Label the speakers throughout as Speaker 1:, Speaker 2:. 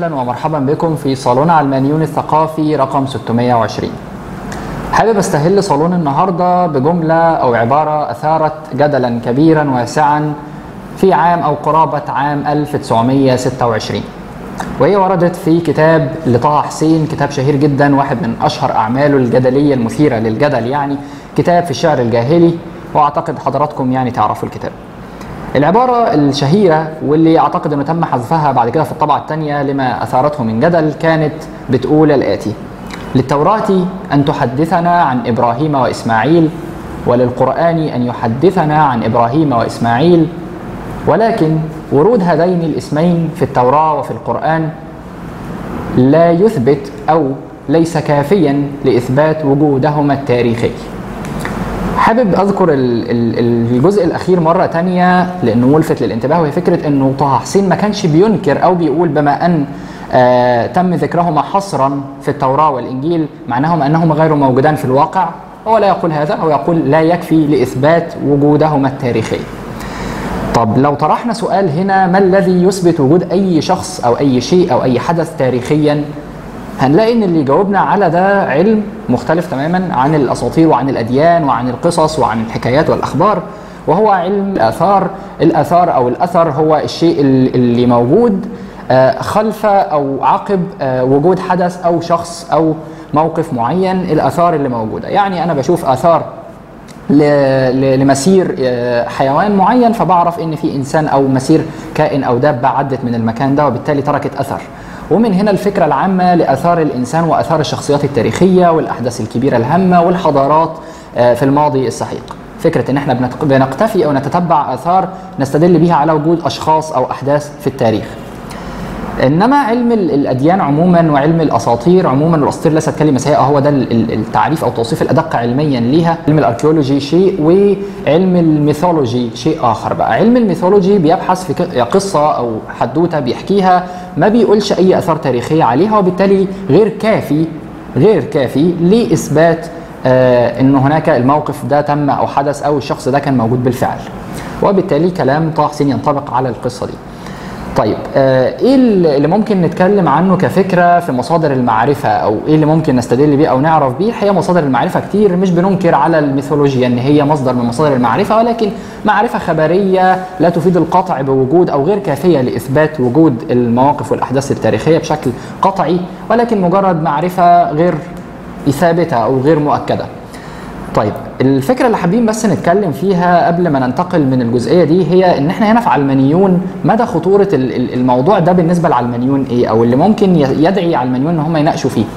Speaker 1: وسهلا ومرحبا بكم في صالون علمانيون الثقافي رقم 620. حابب استهل صالون النهارده بجملة أو عبارة أثارت جدلا كبيرا واسعا في عام أو قرابة عام 1926، وهي وردت في كتاب لطه حسين، كتاب شهير جدا، واحد من أشهر أعماله الجدلية المثيرة للجدل، يعني كتاب في الشعر الجاهلي، وأعتقد حضراتكم يعني تعرفوا الكتاب. العبارة الشهيرة واللي أعتقد أنه تم حذفها بعد كده في الطبعة الثانية لما أثارته من جدل كانت بتقول الآتي: للتوراة أن تحدثنا عن إبراهيم وإسماعيل، وللقرآن أن يحدثنا عن إبراهيم وإسماعيل، ولكن ورود هذين الاسمين في التوراة وفي القرآن لا يثبت أو ليس كافيا لإثبات وجودهما التاريخي. حابب أذكر الجزء الأخير مرة تانية لأنه ملفت للانتباه، وهي فكرة أنه طه حسين ما كانش بينكر أو بيقول بما أن تم ذكرهما حصرا في التوراة والإنجيل معناهم أنهما غير موجودان في الواقع. هو لا يقول هذا، هو يقول لا يكفي لإثبات وجودهما التاريخي. طب لو طرحنا سؤال هنا: ما الذي يثبت وجود أي شخص أو أي شيء أو أي حدث تاريخيا؟ هنلاقي ان اللي جاوبنا على ده علم مختلف تماما عن الاساطير وعن الاديان وعن القصص وعن الحكايات والاخبار، وهو علم الاثار. الاثار او الاثر هو الشيء اللي موجود خلف او عقب وجود حدث او شخص او موقف معين. الاثار اللي موجوده، يعني انا بشوف اثار لمسير حيوان معين، فبعرف ان في انسان او مسير كائن او دابه عدت من المكان ده وبالتالي تركت اثر. ومن هنا الفكرة العامة لآثار الإنسان وآثار الشخصيات التاريخية والأحداث الكبيرة الهامة والحضارات في الماضي السحيق. فكرة إن احنا بنقتفي أو نتتبع آثار نستدل بها على وجود أشخاص أو أحداث في التاريخ. إنما علم الأديان عموما وعلم الأساطير عموما، والأساطير ليست كلمة سيئة، هو ده التعريف أو التوصيف الأدق علميا ليها. علم الأركيولوجي شيء وعلم الميثولوجي شيء آخر. بقى علم الميثولوجي بيبحث في قصة أو حدوتة بيحكيها، ما بيقولش أي آثار تاريخية عليها، وبالتالي غير كافي لإثبات إنه هناك الموقف ده تم أو حدث أو الشخص ده كان موجود بالفعل. وبالتالي كلام طه حسين ينطبق على القصة دي. طيب ايه اللي ممكن نتكلم عنه كفكره في مصادر المعرفه، او ايه اللي ممكن نستدل بيه او نعرف بيه؟ الحقيقه مصادر المعرفه كتير، مش بننكر على الميثولوجيا ان هي مصدر من مصادر المعرفه، ولكن معرفه خبريه لا تفيد القطع بوجود او غير كافيه لاثبات وجود المواقف والاحداث التاريخيه بشكل قطعي، ولكن مجرد معرفه غير ثابته او غير مؤكده. طيب الفكرة اللي حابين بس نتكلم فيها قبل ما ننتقل من الجزئية دي هي ان احنا هنا في علمانيون مدى خطورة الموضوع ده بالنسبة للعلمانيون ايه، او اللي ممكن يدعي علمانيون ان هم يناقشوا فيه.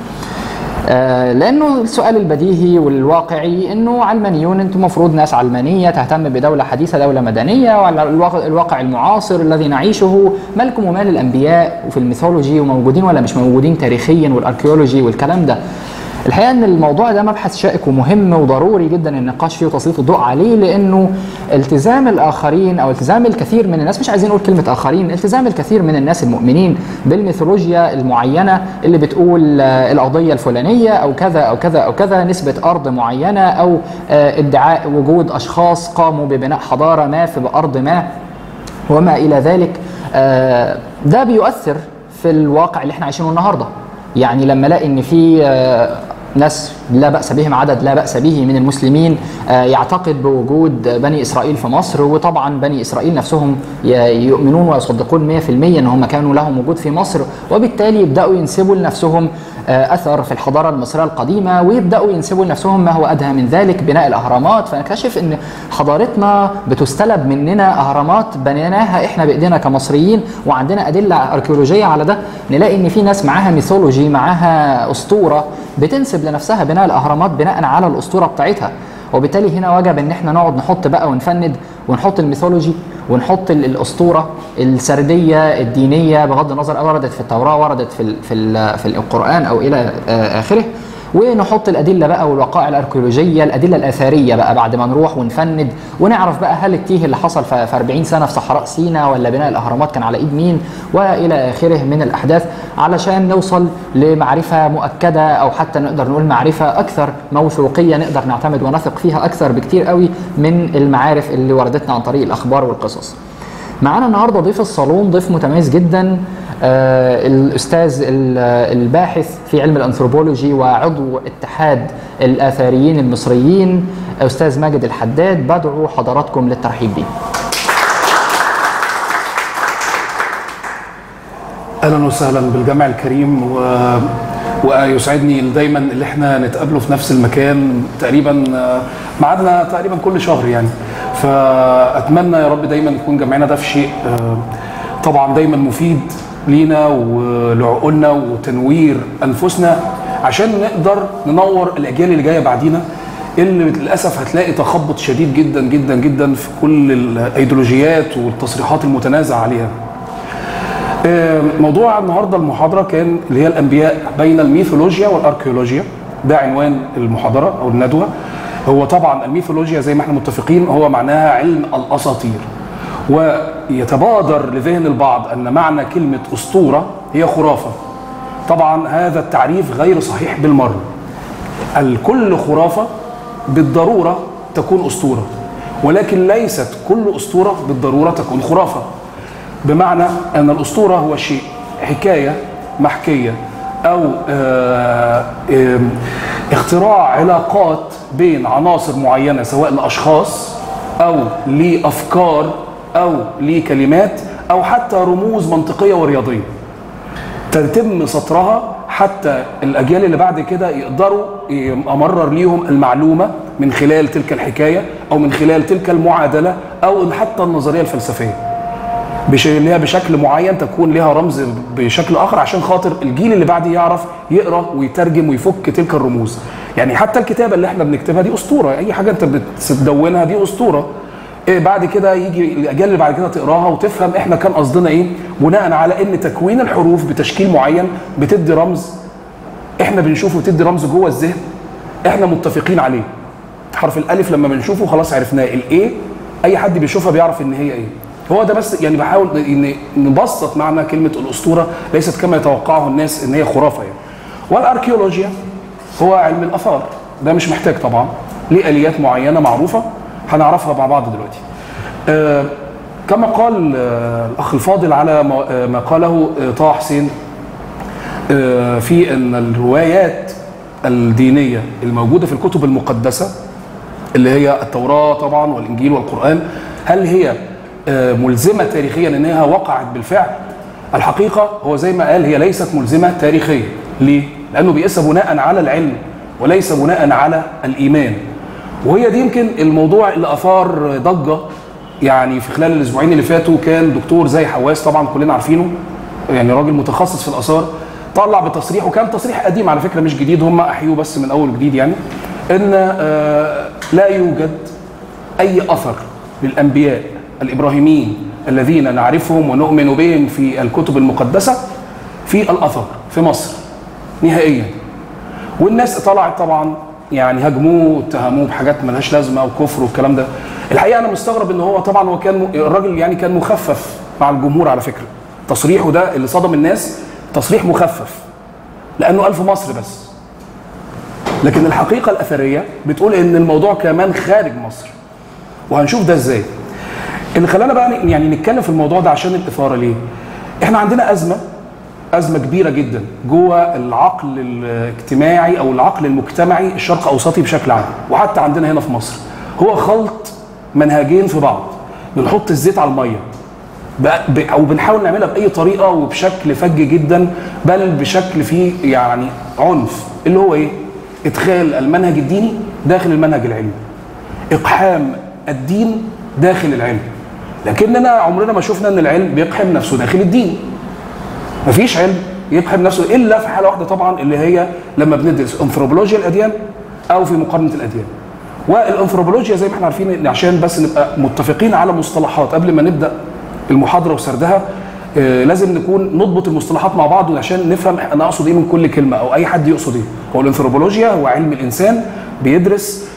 Speaker 1: لانه السؤال البديهي والواقعي انه علمانيون انتم مفروض ناس علمانية تهتم بدولة حديثة، دولة مدنية، وعلى الواقع المعاصر الذي نعيشه مالكم ومال الانبياء وفي الميثولوجي وموجودين ولا مش موجودين تاريخيا والاركيولوجي والكلام ده. الحقيقة ان الموضوع ده مبحث شائك ومهم وضروري جدا النقاش فيه وتسليط الضوء عليه، لانه التزام الاخرين او التزام الكثير من الناس، مش عايزين نقول كلمة اخرين، التزام الكثير من الناس المؤمنين بالميثولوجيا المعينة اللي بتقول القضية الفلانية او كذا او كذا او كذا، نسبة ارض معينة، او ادعاء وجود اشخاص قاموا ببناء حضارة ما في ارض ما وما الى ذلك، ده بيؤثر في الواقع اللي احنا عايشينه النهارده. يعني لما الاقي ان في ناس لا بأس بهم، عدد لا بأس به من المسلمين يعتقد بوجود بني إسرائيل في مصر، وطبعا بني إسرائيل نفسهم يؤمنون ويصدقون 100% ان هم كانوا لهم وجود في مصر، وبالتالي يبدأوا ينسبوا لنفسهم أثر في الحضارة المصرية القديمة، ويبدأوا ينسبوا لنفسهم ما هو أدهى من ذلك، بناء الأهرامات. فنكتشف ان حضارتنا بتستلب مننا، أهرامات بنيناها احنا بإيدينا كمصريين وعندنا أدلة أركيولوجية على ده. نلاقي ان في ناس معاها ميثولوجي، معاها أسطورة بتنسب لنفسها بناء الأهرامات بناء على الأسطورة بتاعتها. وبالتالي هنا وجب ان احنا نقعد نحط بقى ونفند ونحط الميثولوجي ونحط الأسطورة السردية الدينية، بغض النظر وردت في التوراة وردت في القرآن أو إلى آخره، ونحط الأدلة بقى والوقائع الأركيولوجية، الأدلة الأثرية بقى بعد ما نروح ونفند ونعرف بقى هل التيه اللي حصل في 40 سنة في صحراء سيناء ولا بناء الأهرامات كان على إيد مين وإلى آخره من الأحداث، علشان نوصل لمعرفة مؤكدة أو حتى نقدر نقول معرفة أكثر موثوقية نقدر نعتمد ونثق فيها أكثر بكتير قوي من المعارف اللي وردتنا عن طريق الأخبار والقصص. معانا النهارده ضيف الصالون ضيف متميز جدا، الأستاذ الباحث في علم الأنثروبولوجي وعضو اتحاد الآثاريين المصريين، أستاذ ماجد الحداد. بدعو حضراتكم للترحيب به.
Speaker 2: اهلا وسهلا بالجمع الكريم، ويسعدني دايما اللي احنا نتقابله في نفس المكان. تقريبا ميعادنا تقريبا كل شهر يعني، فاتمنى يا رب دايما يكون جمعنا ده في شيء طبعا دايما مفيد لينا ولعقولنا وتنوير انفسنا، عشان نقدر ننور الاجيال اللي جايه بعدينا، اللي للاسف هتلاقي تخبط شديد جدا جدا جدا في كل الايديولوجيات والتصريحات المتنازع عليها. موضوع النهارده المحاضره كان اللي هي الانبياء بين الميثولوجيا والاركيولوجيا. ده عنوان المحاضره او الندوه. هو طبعا الميثولوجيا زي ما احنا متفقين هو معناها علم الاساطير، ويتبادر لذهن البعض ان معنى كلمه اسطوره هي خرافه. طبعا هذا التعريف غير صحيح بالمره. الكل خرافه بالضروره تكون اسطوره، ولكن ليست كل اسطوره بالضروره تكون خرافه. بمعنى أن الأسطورة هو شيء، حكاية محكية أو اختراع علاقات بين عناصر معينة، سواء لأشخاص أو لأفكار أو لكلمات أو حتى رموز منطقية ورياضية، تتم سطرها حتى الأجيال اللي بعد كده يقدروا أمرر ليهم المعلومة من خلال تلك الحكاية أو من خلال تلك المعادلة أو حتى النظرية الفلسفية، اللي هي بشكل معين تكون لها رمز بشكل اخر، عشان خاطر الجيل اللي بعدي يعرف يقرا ويترجم ويفك تلك الرموز. يعني حتى الكتابه اللي احنا بنكتبها دي اسطوره، اي حاجه انت بتدونها دي اسطوره. بعد كده يجي الاجيال اللي بعد كده تقراها وتفهم احنا كان قصدنا ايه، بناء على ان تكوين الحروف بتشكيل معين بتدي رمز احنا بنشوفه، بتدي رمز جوه الذهن احنا متفقين عليه. حرف الالف لما بنشوفه خلاص عرفناه، الايه اي حد بيشوفها بيعرف ان هي ايه. هو ده بس، يعني بحاول ان نبسط معنى كلمه الاسطوره، ليست كما يتوقعه الناس ان هي خرافه يعني. والاركيولوجيا هو علم الاثار، ده مش محتاج طبعا ليه اليات معينه معروفه هنعرفها مع بعض دلوقتي. كما قال الاخ الفاضل على ما قاله طه حسين في ان الروايات الدينيه الموجوده في الكتب المقدسه اللي هي التوراه طبعا والانجيل والقران، هل هي ملزمة تاريخيا انها وقعت بالفعل؟ الحقيقة هو زي ما قال هي ليست ملزمة تاريخيا. ليه؟ لأنه بيقيسها بناء على العلم وليس بناء على الإيمان. وهي دي يمكن الموضوع اللي أثار ضجة يعني في خلال الأسبوعين اللي فاتوا. كان دكتور زي حواس طبعا كلنا عارفينه، يعني راجل متخصص في الآثار، طلع بتصريح، وكان تصريح قديم على فكرة مش جديد، هم أحيوه بس من أول وجديد، يعني إن لا يوجد أي أثر للأنبياء الإبراهيميين الذين نعرفهم ونؤمن بهم في الكتب المقدسة في الأثر في مصر نهائيا. والناس طلعت طبعا يعني هاجموه واتهموه بحاجات ملهاش لازمة وكفر والكلام ده. الحقيقة أنا مستغرب إن هو طبعا هو كان الراجل يعني كان مخفف مع الجمهور على فكرة. تصريحه ده اللي صدم الناس، تصريح مخفف لأنه قال في مصر بس، لكن الحقيقة الأثرية بتقول إن الموضوع كمان خارج مصر، وهنشوف ده إزاي. اللي خلانا بقى يعني نتكلم في الموضوع ده عشان الإثارة. ليه؟ احنا عندنا أزمة كبيرة جدا جوه العقل الاجتماعي أو العقل المجتمعي الشرق أوسطي بشكل عام، وحتى عندنا هنا في مصر، هو خلط منهجين في بعض. بنحط الزيت على المية أو بنحاول نعملها بأي طريقة وبشكل فج جدا، بل بشكل فيه يعني عنف، اللي هو إيه؟ إدخال المنهج الديني داخل المنهج العلمي، إقحام الدين داخل العلم. لكننا عمرنا ما شفنا ان العلم بيقحم نفسه داخل الدين. مفيش علم يقحم نفسه الا في حاله واحده طبعا، اللي هي لما بندرس انثروبولوجيا الاديان او في مقارنه الاديان. والانثروبولوجيا زي ما احنا عارفين، عشان بس نبقى متفقين على مصطلحات قبل ما نبدا المحاضره وسردها، لازم نكون نضبط المصطلحات مع بعض عشان نفهم انا اقصد ايه من كل كلمه او اي حد يقصد ايه. هو الانثروبولوجيا هو علم الانسان، بيدرس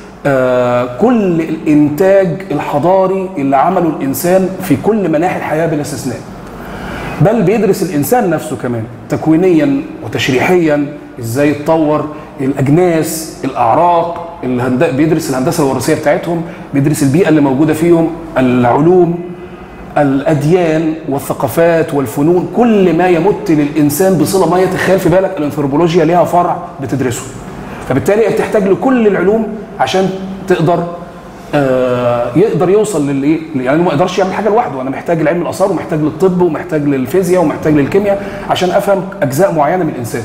Speaker 2: كل الانتاج الحضاري اللي عمله الانسان في كل مناحي الحياه بلا استثناء، بل بيدرس الانسان نفسه كمان تكوينيا وتشريحيا، ازاي اتطور، الاجناس، الاعراق، بيدرس الهندسه الوراثيه بتاعتهم، بيدرس البيئه اللي موجوده فيهم، العلوم، الاديان والثقافات والفنون، كل ما يمت للانسان بصله ما يتخيل. في بالك الانثروبولوجيا ليها فرع بتدرسه، فبالتالي بتحتاج لكل العلوم عشان تقدر يقدر يوصل للايه، يعني ما يقدرش يعمل حاجه لوحده. انا محتاج لعلم الاثار ومحتاج للطب ومحتاج للفيزياء ومحتاج للكيمياء عشان افهم اجزاء معينه من الانسان.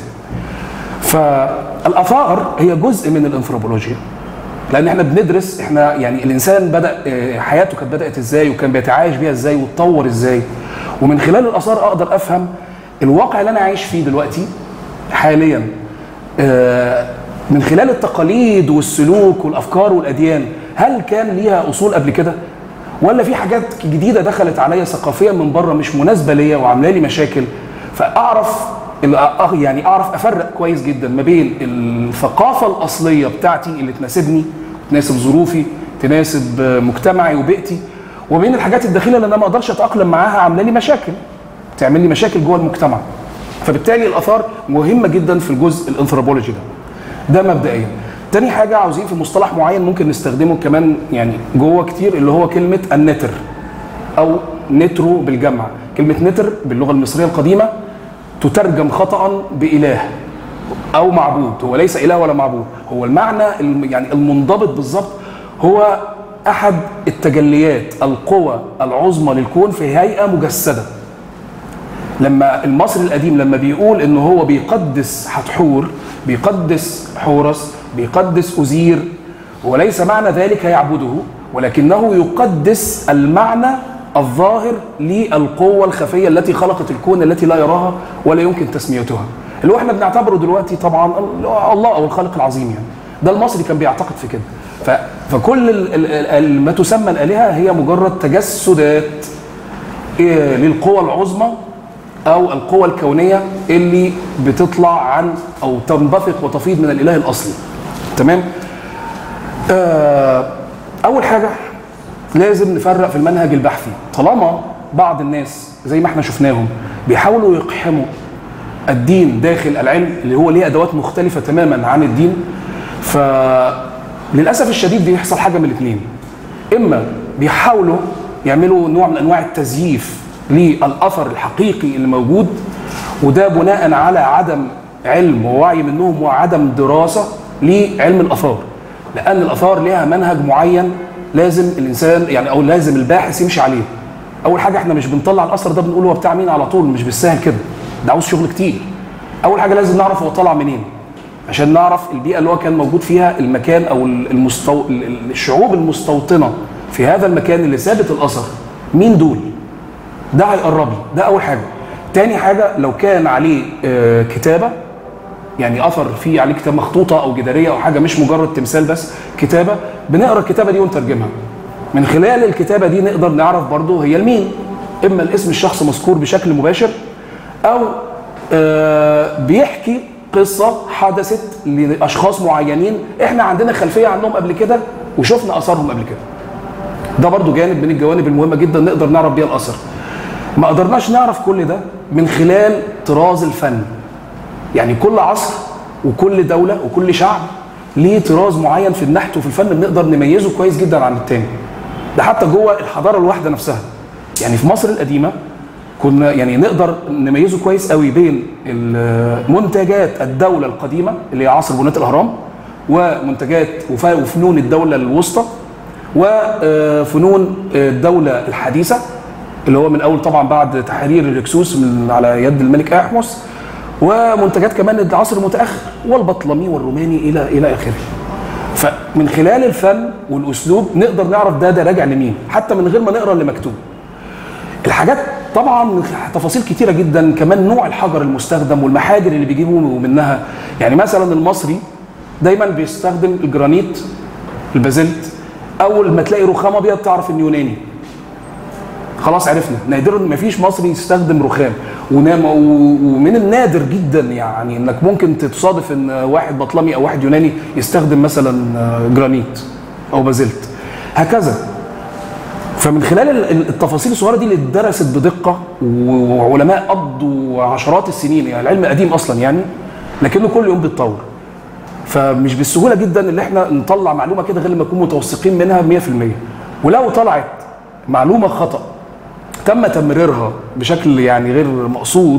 Speaker 2: فالاثار هي جزء من الانثروبولوجيا، لان احنا بندرس احنا يعني الانسان بدا حياته كانت بدات ازاي وكان بيتعايش بيها ازاي واتطور ازاي، ومن خلال الاثار اقدر افهم الواقع اللي انا عايش فيه دلوقتي حاليا من خلال التقاليد والسلوك والافكار والاديان. هل كان ليها اصول قبل كده، ولا في حاجات جديده دخلت عليا ثقافيا من بره مش مناسبه ليا وعامله لي مشاكل؟ فاعرف يعني اعرف افرق كويس جدا ما بين الثقافه الاصليه بتاعتي اللي تناسبني، تناسب ظروفي، تناسب مجتمعي وبيئتي، وبين الحاجات الداخليه اللي انا ما اقدرش اتاقلم معاها، عامله لي مشاكل، تعمل لي مشاكل جوه المجتمع. فبالتالي الاثار مهمه جدا في الجزء الانثروبولوجي ده مبدئيا. تاني حاجه عاوزين في مصطلح معين ممكن نستخدمه كمان يعني جوه كتير، اللي هو كلمه النتر او نترو بالجمع. كلمه نتر باللغه المصريه القديمه تترجم خطأ بإله أو معبود. هو ليس إله ولا معبود، هو المعنى يعني المنضبط بالظبط هو أحد التجليات القوى العظمى للكون في هيئة مجسدة. لما المصري القديم لما بيقول إنه هو بيقدس حتحور، بيقدس حورس، بيقدس أزير، وليس معنى ذلك يعبده، ولكنه يقدس المعنى الظاهر للقوة الخفية التي خلقت الكون التي لا يراها ولا يمكن تسميتها، اللي هو احنا بنعتبره دلوقتي طبعا الله او الخالق العظيم. يعني ده المصري كان بيعتقد في كده. فكل ما تسمى الآلهة هي مجرد تجسدات للقوة العظمى او القوة الكونية اللي بتطلع عن او تنبثق وتفيض من الإله الأصلي. تمام؟ اول حاجة لازم نفرق في المنهج البحثي. طالما بعض الناس زي ما احنا شفناهم بيحاولوا يقحموا الدين داخل العلم اللي هو ليه ادوات مختلفه تماما عن الدين، فللاسف الشديد بيحصل حاجه من الاثنين. اما بيحاولوا يعملوا نوع من انواع التزييف للاثر الحقيقي اللي موجود، وده بناء على عدم علم ووعي منهم وعدم دراسه لعلم الاثار، لان الاثار ليها منهج معين لازم الانسان يعني او لازم الباحث يمشي عليه. اول حاجه احنا مش بنطلع الاثر ده بنقول هو بتاع مين على طول، مش بالسهل كده، ده عاوز شغل كتير. اول حاجه لازم نعرف هو طالع منين، عشان نعرف البيئه اللي هو كان موجود فيها، المكان او الشعوب المستوطنه في هذا المكان اللي ثابت الاثر مين دول، ده هيقرب لي. ده اول حاجه. تاني حاجه لو كان عليه كتابه، يعني اثر فيه عليه كتابه مخطوطه او جداريه او حاجه، مش مجرد تمثال بس، كتابه، بنقرا الكتابه دي ونترجمها. من خلال الكتابه دي نقدر نعرف برضه هي لمين، اما الاسم الشخص مذكور بشكل مباشر او بيحكي قصه حدثت لاشخاص معينين احنا عندنا خلفيه عنهم قبل كده وشفنا اثارهم قبل كده. ده برضه جانب من الجوانب المهمه جدا نقدر نعرف بيها الاثر. ما قدرناش نعرف كل ده من خلال طراز الفن. يعني كل عصر وكل دولة وكل شعب ليه طراز معين في النحت وفي الفن بنقدر نميزه كويس جدا عن التاني. ده حتى جوه الحضارة الواحدة نفسها. يعني في مصر القديمة كنا يعني نقدر نميزه كويس قوي بين منتجات الدولة القديمة اللي هي عصر بناة الأهرام، ومنتجات وفنون الدولة الوسطى، وفنون الدولة الحديثة اللي هو من أول طبعا بعد تحرير الهكسوس من على يد الملك أحمس، ومنتجات كمان العصر المتاخر والبطلمي والروماني الى اخره. فمن خلال الفن والاسلوب نقدر نعرف ده راجع لمين حتى من غير ما نقرا اللي مكتوب. الحاجات طبعا تفاصيل كتيره جدا، كمان نوع الحجر المستخدم والمحاجر اللي بيجيبوا منها. يعني مثلا المصري دايما بيستخدم الجرانيت، البازلت. اول ما تلاقي رخام ابيض تعرف انه يوناني. خلاص عرفنا، نادرا ما فيش مصري يستخدم رخام، ومن النادر جدا يعني انك ممكن تصادف ان واحد بطلمي او واحد يوناني يستخدم مثلا جرانيت او بازلت هكذا. فمن خلال التفاصيل الصغيره دي اللي اتدرست بدقه، وعلماء قضوا عشرات السنين، يعني العلم قديم اصلا يعني، لكنه كل يوم بيتطور. فمش بالسهوله جدا ان احنا نطلع معلومه كده غير لما نكون متوثقين منها 100%. ولو طلعت معلومه خطا تم تمريرها بشكل يعني غير مقصود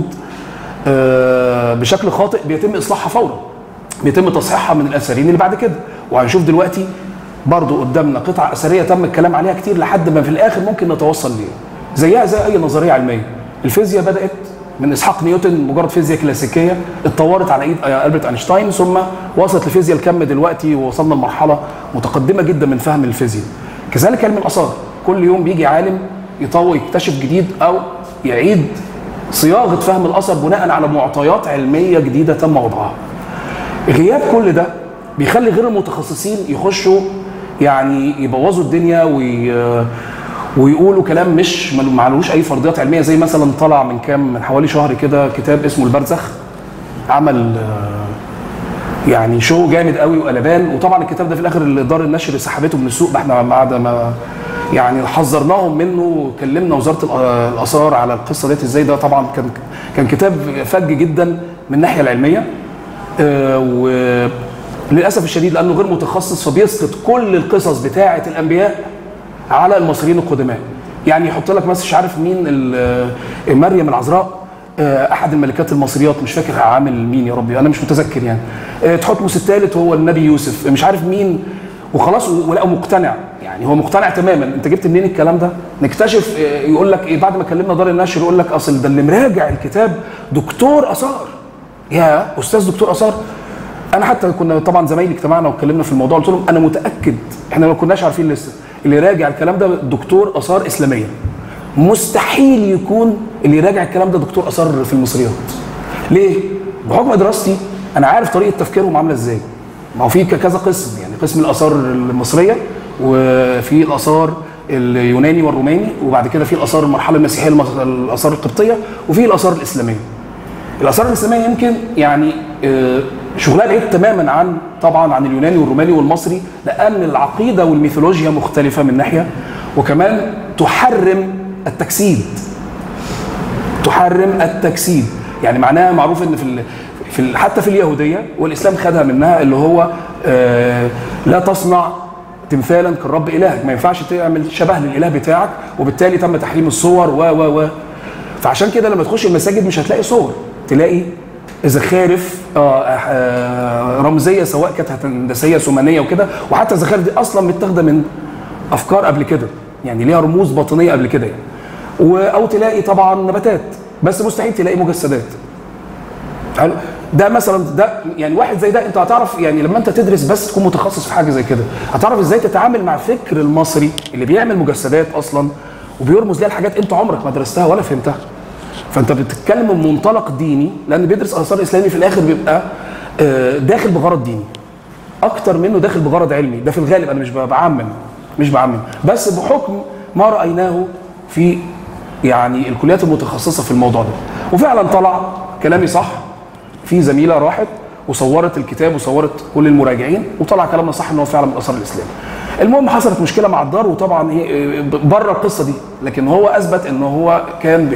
Speaker 2: بشكل خاطئ بيتم اصلاحها فورا، بيتم تصحيحها من الاثريين اللي بعد كده. وهنشوف دلوقتي برضو قدامنا قطعه اثريه تم الكلام عليها كتير لحد ما في الاخر ممكن نتوصل ليها. زيها زي اي نظريه علميه. الفيزياء بدات من اسحاق نيوتن مجرد فيزياء كلاسيكيه، اتطورت على ايد البرت اينشتاين، ثم وصلت لفيزياء الكم دلوقتي، ووصلنا لمرحله متقدمه جدا من فهم الفيزياء. كذلك علم الاثار، كل يوم بيجي عالم يطور يكتشف جديد او يعيد صياغه فهم الاثر بناء على معطيات علميه جديده تم وضعها. غياب كل ده بيخلي غير المتخصصين يخشوا يعني يبوظوا الدنيا ويقولوا كلام مش معلوش اي فرضيات علميه. زي مثلا طلع من حوالي شهر كده كتاب اسمه البرزخ، عمل يعني شو جامد قوي وقلبان. وطبعا الكتاب ده في الاخر اللي دار النشر سحبته من السوق، احنا بعد ما يعني حذرناهم منه وكلمنا وزاره الاثار على القصه ديت ازاي. ده طبعا كان كتاب فج جدا من الناحيه العلميه، وللاسف الشديد لانه غير متخصص فبيسقط كل القصص بتاعه الانبياء على المصريين القدماء. يعني يحط لك مثلا مش عارف مين مريم العذراء احد الملكات المصريات، مش فاكر عامل مين يا ربي انا مش متذكر يعني، تحتمس الثالث هو النبي يوسف، مش عارف مين، وخلاص ولقوا مقتنع. يعني هو مقتنع تماما. انت جبت منين الكلام ده؟ نكتشف يقول لك ايه بعد ما كلمنا دار النشر، يقول لك اصل ده اللي مراجع الكتاب دكتور اثار. يا استاذ دكتور اثار. انا حتى كنا طبعا زمايلي اجتمعنا واتكلمنا في الموضوع، قلت لهم انا متاكد احنا ما كناش عارفين لسه اللي راجع الكلام ده دكتور اثار اسلاميه. مستحيل يكون اللي راجع الكلام ده دكتور اثار في المصريات. ليه؟ بحكم دراستي انا عارف طريقه تفكيرهم عامله ازاي. ما هو في كذا قسم، يعني قسم الاثار المصريه، وفي الاثار اليوناني والروماني، وبعد كده في الاثار المرحله المسيحيه الاثار القبطيه، وفي الاثار الاسلاميه. الاثار الاسلاميه يمكن يعني شغلها بعيد تماما عن اليوناني والروماني والمصري، لان العقيده والميثولوجيا مختلفه من ناحيه، وكمان تحرم التجسيد. تحرم التجسيد، يعني معناها معروف ان حتى في اليهوديه، والاسلام خدها منها، اللي هو لا تصنع تمثالا كالرب الهك، ما ينفعش تعمل شبه للاله بتاعك، وبالتالي تم تحريم الصور و فعشان كده لما تخش المساجد مش هتلاقي صور، تلاقي زخارف رمزيه، سواء كانت هندسيه ثمانيه وكده، وحتى الزخارف دي اصلا متاخده من افكار قبل كده، يعني ليها رموز باطنيه قبل كده يعني. او تلاقي طبعا نباتات، بس مستحيل تلاقي مجسدات. حلو. ده مثلا ده يعني واحد زي ده انت هتعرف، يعني لما انت تدرس بس تكون متخصص في حاجه زي كده، هتعرف ازاي تتعامل مع فكر المصري اللي بيعمل مجسدات اصلا وبيرمز ليها الحاجات انت عمرك ما درستها ولا فهمتها. فانت بتتكلم من منطلق ديني، لان بيدرس اثار اسلامي في الاخر بيبقى داخل بغرض ديني اكتر منه داخل بغرض علمي. ده في الغالب، انا مش بعمم، بس بحكم ما رايناه في يعني الكليات المتخصصه في الموضوع ده. وفعلا طلع كلامي صح، في زميله راحت وصورت الكتاب وصورت كل المراجعين، وطلع كلامنا صح ان هو فعلا من اثار الاسلام. المهم حصلت مشكله مع الدار، وطبعا هي بره القصه دي، لكن هو اثبت ان هو كان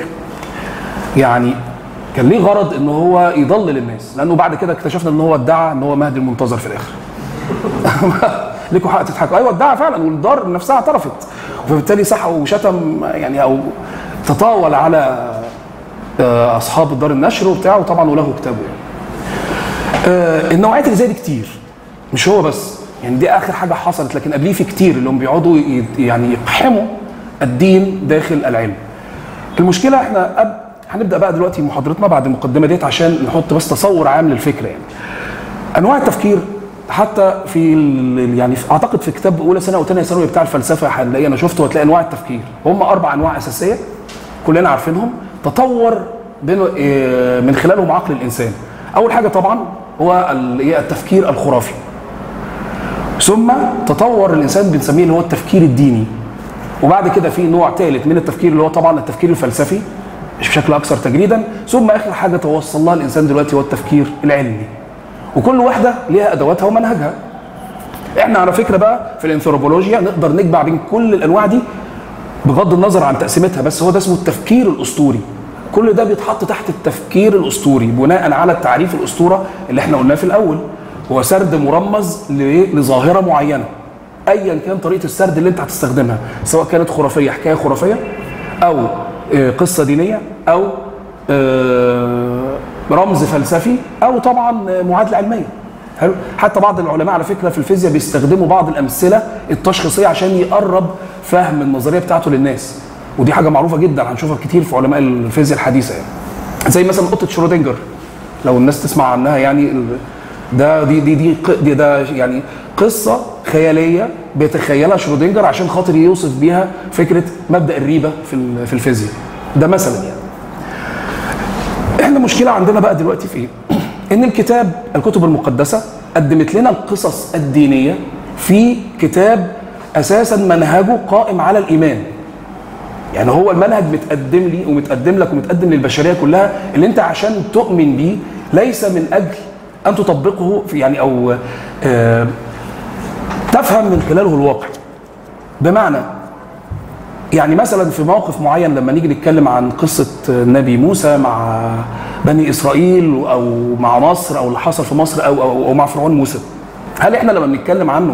Speaker 2: ليه غرض ان هو يضلل الناس، لانه بعد كده اكتشفنا ان هو ادعى ان هو مهدي المنتظر في الاخر. ليكوا حق تضحكوا. ايوه ادعى فعلا، والدار نفسها اعترفت، فبالتالي صح وشتم يعني او تطاول على اصحاب الدار النشر وبتاع، وطبعا وله كتابه يعني. النوعيات اللي زي دي كتير، مش هو بس يعني، دي اخر حاجه حصلت، لكن قبليه في كتير اللي هم بيقعدوا يعني يقحموا الدين داخل العلم. المشكله احنا هنبدا بقى دلوقتي محاضرتنا بعد المقدمه ديت عشان نحط بس تصور عام للفكره. يعني انواع التفكير حتى في يعني اعتقد في كتاب اولى سنه وثانيه ثانوي بتاع الفلسفه هنلاقي، انا شفته، هتلاقي انواع التفكير هم 4 انواع اساسيه كلنا عارفينهم، تطور من خلالهم عقل الانسان. اول حاجه طبعا هو التفكير الخرافي، ثم تطور الانسان بنسميه اللي هو التفكير الديني، وبعد كده في نوع ثالث من التفكير اللي هو طبعا التفكير الفلسفي بشكل اكثر تجريدا، ثم اخر حاجه توصل لها الانسان دلوقتي هو التفكير العلمي. وكل واحده ليها ادواتها ومنهجها. احنا على فكره بقى في الانثروبولوجيا نقدر نجمع بين كل الانواع دي بغض النظر عن تقسيمتها، بس هو ده اسمه التفكير الاسطوري. كل ده بيتحط تحت التفكير الاسطوري بناء على التعريف الاسطوره اللي احنا قلناه في الاول، هو سرد مرمز لظاهره معينه، ايا كان طريقه السرد اللي انت هتستخدمها، سواء كانت خرافيه حكايه خرافيه، او قصه دينيه او رمز فلسفي او طبعا معادله علميه. حلو. حتى بعض العلماء على فكره في الفيزياء بيستخدموا بعض الامثله التشخيصيه عشان يقرب فهم النظريه بتاعته للناس، ودي حاجه معروفه جدا هنشوفها كتير في علماء الفيزياء الحديثه يعني. زي مثلا قطه شرودنجر لو الناس تسمع عنها يعني، ده يعني قصه خياليه بيتخيلها شرودنجر عشان خاطر يوصف بيها فكره مبدا الريبه في الفيزياء. ده مثلا يعني. احنا المشكله عندنا بقى دلوقتي في ايه؟ ان الكتب المقدسه قدمت لنا القصص الدينيه في كتاب اساسا منهجه قائم على الايمان. يعني هو المنهج متقدم لي ومتقدم لك ومتقدم للبشريه كلها، اللي انت عشان تؤمن بيه ليس من اجل ان تطبقه في يعني او تفهم من خلاله الواقع. بمعنى يعني مثلا في موقف معين لما نيجي نتكلم عن قصه النبي موسى مع بني اسرائيل او مع مصر او اللي حصل في مصر او مع فرعون موسى، هل احنا لما بنتكلم عنه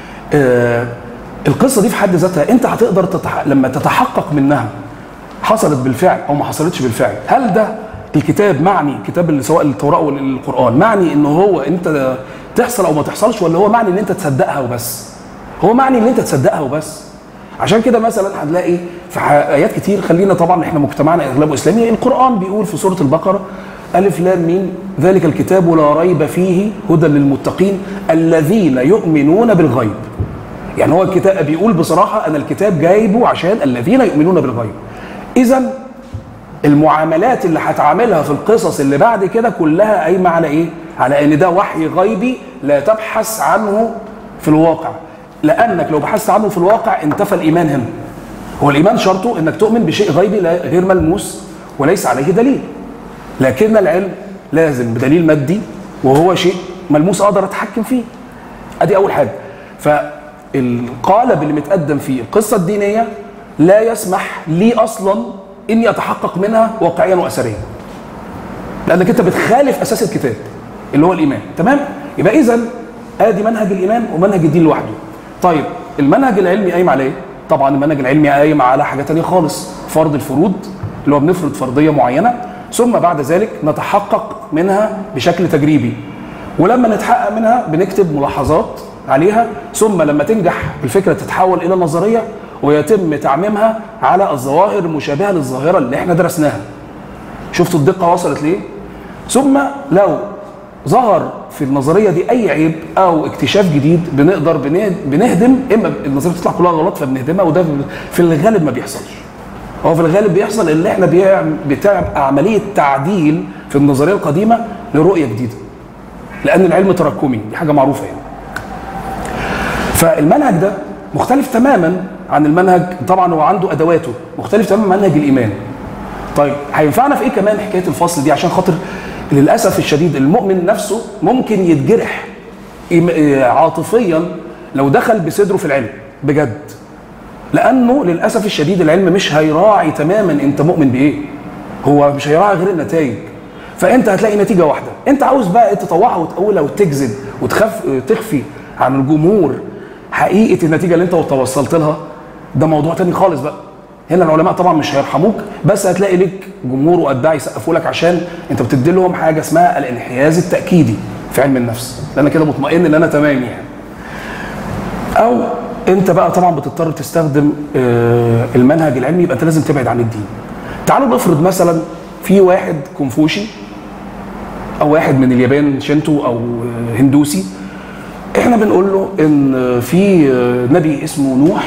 Speaker 2: القصه دي في حد ذاتها انت هتقدر لما تتحقق منها حصلت بالفعل او ما حصلتش بالفعل، هل ده الكتاب معني كتاب سواء التوراة او القرآن معني انه هو انت تحصل او ما تحصلش، ولا هو معني ان انت تصدقها وبس؟ هو معني ان انت تصدقها وبس. عشان كده مثلا هنلاقي في ايات كتير، خلينا طبعا احنا مجتمعنا اغلبه اسلامي، القرآن بيقول في سورة البقرة ألف لام ميم ذلك الكتاب لا ريب فيه هدى للمتقين الذين يؤمنون بالغيب. يعني هو الكتاب بيقول بصراحة أنا الكتاب جايبه عشان الذين يؤمنون بالغيب. إذا المعاملات اللي هتعاملها في القصص اللي بعد كده كلها قايمة على إيه؟ على إن ده وحي غيبي لا تبحث عنه في الواقع، لأنك لو بحثت عنه في الواقع انتفى الإيمان هنا. هو الإيمان شرطه إنك تؤمن بشيء غيبي غير ملموس وليس عليه دليل، لكن العلم لازم بدليل مادي وهو شيء ملموس أقدر أتحكم فيه. أدي أول حاجة. فالقالب اللي متقدم فيه القصة الدينية لا يسمح لي أصلا إني أتحقق منها واقعيا وأثريا، لأنك أنت بتخالف أساس الكتاب اللي هو الإيمان. تمام؟ يبقى إذا آدي منهج الإيمان ومنهج الدين لوحده. طيب المنهج العلمي قايم على إيه؟ طبعا المنهج العلمي قايم على حاجة تانية خالص، فرض الفروض اللي هو بنفرض فرضية معينة ثم بعد ذلك نتحقق منها بشكل تجريبي، ولما نتحقق منها بنكتب ملاحظات عليها، ثم لما تنجح الفكرة تتحول إلى نظرية ويتم تعميمها على الظواهر المشابهة للظاهرة اللي احنا درسناها. شفتوا الدقة وصلت ليه؟ ثم لو ظهر في النظرية دي أي عيب أو اكتشاف جديد بنقدر بنهدم، إما النظرية تطلع كلها غلط فبنهدمها، وده في الغالب ما بيحصلش. هو في الغالب بيحصل اللي احنا بتعمل عملية تعديل في النظرية القديمة لرؤية جديدة، لأن العلم تراكمي، دي حاجة معروفة يعني. فالمنهج ده مختلف تماما عن المنهج، طبعا هو عنده أدواته مختلف تماما عن منهج الإيمان. طيب هينفعنا في إيه كمان حكاية الفصل دي؟ عشان خاطر للأسف الشديد المؤمن نفسه ممكن يتجرح عاطفيا لو دخل بصدره في العلم بجد، لأنه للأسف الشديد العلم مش هيراعي تماما أنت مؤمن بإيه، هو مش هيراعي غير النتائج. فأنت هتلاقي نتيجة واحدة، أنت عاوز بقى تطوعها وتقولها وتجذب وتخفي عن الجمهور حقيقة النتيجة اللي أنت توصلت لها، ده موضوع تاني خالص بقى. هنا العلماء طبعا مش هيرحموك، بس هتلاقي لك جمهور وأتباع يسقفوا لك عشان أنت بتدي لهم حاجة اسمها الانحياز التأكيدي في علم النفس، لأن كده مطمئن إن أنا تمام يعني. أو انت بقى طبعا بتضطر تستخدم المنهج العلمي، يبقى انت لازم تبعد عن الدين. تعالوا نفرض مثلا في واحد كونفوشي او واحد من اليابان شينتو او هندوسي، احنا بنقول له ان في نبي اسمه نوح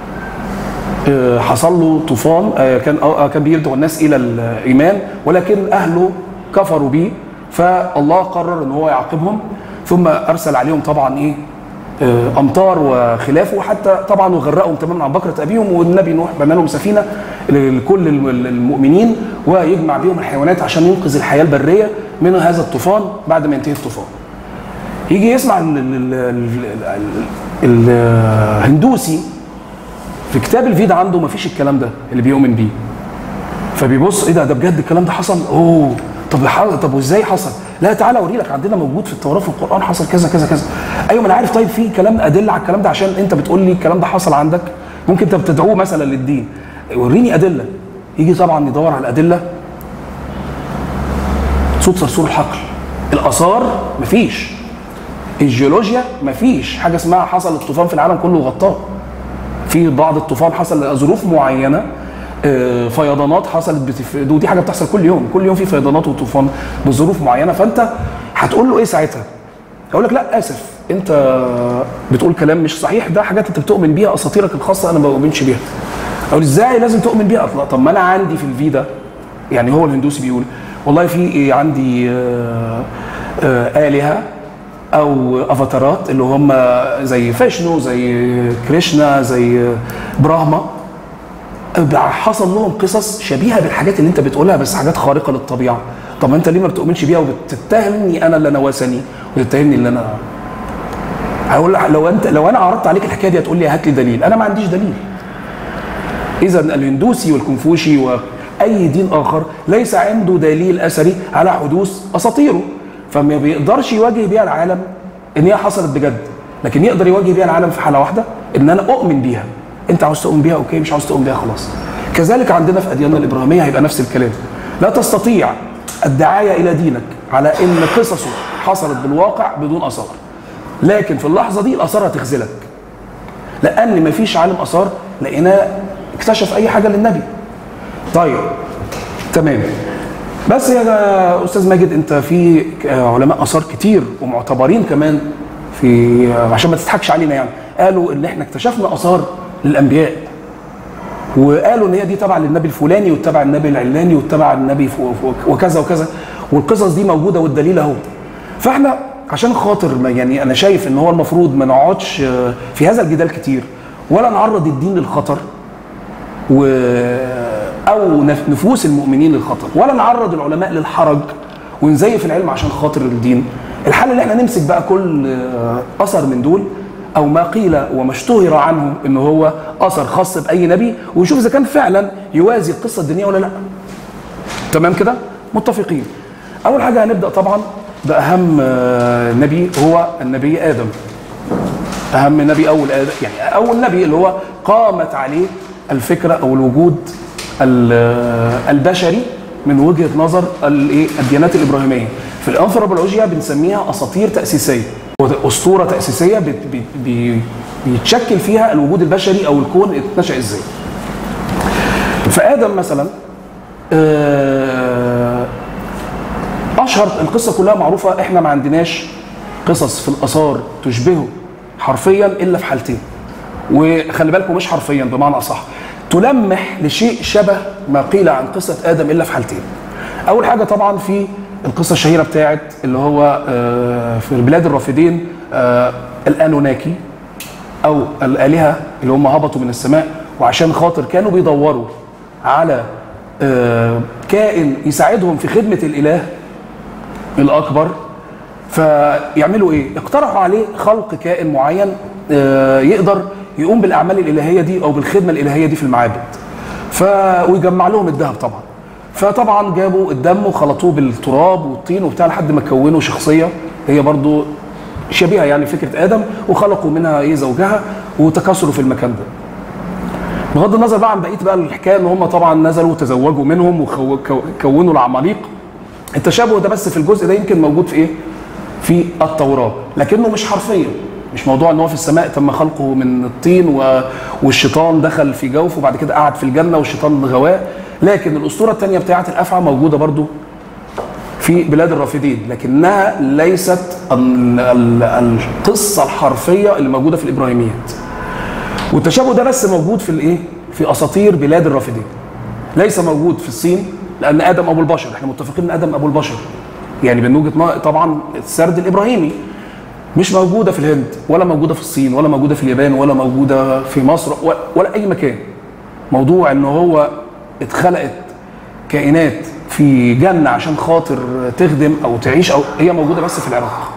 Speaker 2: حصل له طوفان، كان بيدعو الناس الى الايمان ولكن اهله كفروا بيه، فالله قرر ان هو يعاقبهم، ثم ارسل عليهم طبعا ايه امطار وخلافه، حتى طبعا وغرقهم تماما عن بكره ابيهم. والنبي نوح بنى لهم سفينه لكل المؤمنين ويجمع بيهم الحيوانات عشان ينقذ الحياه البريه من هذا الطوفان بعد ما ينتهي الطوفان. يجي يسمع الهندوسي في كتاب الفيدا عنده ما فيش الكلام ده اللي بيؤمن بيه، فبيبص ايه ده بجد الكلام ده حصل؟ اوه طب وازاي حصل؟ لا تعالى اوري لك، عندنا موجود في التوراه في القران حصل كذا كذا كذا. ايوه ما انا عارف، طيب في كلام ادله على الكلام ده عشان انت بتقول لي الكلام ده حصل عندك، ممكن انت بتدعوه مثلا للدين، وريني ادله. يجي طبعا يدور على الادله، صوت صرصور الحقل. الاثار مفيش، الجيولوجيا مفيش حاجه اسمها حصل الطوفان في العالم كله وغطاه. في بعض الطوفان حصل ظروف معينه، فيضانات حصلت ودي حاجه بتحصل كل يوم، كل يوم في فيضانات وطوفان بظروف معينه. فانت هتقول له ايه ساعتها؟ يقول لك لا اسف انت بتقول كلام مش صحيح، ده حاجات انت بتؤمن بيها، اساطيرك الخاصه انا ما بؤمنش بيها. اقول ازاي لازم تؤمن بيها؟ طب ما انا عندي في الفيدا، يعني هو الهندوسي بيقول والله في عندي آلهة أو أفاتارات اللي هم زي فيشنو، زي كريشنا، زي براهما، حصل لهم قصص شبيهة بالحاجات اللي أنت بتقولها بس حاجات خارقة للطبيعة. طب أنت ليه ما بتؤمنش بيها وبتتهمني أنا اللي أنا وثني وتتهمني اللي أنا؟ هقول لو أنا عرضت عليك الحكاية دي هتقول لي هات لي دليل، أنا ما عنديش دليل. إذا الهندوسي والكونفوشي أي دين آخر ليس عنده دليل أثري على حدوث أساطيره، فما بيقدرش يواجه بيها العالم إن هي حصلت بجد، لكن يقدر يواجه بيها العالم في حالة واحدة، إن أنا أؤمن بيها. أنت عاوز تؤمن بيها أوكي، مش عاوز تؤمن بيها خلاص. كذلك عندنا في أدياننا الإبراهيمية هيبقى نفس الكلام. لا تستطيع الدعاية إلى دينك على إن قصصه حصلت بالواقع بدون آثار، لكن في اللحظة دي الآثار هتخذلك، لأن مفيش عالم آثار لقيناه اكتشف أي حاجة للنبي. طيب تمام، بس يا استاذ ماجد انت في علماء اثار كتير ومعتبرين كمان في، عشان ما تضحكش علينا يعني، قالوا ان احنا اكتشفنا اثار للانبياء، وقالوا ان هي دي تبع للنبي الفلاني وتبع النبي العلاني وتبع النبي وكذا وكذا، والقصص دي موجوده والدليل اهو. فاحنا عشان خاطر يعني انا شايف ان هو المفروض ما نقعدش في هذا الجدال كتير، ولا نعرض الدين للخطر أو نفوس المؤمنين للخطر، ولا نعرض العلماء للحرج ونزيف العلم عشان خاطر الدين. الحل اللي احنا نمسك بقى كل أثر من دول أو ما قيل وما اشتهر عنه إن هو أثر خاص بأي نبي، ونشوف إذا كان فعلا يوازي القصة الدينية ولا لأ. تمام كده؟ متفقين. أول حاجة هنبدأ طبعا بأهم نبي، هو النبي آدم. أهم نبي، أول نبي اللي هو قامت عليه الفكرة أو الوجود البشري من وجهة نظر الديانات الإبراهيمية. في الأنثروبولوجيا بنسميها أساطير تأسيسية، أسطورة تأسيسية بيتشكل فيها الوجود البشري أو الكون اتنشأ إزاي. فآدم مثلا أشهر القصة كلها معروفة، إحنا ما عندناش قصص في الآثار تشبهه حرفيا إلا في حالتين، وخلي بالكم مش حرفيا بمعنى أصح، تلمح لشيء شبه ما قيل عن قصة آدم إلا في حالتين. أول حاجة طبعا في القصة الشهيرة بتاعت اللي هو في بلاد الرافدين الأنوناكي أو الآلهة اللي هم هبطوا من السماء، وعشان خاطر كانوا بيدوروا على كائن يساعدهم في خدمة الإله الأكبر، فيعملوا إيه؟ اقترحوا عليه خلق كائن معين يقدر يقوم بالاعمال الالهيه دي او بالخدمه الالهيه دي في المعابد، ويجمع لهم الذهب طبعا. فطبعا جابوا الدم وخلطوه بالتراب والطين وبتاع لحد ما كونوا شخصيه هي برضو شبيهه يعني فكره ادم، وخلقوا منها زوجها وتكاثروا في المكان ده. بغض النظر بقى عن بقيه بقى الحكايه ان هم طبعا نزلوا وتزوجوا منهم وكونوا العماليق. التشابه ده بس في الجزء ده يمكن موجود في ايه؟ في التوراه، لكنه مش حرفيا، مش موضوع ان هو في السماء تم خلقه من الطين والشيطان دخل في جوفه وبعد كده قعد في الجنه والشيطان غواه. لكن الاسطوره الثانيه بتاعه الافعى موجوده برضو في بلاد الرافدين، لكنها ليست القصه الحرفيه اللي موجوده في الابراهيميات. والتشابه ده بس موجود في الايه؟ في اساطير بلاد الرافدين، ليس موجود في الصين، لان ادم ابو البشر، احنا متفقين ان ادم ابو البشر يعني من وجهه طبعا السرد الابراهيمي. مش موجوده في الهند ولا موجوده في الصين ولا موجوده في اليابان ولا موجوده في مصر ولا اي مكان. موضوع ان هو اتخلقت كائنات في جنه عشان خاطر تخدم او تعيش، او هي موجوده بس في العراق.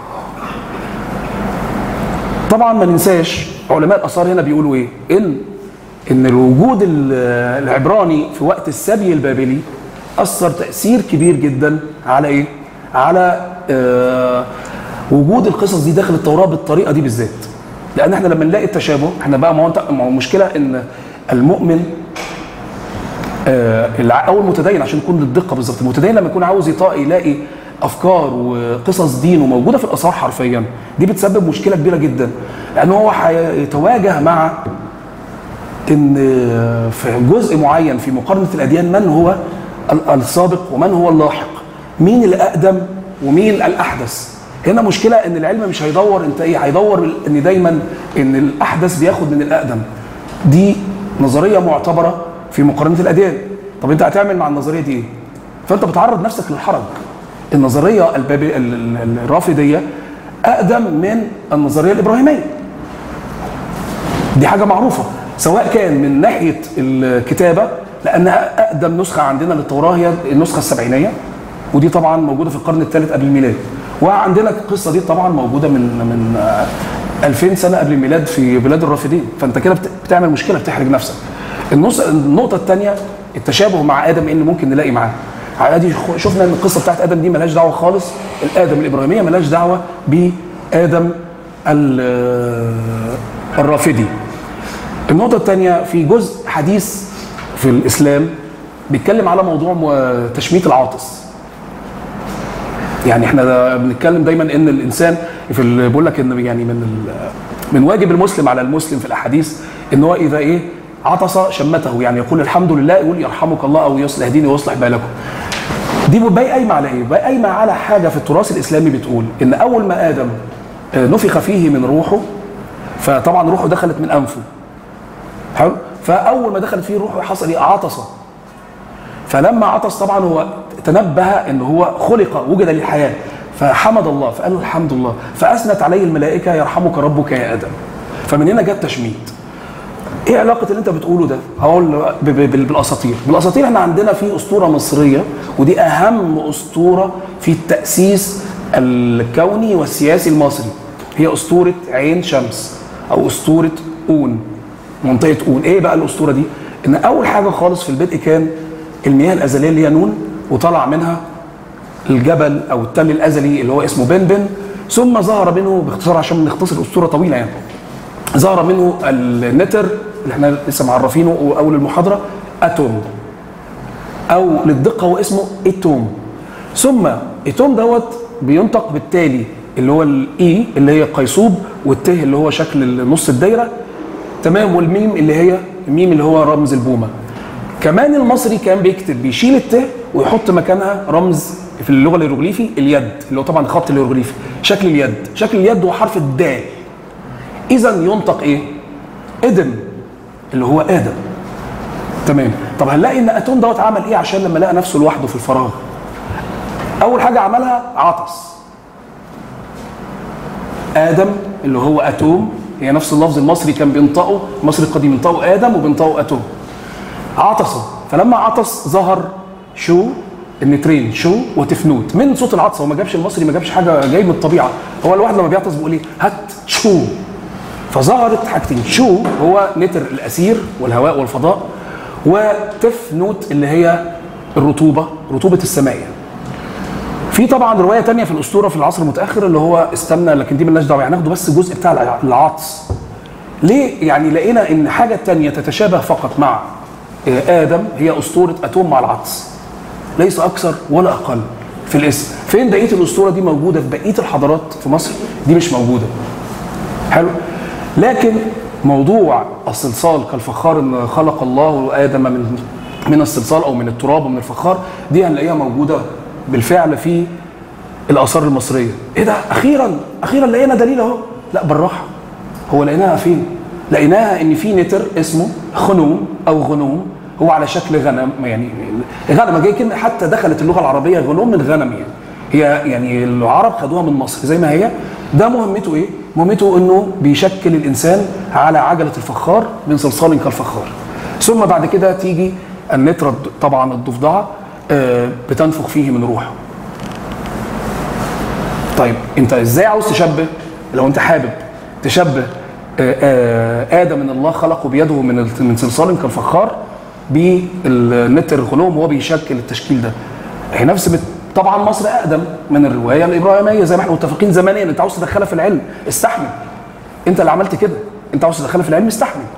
Speaker 2: طبعا ما ننساش علماء الاثار هنا بيقولوا ايه؟ ان الوجود العبراني في وقت السبي البابلي اثر تاثير كبير جدا على ايه؟ على وجود القصص دي داخل التوراه بالطريقه دي بالذات. لان احنا لما نلاقي التشابه، احنا بقى ما هو مشكله ان المؤمن او المتدين عشان يكون للدقه بالظبط، المتدين لما يكون عاوز يلاقي افكار وقصص دينه موجوده في الاثار حرفيا، دي بتسبب مشكله كبيره جدا، لان هو هيتواجه مع ان في جزء معين في مقارنه الاديان من هو السابق ومن هو اللاحق، مين الاقدم ومين الاحدث. هنا مشكله ان العلم مش هيدور انت ايه، هيدور ان دايما ان الاحدث بياخد من الاقدم. دي نظريه معتبره في مقارنه الاديان. طب انت هتعمل مع النظريه دي ايه؟ فانت بتعرض نفسك للحرج. النظريه الرافضيه اقدم من النظريه الابراهيميه. دي حاجه معروفه، سواء كان من ناحيه الكتابه لانها اقدم نسخه عندنا للتوراه هي النسخه السبعينيه، ودي طبعا موجوده في القرن الثالث قبل الميلاد. وعندنا القصه دي طبعا موجوده من 2000 سنه قبل الميلاد في بلاد الرافدين، فانت كده بتعمل مشكله، بتحرج نفسك. النقطه الثانيه التشابه مع ادم، ان ممكن نلاقي معاه. عادي شفنا ان القصه بتاعت ادم دي ملهاش دعوه خالص، الادم الابراهيميه ملهاش دعوه بادم الرافدي. النقطه الثانيه في جزء حديث في الاسلام بيتكلم على موضوع تشميت العاطس. يعني احنا بنتكلم دايما ان الانسان بيقول لك ان يعني من واجب المسلم على المسلم في الاحاديث ان هو اذا ايه عطس شمته، يعني يقول الحمد لله، يقول يرحمك الله او يصلح ديني ويصلح بالكم. دي باقي قايمه على ايه؟ باقي قايمه على حاجه في التراث الاسلامي بتقول ان اول ما ادم نفخ فيه من روحه، فطبعا روحه دخلت من انفه. حلو؟ فاول ما دخلت فيه روحه حصل ايه؟ عطس. فلما عطس طبعا هو تنبه ان هو خلق وجد للحياه، فحمد الله، فقال له الحمد لله، فاثنت عليه الملائكه يرحمك ربك يا ادم. فمن هنا جت تشميت. ايه علاقه اللي انت بتقوله ده؟ هقول بالاساطير. بالاساطير احنا عندنا في اسطوره مصريه، ودي اهم اسطوره في التاسيس الكوني والسياسي المصري، هي اسطوره عين شمس او اسطوره اون، منطقه اون. ايه بقى الاسطوره دي؟ ان اول حاجه خالص في البدء كان المياه الازليه اللي هي نون، وطلع منها الجبل او التل الازلي اللي هو اسمه بنبن، ثم ظهر منه باختصار عشان نختصر الاسطوره طويله يعني، ظهر منه النتر اللي احنا لسه معرفينه اول المحاضره اتوم، او للدقه هو اسمه اتوم. ثم اتوم دوت بينطق بالتالي اللي هو الاي اللي هي قيصوب، والته اللي هو شكل نص الدايره، تمام، والميم اللي هي الميم اللي هو رمز البومه. كمان المصري كان بيكتب بيشيل الته ويحط مكانها رمز في اللغه الهيروغليفي اليد، اللي هو طبعا الخط الهيروغليفي شكل اليد. شكل اليد هو حرف الدال، اذا ينطق ايه؟ ادم، اللي هو ادم. تمام. طب هنلاقي ان اتون دوت عمل ايه عشان لما لقى نفسه لوحده في الفراغ؟ اول حاجه عملها عطس. ادم اللي هو اتوم، هي نفس اللفظ المصري كان بينطقه، المصري القديم بينطقه ادم وبينطقه اتوم. عطس، فلما عطس ظهر شو النترين، شو وتفنوت من صوت العطس. هو ما جابش المصري، ما جابش حاجه جاي من الطبيعه، هو الواحد لما بيعطس بيقول ايه؟ هات شو. فظهرت حاجتين، شو هو نتر الاسير والهواء والفضاء، وتفنوت اللي هي الرطوبه، رطوبه السماء. في طبعا روايه ثانيه في الاسطوره في العصر المتاخر اللي هو استنى، لكن دي مالناش دعوه، هناخده بس الجزء بتاع العطس. ليه؟ يعني لقينا ان حاجه ثانيه تتشابه فقط مع ادم هي اسطوره اتوم مع العطس، ليس اكثر ولا اقل في الاسم. فين بقيه الاسطوره دي موجوده في بقيه الحضارات في مصر؟ دي مش موجوده. حلو. لكن موضوع الصلصال كالفخار، ان خلق الله ادم من الصلصال او من التراب ومن الفخار، دي هنلاقيها موجوده بالفعل في الاثار المصريه. ايه ده؟ اخيرا لقينا دليل اهو. لا بالراحه، هو لقيناها فين؟ لقيناها ان في نتر اسمه خنوم او غنوم، هو على شكل غنم، يعني غنم جاي كلمه، حتى دخلت اللغه العربيه غنوم من غنم، يعني هي يعني العرب خدوها من مصر زي ما هي. ده مهمته ايه؟ مهمته انه بيشكل الانسان على عجله الفخار من صلصال كالفخار. ثم بعد كده تيجي النترة طبعا الضفدعه بتنفخ فيه من روحه. طيب انت ازاي عاوز تشبه؟ لو انت حابب تشبه ادم ان الله خلقه بيده من صلصال كالفخار بالنتر الغنوم، هو بيشكل التشكيل ده. هي نفس طبعا مصر اقدم من الروايه الابراهيميه زي ما احنا متفقين زمانيا. انت عاوز تدخلها في العلم، استحمل. انت اللي عملت كده، انت عاوز تدخلها في العلم، استحمل.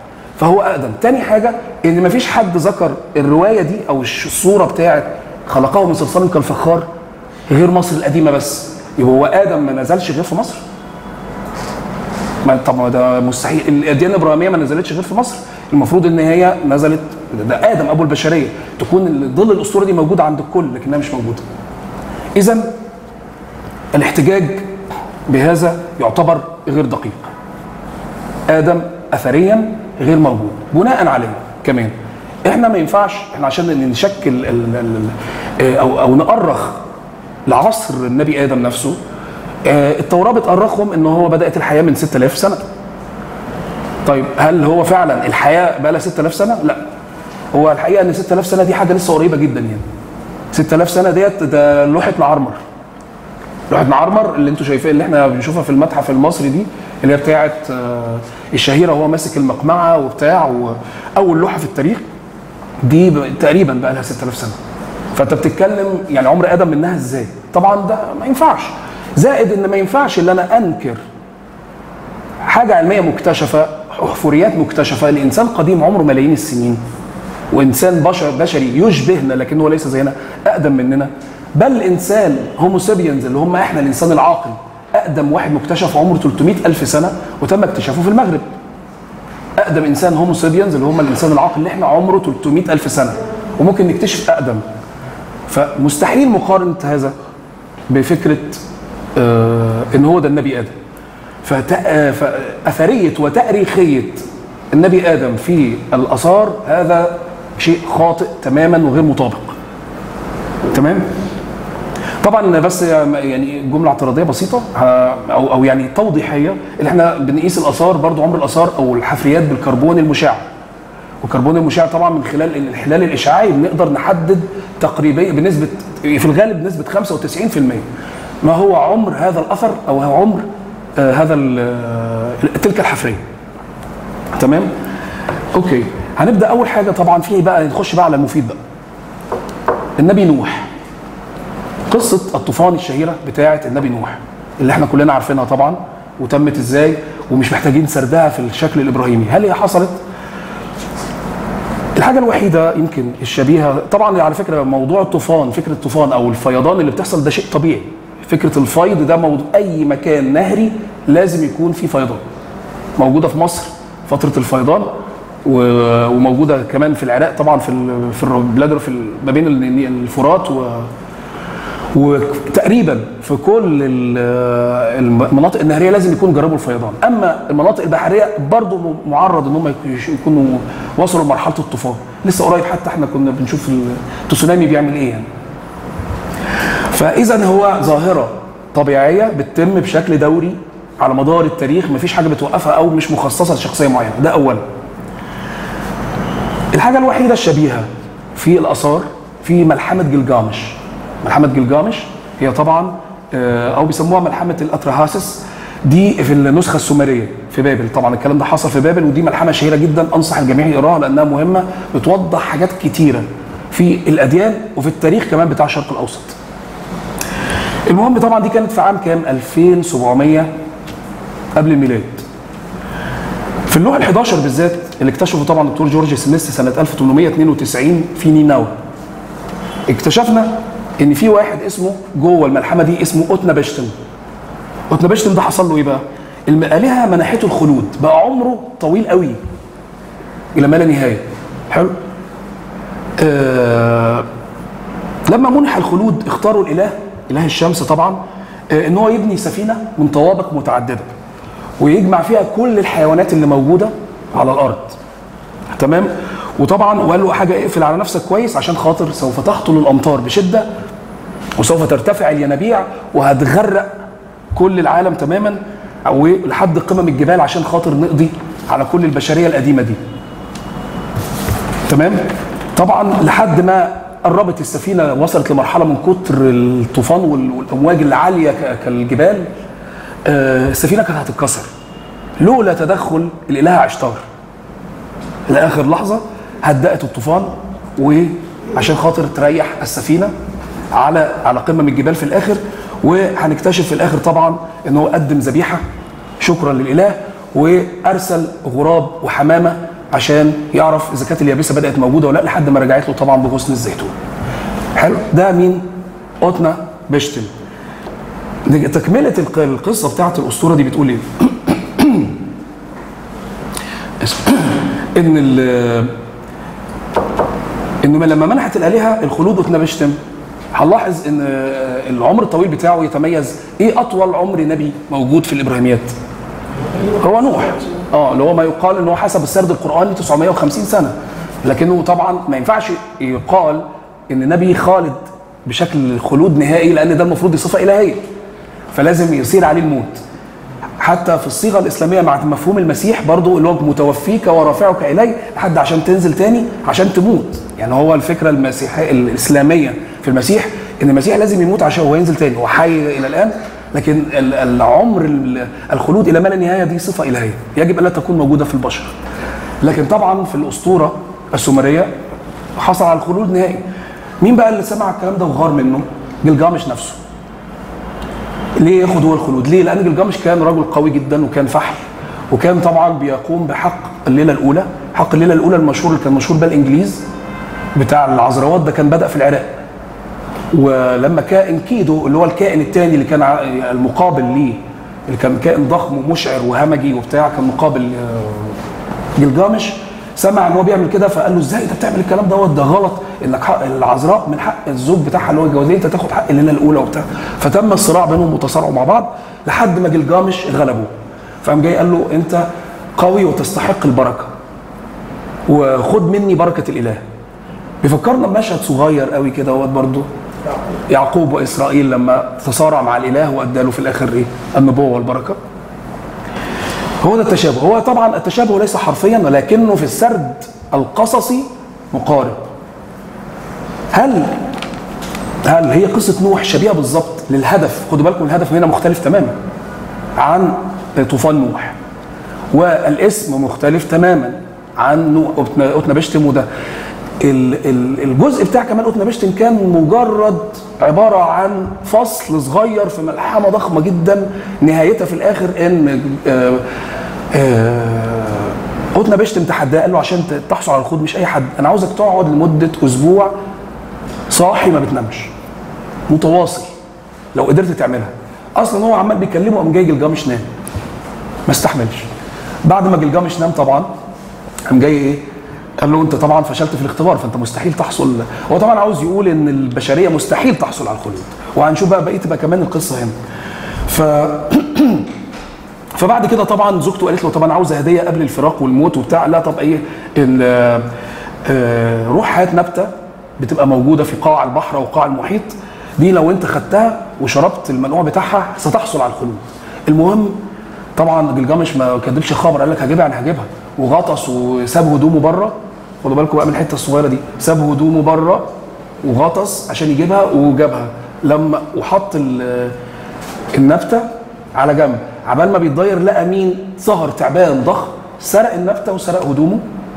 Speaker 2: فهو اقدم. تاني حاجه ان مفيش حد ذكر الروايه دي او الصوره بتاعت خلقه من صلصال كالفخار غير مصر القديمه بس. يبقى هو ادم ما نزلش غير في مصر؟ ما طب ده مستحيل، الاديان الابراهيميه ما نزلتش غير في مصر، المفروض ان هي نزلت، ده ادم ابو البشريه، تكون ظل الاسطوره دي موجوده عند الكل لكنها مش موجوده. اذا الاحتجاج بهذا يعتبر غير دقيق. ادم اثريا غير موجود. بناء عليه كمان احنا ما ينفعش احنا عشان نشكل او نؤرخ لعصر النبي ادم نفسه. التوراه بتؤرخهم ان هو بدات الحياه من 6000 سنه. طيب هل هو فعلا الحياه بقى لها 6000 سنه؟ لا. هو الحقيقه ان 6000 سنه دي حاجه لسه قريبه جدا يعني. 6000 سنه ديت ده لوحه معرمر. لوحه معرمر اللي انتم شايفين اللي احنا بنشوفها في المتحف المصري دي اللي هي بتاعت الشهيره وهو ماسك المقمعه وبتاع، واول لوحه في التاريخ دي تقريبا بقى لها 6000 سنه. فانت بتتكلم يعني عمر ادم منها ازاي؟ طبعا ده ما ينفعش. زائد ان ما ينفعش ان انا انكر حاجه علميه مكتشفه، حفريات مكتشفه لانسان قديم عمره ملايين السنين، وانسان بشري يشبهنا لكنه ليس زينا، اقدم مننا. بل انسان هومو سابينز اللي هم احنا الانسان العاقل، اقدم واحد مكتشف عمره 300,000 سنه وتم اكتشافه في المغرب. اقدم انسان هومو سابينز اللي هم الانسان العاقل اللي احنا عمره 300,000 سنه وممكن نكتشف اقدم. فمستحيل مقارنه هذا بفكره ان هو ده النبي ادم. فاثريه وتاريخيه النبي ادم في الاثار هذا شيء خاطئ تماما وغير مطابق. تمام؟ طبعا بس يعني جمله اعتراضيه بسيطه او يعني توضيحيه، اللي احنا بنقيس الاثار برضو عمر الاثار او الحفريات بالكربون المشع. والكربون المشع طبعا من خلال الانحلال الاشعاعي بنقدر نحدد تقريبا بنسبه في الغالب بنسبه 95% ما هو عمر هذا الاثر او هو عمر هذا تلك الحفريه. تمام؟ اوكي، هنبدا اول حاجه طبعا فيه بقى نخش بقى على المفيد بقى. النبي نوح، قصه الطوفان الشهيره بتاعه النبي نوح اللي احنا كلنا عارفينها طبعا، وتمت ازاي ومش محتاجين سردها في الشكل الابراهيمي. هل هي حصلت؟ الحاجه الوحيده يمكن الشبيهه طبعا على فكره موضوع الطوفان، فكره الطوفان او الفيضان اللي بتحصل ده شيء طبيعي. فكره الفيض ده موضوع اي مكان نهري لازم يكون فيه فيضان. موجوده في مصر فتره الفيضان، وموجوده كمان في العراق طبعا في البلاد ما بين الفرات وتقريبا في كل المناطق النهريه لازم يكون جربوا الفيضان. اما المناطق البحريه برضو معرض ان هم يكونوا وصلوا لمرحله الطوفان. لسه قريب حتى احنا كنا بنشوف التسونامي بيعمل ايه يعني. فاذا هو ظاهره طبيعيه بتتم بشكل دوري على مدار التاريخ، مفيش حاجه بتوقفها او مش مخصصه لشخصيه معينه. ده اولا. الحاجه الوحيده الشبيهه في الاثار في ملحمه جلجامش. ملحمه جلجامش هي طبعا او بيسموها ملحمه الاترهاسس، دي في النسخه السومريه في بابل. طبعا الكلام ده حصل في بابل، ودي ملحمه شهيره جدا انصح الجميع يقراها لانها مهمه، بتوضح حاجات كتيره في الاديان وفي التاريخ كمان بتاع الشرق الاوسط. المهم طبعا دي كانت في عام كام؟ 2700 قبل الميلاد. في اللوح ال11 بالذات اللي اكتشفه طبعا الدكتور جورج سميث سنه 1892 في نينوى، اكتشفنا ان في واحد اسمه جوه الملحمه دي اسمه اوتنابشتن. اوتنابشتن ده حصل له ايه بقى؟ الآلهة منحته الخلود، بقى عمره طويل قوي الى ما لا نهايه. حلو؟ لما منح الخلود اختاروا اله الشمس طبعا ان هو يبني سفينه من طوابق متعدده ويجمع فيها كل الحيوانات اللي موجوده على الارض. تمام؟ وطبعا وقال له حاجه اقفل على نفسك كويس عشان خاطر سوف تهطل الامطار بشده وسوف ترتفع الينابيع وهتغرق كل العالم تماما او لحد قمم الجبال عشان خاطر نقضي على كل البشريه القديمه دي. تمام؟ طبعا لحد ما قربت السفينه وصلت لمرحله من كتر الطوفان والامواج العاليه كالجبال، السفينه كانت هتتكسر لولا تدخل الالهه عشتار. لاخر لحظه هدأت الطوفان وعشان خاطر تريح السفينه على قمم الجبال في الاخر. وهنكتشف في الاخر طبعا ان هو قدم ذبيحه شكرا للاله وارسل غراب وحمامه عشان يعرف اذا كانت اليابسه بدات موجوده ولا لا، لحد ما رجعت له طبعا بغصن الزيتون. حلو. ده مين؟ اوتنا بشتم. تكمله القصه بتاعت الاسطوره دي بتقول ايه؟ ان لما منحت الالهه الخلود اوتنا بشتم، هنلاحظ ان العمر الطويل بتاعه يتميز. ايه اطول عمر نبي موجود في الابراهيميات؟ هو نوح. اللي هو ما يقال ان هو حسب السرد القراني 950 سنه، لكنه طبعا ما ينفعش يقال ان نبي خالد بشكل خلود نهائي، لان ده المفروض صفه الهيه، فلازم يصير عليه الموت. حتى في الصيغه الاسلاميه مع مفهوم المسيح برضو اللي هو متوفيك ورافعك الي، لحد عشان تنزل تاني عشان تموت. يعني هو الفكره المسيحيه الاسلاميه في المسيح ان المسيح لازم يموت عشان هو ينزل تاني، هو حي الى الان، لكن العمر الخلود الى ما لا نهايه دي صفه الهيه يجب الا تكون موجوده في البشر. لكن طبعا في الاسطوره السومريه حصل على الخلود نهائي. مين بقى اللي سمع الكلام ده وغار منه؟ جلجامش نفسه. ليه ياخد هو الخلود؟ ليه؟ لان جلجامش كان رجل قوي جدا وكان فحل، وكان طبعا بيقوم بحق الليله الاولى. حق الليله الاولى المشهور اللي كان مشهور بقى الانجليز بتاع العذراوات، ده كان بدأ في العراق. ولما كان كيدو اللي هو الكائن الثاني اللي كان المقابل ليه، اللي كان كائن ضخم ومشعر وهمجي وبتاع، كان مقابل جلجامش، سمع ان هو بيعمل كده فقال له ازاي انت بتعمل الكلام دوت؟ ده غلط، انك حق العذراء من حق الزوج بتاعها اللي هو يتجوزها، انت تاخد حق الليله الاولى وبتاع. فتم الصراع بينهم وتصارعوا مع بعض لحد ما جلجامش غلبوه. فقام جاي قال له انت قوي وتستحق البركه، وخد مني بركه الاله. بيفكرنا بمشهد صغير قوي كده هو برضه، يعقوب واسرائيل لما تصارع مع الاله واداله في الاخر ايه؟ النبوه والبركه. هو ده التشابه. هو طبعا التشابه ليس حرفيا ولكنه في السرد القصصي مقارب. هل هي قصه نوح شبيهه بالظبط للهدف؟ خدوا بالكم الهدف هنا مختلف تماما عن طوفان نوح، والاسم مختلف تماما عن اوتنا بشتم. وده الجزء بتاع كمان اوتنا بشتم كان مجرد عباره عن فصل صغير في ملحمه ضخمه جدا، نهايتها في الاخر ان اوتنا بشتم تحداه، قال له عشان تحصل على الخلود مش اي حد، انا عاوزك تقعد لمده اسبوع صاحي ما بتنامش متواصل لو قدرت تعملها. اصلا هو عمال بيكلمه، قام جاي جلجامش نام، ما استحملش. بعد ما جلجامش نام طبعا قام جاي ايه؟ قال له انت طبعا فشلت في الاختبار، فانت مستحيل تحصل. هو طبعا عاوز يقول ان البشريه مستحيل تحصل على الخلود، وهنشوف بقى بقيه تبقى كمان القصه هنا. فبعد كده طبعا زوجته قالت له طبعا عاوزه هديه قبل الفراق والموت وبتاع. لا طب ايه؟ روح حياه نبته بتبقى موجوده في قاع البحر وقاع المحيط، دي لو انت خدتها وشربت المنقوع بتاعها ستحصل على الخلود. المهم طبعا جلجامش ما كدبش خبر، قال لك هجيبها، يعني هجيبها، وغطس وساب هدومه بره. خدوا بالكم بقى من الحته الصغيره دي، ساب هدومه بره وغطس عشان يجيبها، وجابها لما وحط النبته على جنب. عبال ما بيتضير لقى مين؟ ظهر تعبان ضخم سرق النبته وسرق هدومه.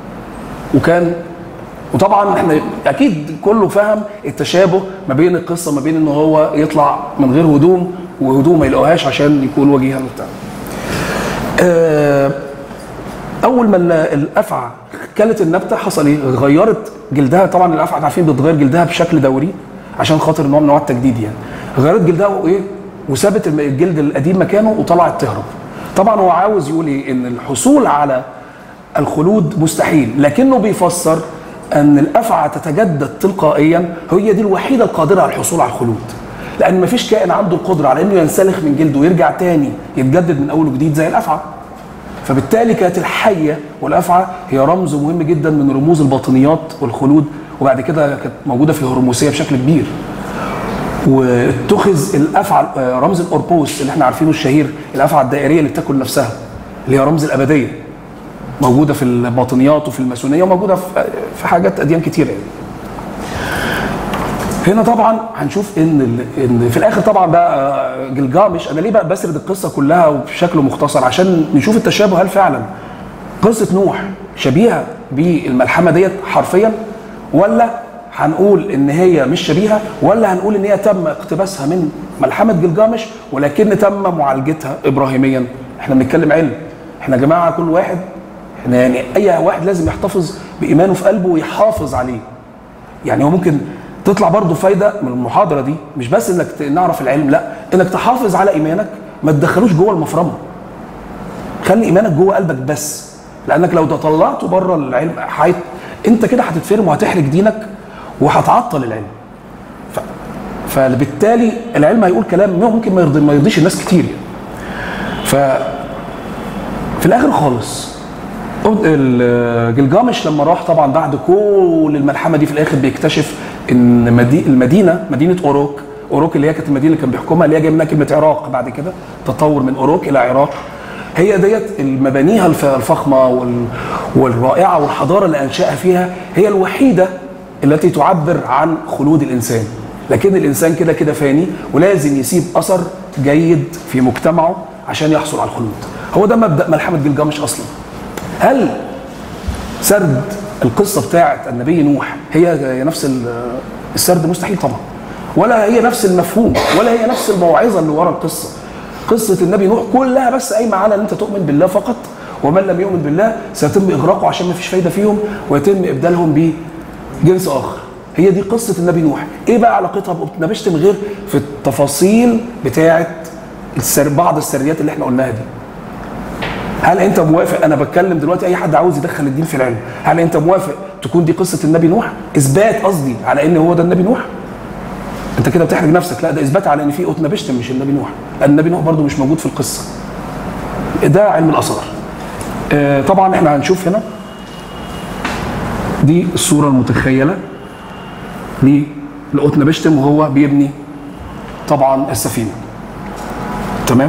Speaker 2: وطبعا احنا اكيد كله فهم التشابه ما بين القصه، ما بين ان هو يطلع من غير هدوم وهدوم ما يلاقوهاش عشان يكون وجيها وبتاع. اول ما الافعى كلت النبته حصل ايه؟ غيرت جلدها. طبعا الافعى عارفين بتغير جلدها بشكل دوري عشان خاطر نوع من انواع التجديد يعني. غيرت جلدها وايه؟ وسابت الجلد القديم مكانه وطلعت تهرب. طبعا هو عاوز يقول ايه؟ ان الحصول على الخلود مستحيل، لكنه بيفسر ان الافعى تتجدد تلقائيا، هي دي الوحيده القادره على الحصول على الخلود، لان مفيش كائن عنده القدره على انه ينسلخ من جلده ويرجع تاني يتجدد من اول وجديد زي الافعى. فبالتالي كانت الحيه والافعى هي رمز مهم جدا من رموز الباطنيات والخلود، وبعد كده كانت موجوده في الهرموسيه بشكل كبير. واتخذ الافعى رمز الاوربوس اللي احنا عارفينه الشهير، الافعى الدائريه اللي بتاكل نفسها اللي هي رمز الابديه، موجوده في الباطنيات وفي الماسونيه وموجوده في حاجات اديان كتيره يعني. هنا طبعا هنشوف ان في الاخر طبعا بقى جلجامش، انا ليه بقى بسرد القصه كلها وبشكل مختصر؟ عشان نشوف التشابه. هل فعلا قصه نوح شبيهه بالملحمه ديت حرفيا، ولا هنقول ان هي مش شبيهه، ولا هنقول ان هي تم اقتباسها من ملحمه جلجامش ولكن تم معالجتها ابراهيميا؟ احنا بنتكلم علم، احنا يا جماعه كل واحد يعني اي واحد لازم يحتفظ بايمانه في قلبه ويحافظ عليه. يعني هو ممكن تطلع برضه فايده من المحاضره دي، مش بس انك نعرف العلم، لا، انك تحافظ على ايمانك، ما تدخلوش جوه المفرمه. خلي ايمانك جوه قلبك بس، لانك لو ده طلعته بره العلم انت كده هتتفرم وهتحرج دينك وهتعطل العلم. فبالتالي العلم هيقول كلام ممكن ما يرضيش الناس كتير يعني. في الاخر خالص جلجامش لما راح طبعا بعد كل الملحمه دي، في الاخر بيكتشف ان مدينه اوروك اللي هي كانت المدينه اللي كان بيحكمها، اللي هي جايه منها كلمه عراق، بعد كده تطور من اوروك الى عراق، هي ديت مبانيها الفخمه والرائعه والحضاره اللي انشاها فيها هي الوحيده التي تعبر عن خلود الانسان. لكن الانسان كده كده فاني، ولازم يسيب اثر جيد في مجتمعه عشان يحصل على الخلود. هو ده مبدا ملحمه جلجامش اصلا. هل سرد القصه بتاعه النبي نوح هي نفس السرد؟ مستحيل طبعا، ولا هي نفس المفهوم، ولا هي نفس الموعظه اللي ورا القصه. قصه النبي نوح كلها بس قايمه على ان انت تؤمن بالله فقط، ومن لم يؤمن بالله سيتم اغراقه عشان ما فيش فايده فيهم، ويتم ابدالهم بجنس اخر. هي دي قصه النبي نوح. ايه بقى علاقتها بابن نبشتم غير في التفاصيل بتاعه بعض السريات اللي احنا قلناها دي؟ هل انت موافق؟ انا بتكلم دلوقتي اي حد عاوز يدخل الدين في العلم، هل انت موافق تكون دي قصه النبي نوح؟ اثبات قصدي على ان هو ده النبي نوح؟ انت كده بتحرج نفسك. لا، ده اثبات على ان في ابن نبشتم مش النبي نوح، لان النبي نوح برضو مش موجود في القصه. ده علم الاثار. طبعا احنا هنشوف هنا دي الصوره المتخيله لقوت نبشتم وهو بيبني طبعا السفينه. تمام؟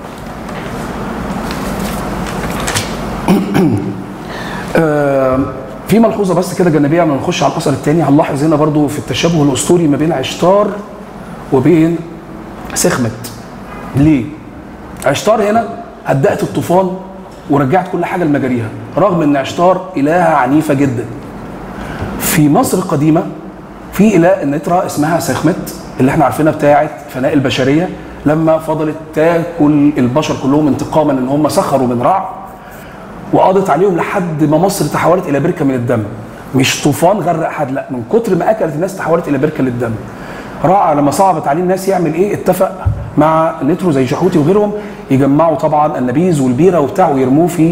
Speaker 2: في ملحوظه بس كده جانبيه قبل ما نخش على الاثر الثاني. هنلاحظ هنا برضو في التشابه الاسطوري ما بين عشتار وبين سخمت. ليه؟ عشتار هنا هدأت الطوفان ورجعت كل حاجه لمجاريها، رغم ان عشتار الهه عنيفه جدا. في مصر القديمه في اله النترة اسمها سخمت، اللي احنا عارفينها بتاعه فناء البشريه، لما فضلت تاكل البشر كلهم انتقاما ان هم سخروا من رع، وقضت عليهم لحد ما مصر تحولت الى بركه من الدم. مش طوفان غرق حد، لا، من كتر ما اكلت الناس تحولت الى بركه للدم. رع لما صعبت عليه الناس يعمل ايه؟ اتفق مع نترو زي جحوتي وغيرهم يجمعوا طبعا النبيذ والبيره وبتاع ويرموه في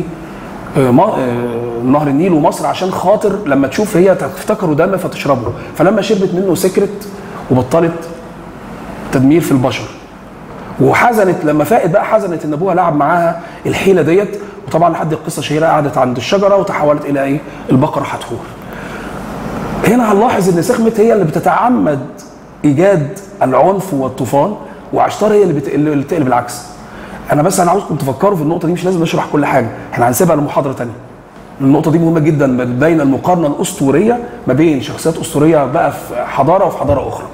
Speaker 2: نهر النيل ومصر، عشان خاطر لما تشوف هي تفتكروا دم فتشربه. فلما شربت منه سكرت وبطلت تدمير في البشر. وحزنت لما فاقت بقى، حزنت ان ابوها لعب معاها الحيله ديت، وطبعا لحد القصه الشهيره قعدت عند الشجره وتحولت الى ايه؟ البقره حتحور. هنا هنلاحظ ان سخمت هي اللي بتتعمد ايجاد العنف والطوفان، وعشتار هي اللي بتقلب العكس. انا عاوزكم تفكروا في النقطه دي، مش لازم نشرح كل حاجه، احنا هنسيبها لمحاضره ثانيه. النقطه دي مهمه جدا، بين المقارنه الاسطوريه ما بين شخصيات اسطوريه بقى في حضاره وفي حضاره اخرى.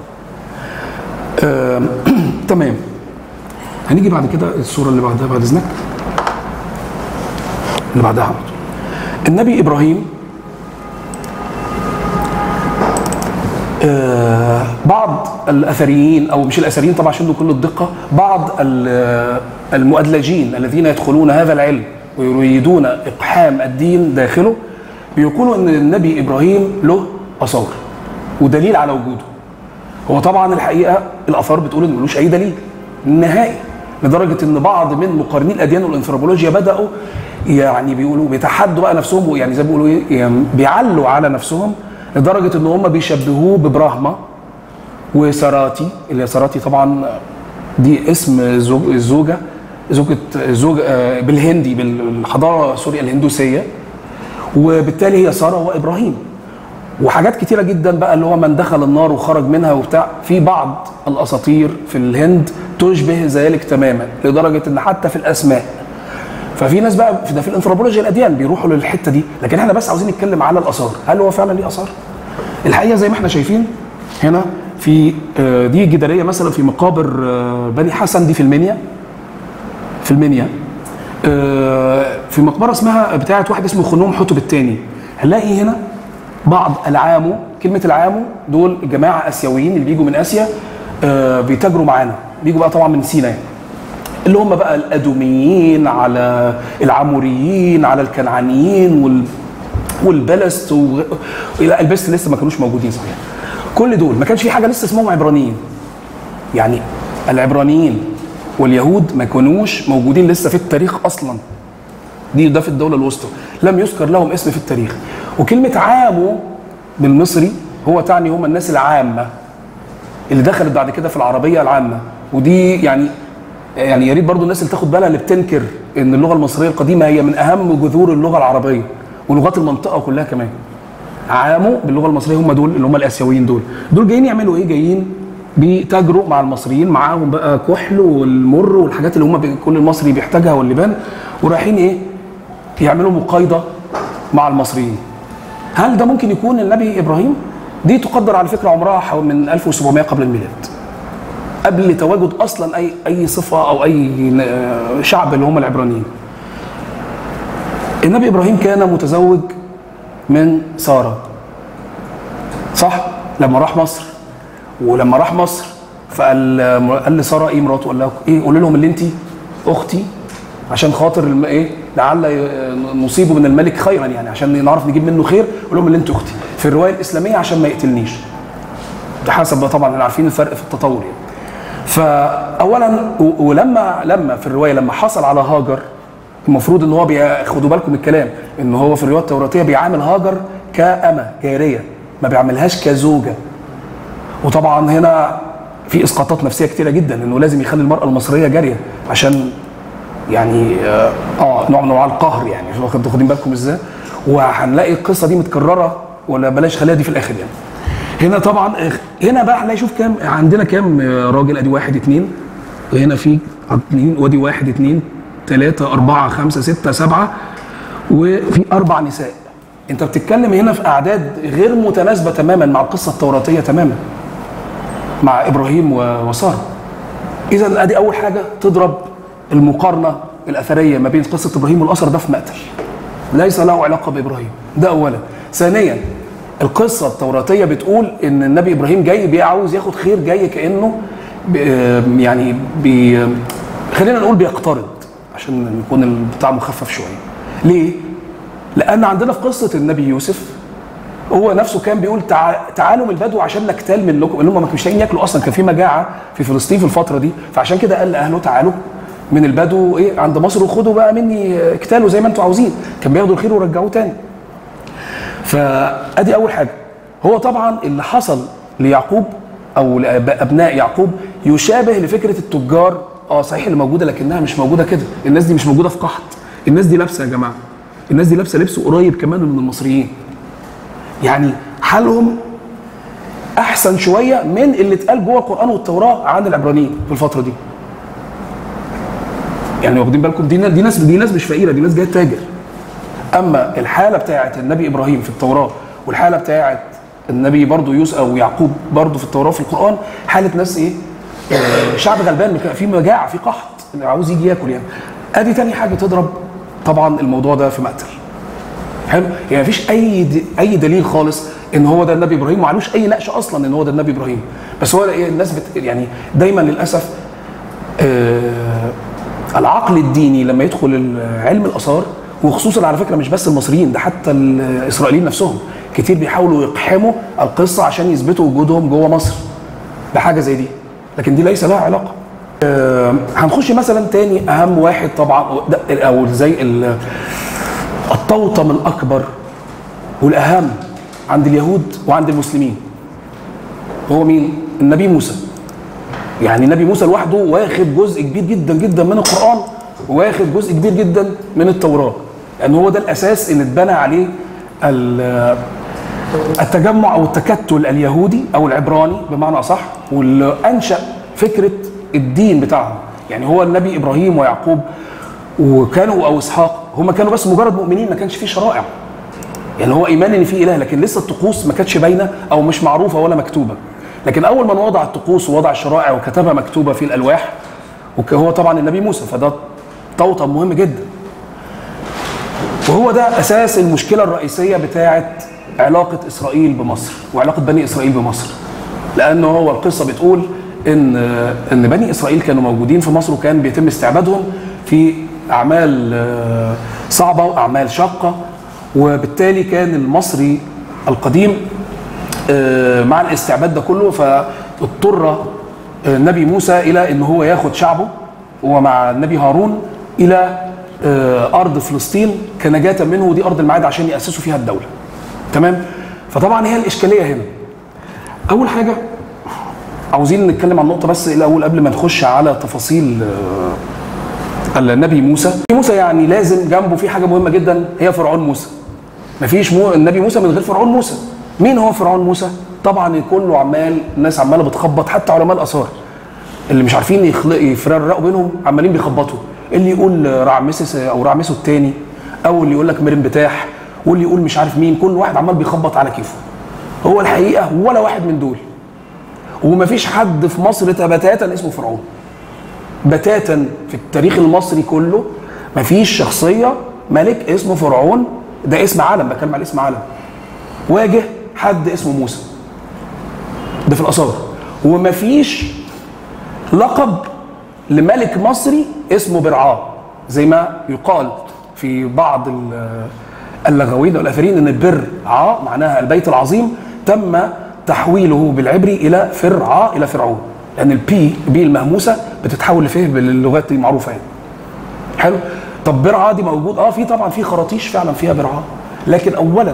Speaker 2: تمام. هنيجي بعد كده الصوره اللي بعدها بعد اذنك، اللي بعدها النبي ابراهيم. بعض الاثريين، او مش الاثريين طبعا عشان كل الدقه، بعض المؤدلجين الذين يدخلون هذا العلم ويريدون اقحام الدين داخله، بيقولوا ان النبي ابراهيم له اثار ودليل على وجوده. هو طبعا الحقيقه الاثار بتقول ان ملوش اي دليل نهائي، لدرجه ان بعض من مقارني الاديان والانثروبولوجيا بداوا يعني بيقولوا بيتحدوا بقى نفسهم، يعني زي ما بيقولوا ايه، يعني بيعلوا على نفسهم، لدرجه ان هم بيشبهوه ببراهما وساراتي، اللي ساراتي طبعا دي اسم زوجه بالهندي، بالحضاره سوريا الهندوسيه، وبالتالي هي ساره وابراهيم. وحاجات كتيره جدا بقى، اللي هو من دخل النار وخرج منها وبتاع. في بعض الاساطير في الهند تشبه ذلك تماما، لدرجه ان حتى في الاسماء. ففي ناس بقى في الانثروبولوجيا الاديان بيروحوا للحته دي، لكن احنا بس عاوزين نتكلم على الاثار. هل هو فعلا ليه اثار؟ الحقيقه زي ما احنا شايفين هنا في دي جداريه مثلا في مقابر بني حسن، دي في المنيا. في مقبره اسمها بتاعه واحد اسمه خنوم حتب الثاني، هنلاقي هنا بعض العامو. كلمه العامو دول جماعه اسيويين اللي بيجوا من اسيا، بيتاجروا معانا، بيجوا بقى طبعا من سينا يعني. اللي هم بقى الادوميين على العموريين على الكنعانيين والبلست البلست لسه ما كانوش موجودين صحيح. كل دول ما كانش في حاجه لسه اسمهم عبرانيين. يعني العبرانيين واليهود ما كانوش موجودين لسه في التاريخ اصلا. ده في الدوله الوسطى لم يذكر لهم اسم في التاريخ. وكلمه عامو بالمصري هو تعني هم الناس العامه اللي دخلت بعد كده في العربيه العامه. ودي يعني يا ريت برضو الناس اللي تاخد بالها اللي بتنكر ان اللغه المصريه القديمه هي من اهم جذور اللغه العربيه ولغات المنطقه كلها كمان. عامو باللغه المصريه هم دول اللي هم الاسيويين. دول جايين يعملوا ايه؟ جايين بيتاجروا مع المصريين، معاهم بقى كحل والمر والحاجات اللي هم كل المصري بيحتاجها واللبان، ورايحين ايه؟ يعملوا مقايضه مع المصريين. هل ده ممكن يكون النبي ابراهيم؟ دي تقدر على فكره عمرها حوالي من 1700 قبل الميلاد، قبل تواجد اصلا اي صفه او اي شعب اللي هم العبرانيين. النبي ابراهيم كان متزوج من ساره، صح؟ لما راح مصر، ولما راح مصر فقال لساره ايه مراته؟ قال لها ايه؟ قول لهم اللي انت اختي عشان خاطر ايه؟ لعل نصيبه من الملك خيرا، يعني عشان نعرف نجيب منه خير. قول لهم اللي انت اختي في الروايه الاسلاميه عشان ما يقتلنيش. ده حسب طبعا احنا عارفين الفرق في التطور يعني. فاولا ولما في الروايه لما حصل على هاجر، المفروض ان هو خدوا بالكم الكلام ان هو في الروايه التوراتيه بيعامل هاجر كأمة جاريه، ما بيعملهاش كزوجه. وطبعا هنا في اسقاطات نفسيه كتيره جدا انه لازم يخلي المراه المصريه جاريه عشان يعني نوع من انواع القهر، يعني واخدين بالكم ازاي؟ وهنلاقي القصه دي متكرره، ولا بلاش خليها دي في الاخر يعني. هنا طبعا هنا بقى هنلاقي شوف كام عندنا كام راجل، ادي 1 2 وهنا في 2 وادي 1 2 3 4 5 6 7 وفي 4 نساء. انت بتتكلم هنا في اعداد غير متناسبه تماما مع القصه التوراتيه تماما مع ابراهيم وساره. اذا ادي اول حاجه تضرب المقارنه الاثريه ما بين قصه ابراهيم والاثر ده في مقتل ليس له علاقه بابراهيم. ده اولا. ثانيا القصه التوراتيه بتقول ان النبي ابراهيم جاي عاوز ياخد خير، جاي كانه خلينا نقول بيقترض عشان يكون البتاع مخفف شويه. ليه؟ لان عندنا في قصه النبي يوسف هو نفسه كان بيقول تعالوا من البدو عشان نكتال منكم، اللي هم مش لاقيين ياكلوا اصلا، كان في مجاعه في فلسطين في الفتره دي، فعشان كده قال لاهله تعالوا من البدو عند مصر وخدوا بقى مني اكتالوا زي ما انتم عاوزين. كان بياخدوا الخير ورجعوه تاني. فادي اول حاجه. هو طبعا اللي حصل ليعقوب او لابناء يعقوب يشابه لفكره التجار، صحيح اللي موجوده لكنها مش موجوده كده. الناس دي مش موجوده في قحط، الناس دي لابسه يا جماعه، الناس دي لابسه لبس قريب كمان من المصريين، يعني حالهم احسن شويه من اللي اتقال جوه القران والتوراه عن العبرانيين في الفتره دي. يعني واخدين بالكم؟ دي ناس مش فقيره، دي ناس جايه تاجر. اما الحاله بتاعه النبي ابراهيم في التوراه والحاله بتاعه النبي برضه يوسف او يعقوب برضه في التوراه وفي القران حاله ناس شعب غلبان في مجاعه في قحط عاوز يجي ياكل يعني. ادي تاني حاجه تضرب طبعا الموضوع ده في مقتل. حلو؟ يعني مفيش اي دليل خالص ان هو ده النبي ابراهيم، ومعلوش اي نقش اصلا ان هو ده النبي ابراهيم. بس هو الناس يعني دايما للاسف العقل الديني لما يدخل علم الاثار، وخصوصا على فكره مش بس المصريين، ده حتى الاسرائيليين نفسهم كتير بيحاولوا يقحموا القصه عشان يثبتوا وجودهم جوه مصر بحاجه زي دي، لكن دي ليس لها علاقه. هنخش مثلا تاني اهم واحد طبعا او زي الطوطم الاكبر والاهم عند اليهود وعند المسلمين هو مين؟ النبي موسى. يعني النبي موسى لوحده واخد جزء كبير جدا جدا من القرآن، واخد جزء كبير جدا من التوراة، لأن هو ده الأساس اللي اتبنى عليه التجمع أو التكتل اليهودي أو العبراني بمعنى أصح، واللي أنشأ فكرة الدين بتاعهم. يعني هو النبي إبراهيم ويعقوب وكانوا أو إسحاق هم كانوا بس مجرد مؤمنين، ما كانش فيه شرائع. يعني هو إيمان إن فيه إله، لكن لسه الطقوس ما كانتش باينة أو مش معروفة ولا مكتوبة. لكن اول من وضع الطقوس ووضع الشرائع وكتبها مكتوبه في الالواح وهو طبعا النبي موسى، فده توطن مهم جدا. وهو ده اساس المشكله الرئيسيه بتاعه علاقه اسرائيل بمصر وعلاقه بني اسرائيل بمصر، لانه هو القصه بتقول ان بني اسرائيل كانوا موجودين في مصر وكان بيتم استعبادهم في اعمال صعبه واعمال شاقه، وبالتالي كان المصري القديم مع الاستعباد ده كله فاضطر النبي موسى الى ان هو ياخد شعبه ومع النبي هارون الى ارض فلسطين كنجاة منه، ودي ارض الميعاد عشان ياسسوا فيها الدوله. تمام؟ فطبعا هي الاشكاليه هنا. اول حاجه عاوزين نتكلم عن نقطه بس الاول قبل ما نخش على تفاصيل النبي موسى. موسى يعني لازم جنبه في حاجه مهمه جدا هي فرعون موسى. مفيش النبي موسى من غير فرعون موسى. مين هو فرعون موسى؟ طبعا كله عمال، الناس عماله بتخبط، حتى علماء الاثار اللي مش عارفين يفرقوا بينهم عمالين بيخبطوا، اللي يقول رعمسس او رعمسه الثاني، او اللي يقول لك مريم بتاح، واللي يقول مش عارف مين، كل واحد عمال بيخبط على كيفه. هو الحقيقه ولا واحد من دول، ومفيش حد في مصر بتاتا اسمه فرعون. بتاتا في التاريخ المصري كله مفيش شخصيه ملك اسمه فرعون، ده اسم عالم، بتكلم على اسم عالم. واجه حد اسمه موسى ده في الاثار، ومفيش لقب لملك مصري اسمه برعاه زي ما يقال في بعض اللغويين والاثريين ان برعاه معناها البيت العظيم تم تحويله بالعبري الى فرعاه الى فرعون، لان البي المهموسه بتتحول لفيه باللغات المعروفه يعني. حلو؟ طب برعاه دي موجود في طبعا في خراطيش فعلا فيها برعاه، لكن اولا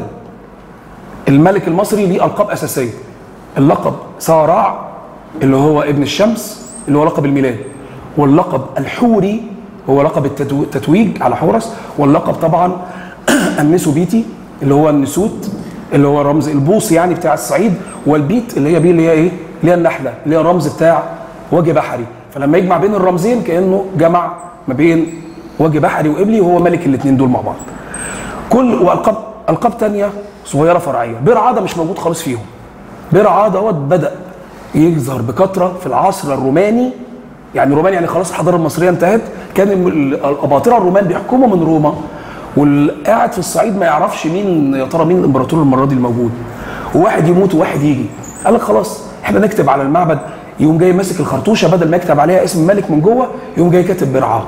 Speaker 2: الملك المصري ليه القاب اساسيه. اللقب صارع اللي هو ابن الشمس اللي هو لقب الميلاد، واللقب الحوري هو لقب التتويج على حورس، واللقب طبعا النسوبيتي اللي هو النسوت اللي هو رمز البوص يعني بتاع الصعيد، والبيت اللي هي اللي هي ايه؟ اللي هي النحله اللي هي الرمز بتاع وجه بحري. فلما يجمع بين الرمزين كانه جمع ما بين وجه بحري وقبلي، وهو ملك الاثنين دول مع بعض. والقاب ثانيه صغيره فرعيه. برعاه ده مش موجود خالص فيهم. برعاه دوت بدا يظهر بكثره في العصر الروماني، يعني روماني يعني خلاص الحضاره المصريه انتهت، كان الاباطره الرومان بيحكموا من روما، والقاعد في الصعيد ما يعرفش مين يا ترى مين الامبراطور المره دي الموجود، وواحد يموت وواحد يجي. قال لك خلاص احنا نكتب على المعبد، يقوم جاي ماسك الخرطوشه بدل ما يكتب عليها اسم ملك من جوه يقوم جاي كاتب برعاه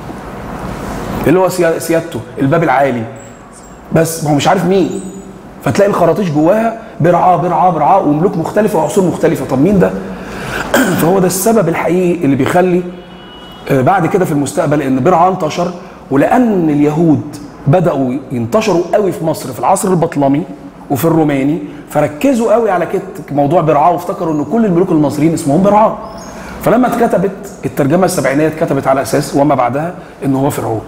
Speaker 2: اللي هو سيادته الباب العالي، بس ما هو مش عارف مين، فتلاقي الخراطيش جواها برعاه برعاه برعاه وملوك مختلفه وعصور مختلفه. طب مين ده؟ فهو ده السبب الحقيقي اللي بيخلي بعد كده في المستقبل ان برعاه انتشر، ولان اليهود بداوا ينتشروا قوي في مصر في العصر البطلمي وفي الروماني، فركزوا قوي على موضوع برعاه وافتكروا ان كل الملوك المصريين اسمهم برعاه. فلما اتكتبت الترجمه السبعينيه اتكتبت على اساس وما بعدها ان هو فرعون.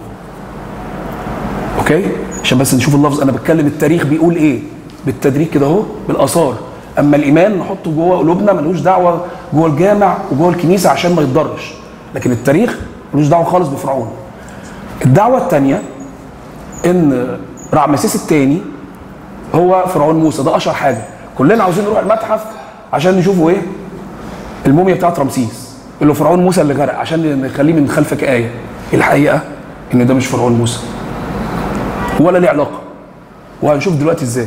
Speaker 2: اوكي؟ عشان بس نشوف اللفظ، انا بتكلم التاريخ بيقول ايه بالتدريج كده اهو بالاثار، اما الايمان نحطه جوه قلوبنا ملوش دعوه جوه الجامع وجوه الكنيسه عشان ما يتضرش، لكن التاريخ ملوش دعوه خالص بفرعون. الدعوه الثانيه ان رعمسيس الثاني هو فرعون موسى، ده اشهر حاجه. كلنا عاوزين نروح المتحف عشان نشوفوا ايه؟ الموميا بتاعت رمسيس اللي فرعون موسى اللي غرق، عشان نخليه من خلفك ايه. الحقيقه ان ده مش فرعون موسى ولا ليه علاقه، وهنشوف دلوقتي ازاي.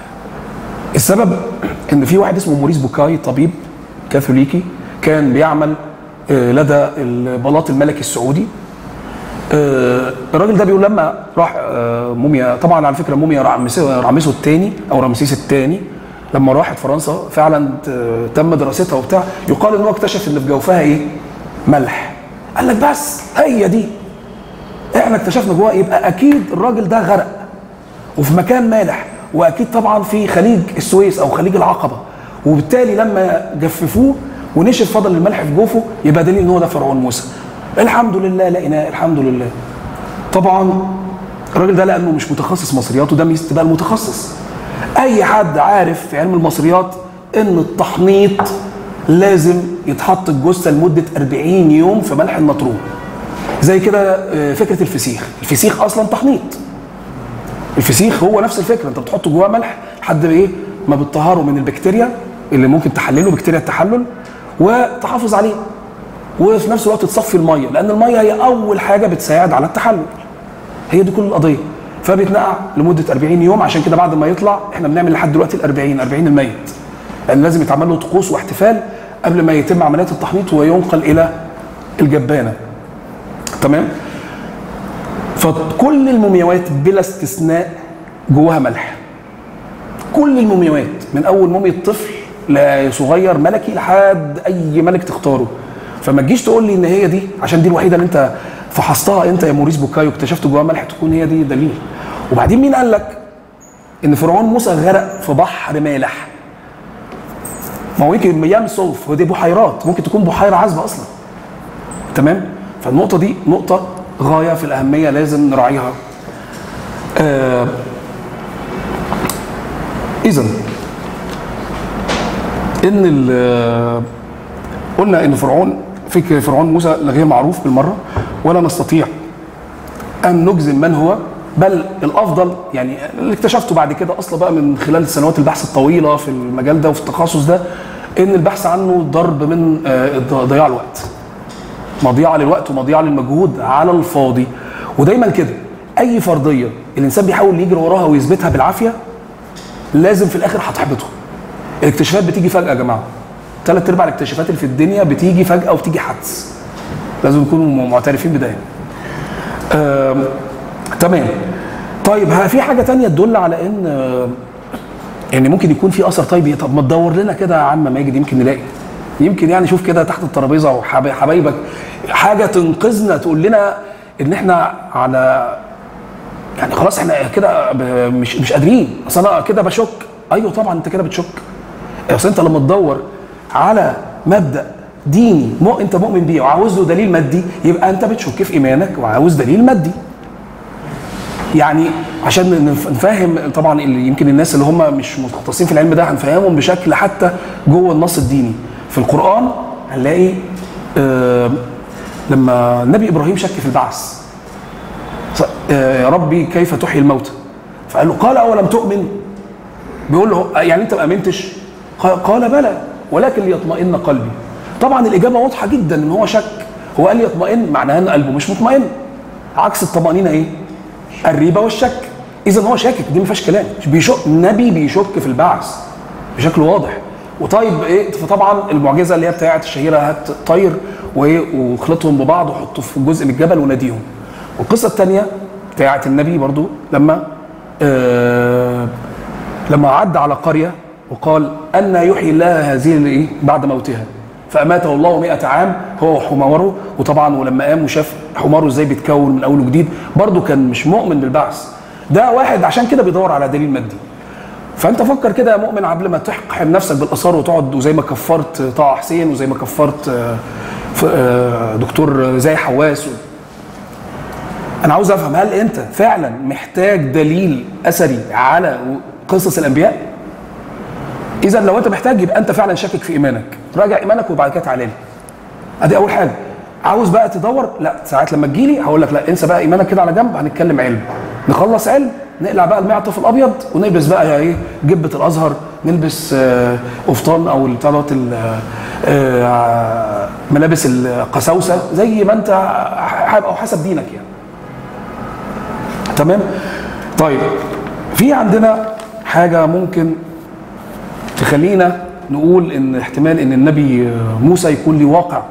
Speaker 2: السبب ان في واحد اسمه موريس بوكاي طبيب كاثوليكي كان بيعمل لدى البلاط الملكي السعودي. الراجل ده بيقول لما راح موميا، طبعا على فكره موميا رعمسه الثاني او رمسيس الثاني لما راحت فرنسا فعلا تم دراستها وبتاع، يقال ان هو اكتشف ان في جوفها ايه؟ ملح. قال لك بس هي دي احنا اكتشفنا جواها، يبقى اكيد الراجل ده غرق وفي مكان مالح، واكيد طبعا في خليج السويس او خليج العقبه، وبالتالي لما جففوه ونشف فضل الملح في جوفه يبقى دليل ان هو ده فرعون موسى. الحمد لله لقيناه الحمد لله. طبعا الراجل ده لانه مش متخصص مصريات، وده ميزه بقى المتخصص. اي حد عارف في علم المصريات ان التحنيط لازم يتحط الجثه لمده 40 يوم في ملح النطرون. زي كده فكره الفسيخ اصلا تحنيط. الفسيخ هو نفس الفكره، انت بتحط جواه ملح لحد ايه؟ ما بتطهره من البكتيريا اللي ممكن تحلله، بكتيريا التحلل، وتحافظ عليه. وفي نفس الوقت تصفي الميه، لان الميه هي اول حاجه بتساعد على التحلل. هي دي كل القضيه. فبيتنقع لمده 40 يوم، عشان كده بعد ما يطلع احنا بنعمل لحد دلوقتي ال 40 الميت، لان لازم يتعمل له طقوس واحتفال قبل ما يتم عمليات التحنيط وينقل الى الجبانه. تمام. فكل المومياوات بلا استثناء جواها ملح. كل المومياوات من اول موميا طفل لصغير ملكي لحد اي ملك تختاره. فما تجيش تقول لي ان هي دي عشان دي الوحيده اللي انت فحصتها انت يا موريس بوكايو اكتشفت جواها ملح تكون هي دي دليل. وبعدين مين قال لك ان فرعون موسى غرق في بحر مالح؟ ما هو يمكن مياه صوف ودي بحيرات، ممكن تكون بحيره عذبه اصلا. تمام. فالنقطه دي نقطه غايه في الاهميه لازم نراعيها. اذا ان قلنا ان فكر فرعون موسى غير معروف بالمره، ولا نستطيع ان نجزم من هو، بل الافضل يعني اللي اكتشفته بعد كده اصلا بقى من خلال سنوات البحث الطويله في المجال ده وفي التخصص ده، ان البحث عنه ضرب من ضياع الوقت، مضيعه للوقت ومضيعه للمجهود على الفاضي. ودايما كده اي فرضيه الانسان بيحاول يجري وراها ويثبتها بالعافيه لازم في الاخر هتحبطه. الاكتشافات بتيجي فجاه يا جماعه، 3/4 الاكتشافات اللي في الدنيا بتيجي فجاه وبتيجي حدس، لازم نكونوا معترفين بده. تمام. طيب في حاجه تانية تدل على ان يعني ممكن يكون في اثر. طب ما تدور لنا كده يا عم ماجد يمكن نلاقي، يمكن يعني شوف كده تحت الترابيزه وحبايبك حاجه تنقذنا، تقول لنا ان احنا على يعني خلاص احنا كده مش قادرين. اصل انا كده بشك. ايوه طبعا انت كده بتشك. اصل انت لما تدور على مبدا ديني انت مؤمن بيه وعاوز له دليل مادي، يبقى انت بتشك في ايمانك وعاوز دليل مادي. يعني عشان نفهم طبعا اللي يمكن الناس اللي هم مش متخصصين في العلم ده هنفهمهم بشكل حتى جوه النص الديني. في القرآن هنلاقي لما النبي ابراهيم شك في البعث، يا ربي كيف تحيي الموتى؟ فقال له قال اولم تؤمن؟ بيقول له يعني انت ما امنتش؟ قال بلى ولكن ليطمئن قلبي. طبعا الاجابه واضحه جدا ان هو شك. هو قال يطمئن معناها ان قلبه مش مطمئن. عكس الطمانينه ايه؟ الريبه والشك. اذا هو شاكك، دي ما فيهاش كلام. بيشك، نبي بيشك في البعث بشكل واضح. وطيب ايه؟ فطبعا المعجزه اللي هي بتاعت الشهيره هات طير واخلطهم ببعض وحطوا في جزء من الجبل وناديهم. والقصه الثانيه بتاعت النبي برضو لما عد على قريه وقال ان يحيي الله هذه بعد موتها، فاماته الله 100 عام هو وحماره. وطبعا ولما قام وشاف حماره ازاي بيتكون من اول وجديد، برضو كان مش مؤمن بالبعث. ده واحد عشان كده بيدور على دليل مادي. فانت فكر كده يا مؤمن قبل ما تحقن نفسك بالاثار وتقعد، وزي ما كفرت طه حسين وزي ما كفرت دكتور زي حواس. انا عاوز افهم، هل انت فعلا محتاج دليل اثري على قصص الانبياء؟ اذا لو انت محتاج يبقى انت فعلا شاكك في ايمانك. راجع ايمانك وبعد كده تعالى لي. ادي اول حاجه. عاوز بقى تدور، لا ساعات لما تجيلي هقول لك لا انسى بقى ايمانك كده على جنب، هنتكلم علم. نخلص علم، نقلع بقى المعطف الابيض ونلبس بقى ايه؟ جبه الازهر، نلبس قفطان او بتاع دوت ملابس القساوسه زي ما انت او حسب دينك يعني. تمام؟ طيب في عندنا حاجه ممكن تخلينا نقول ان احتمال ان النبي موسى يكون له واقع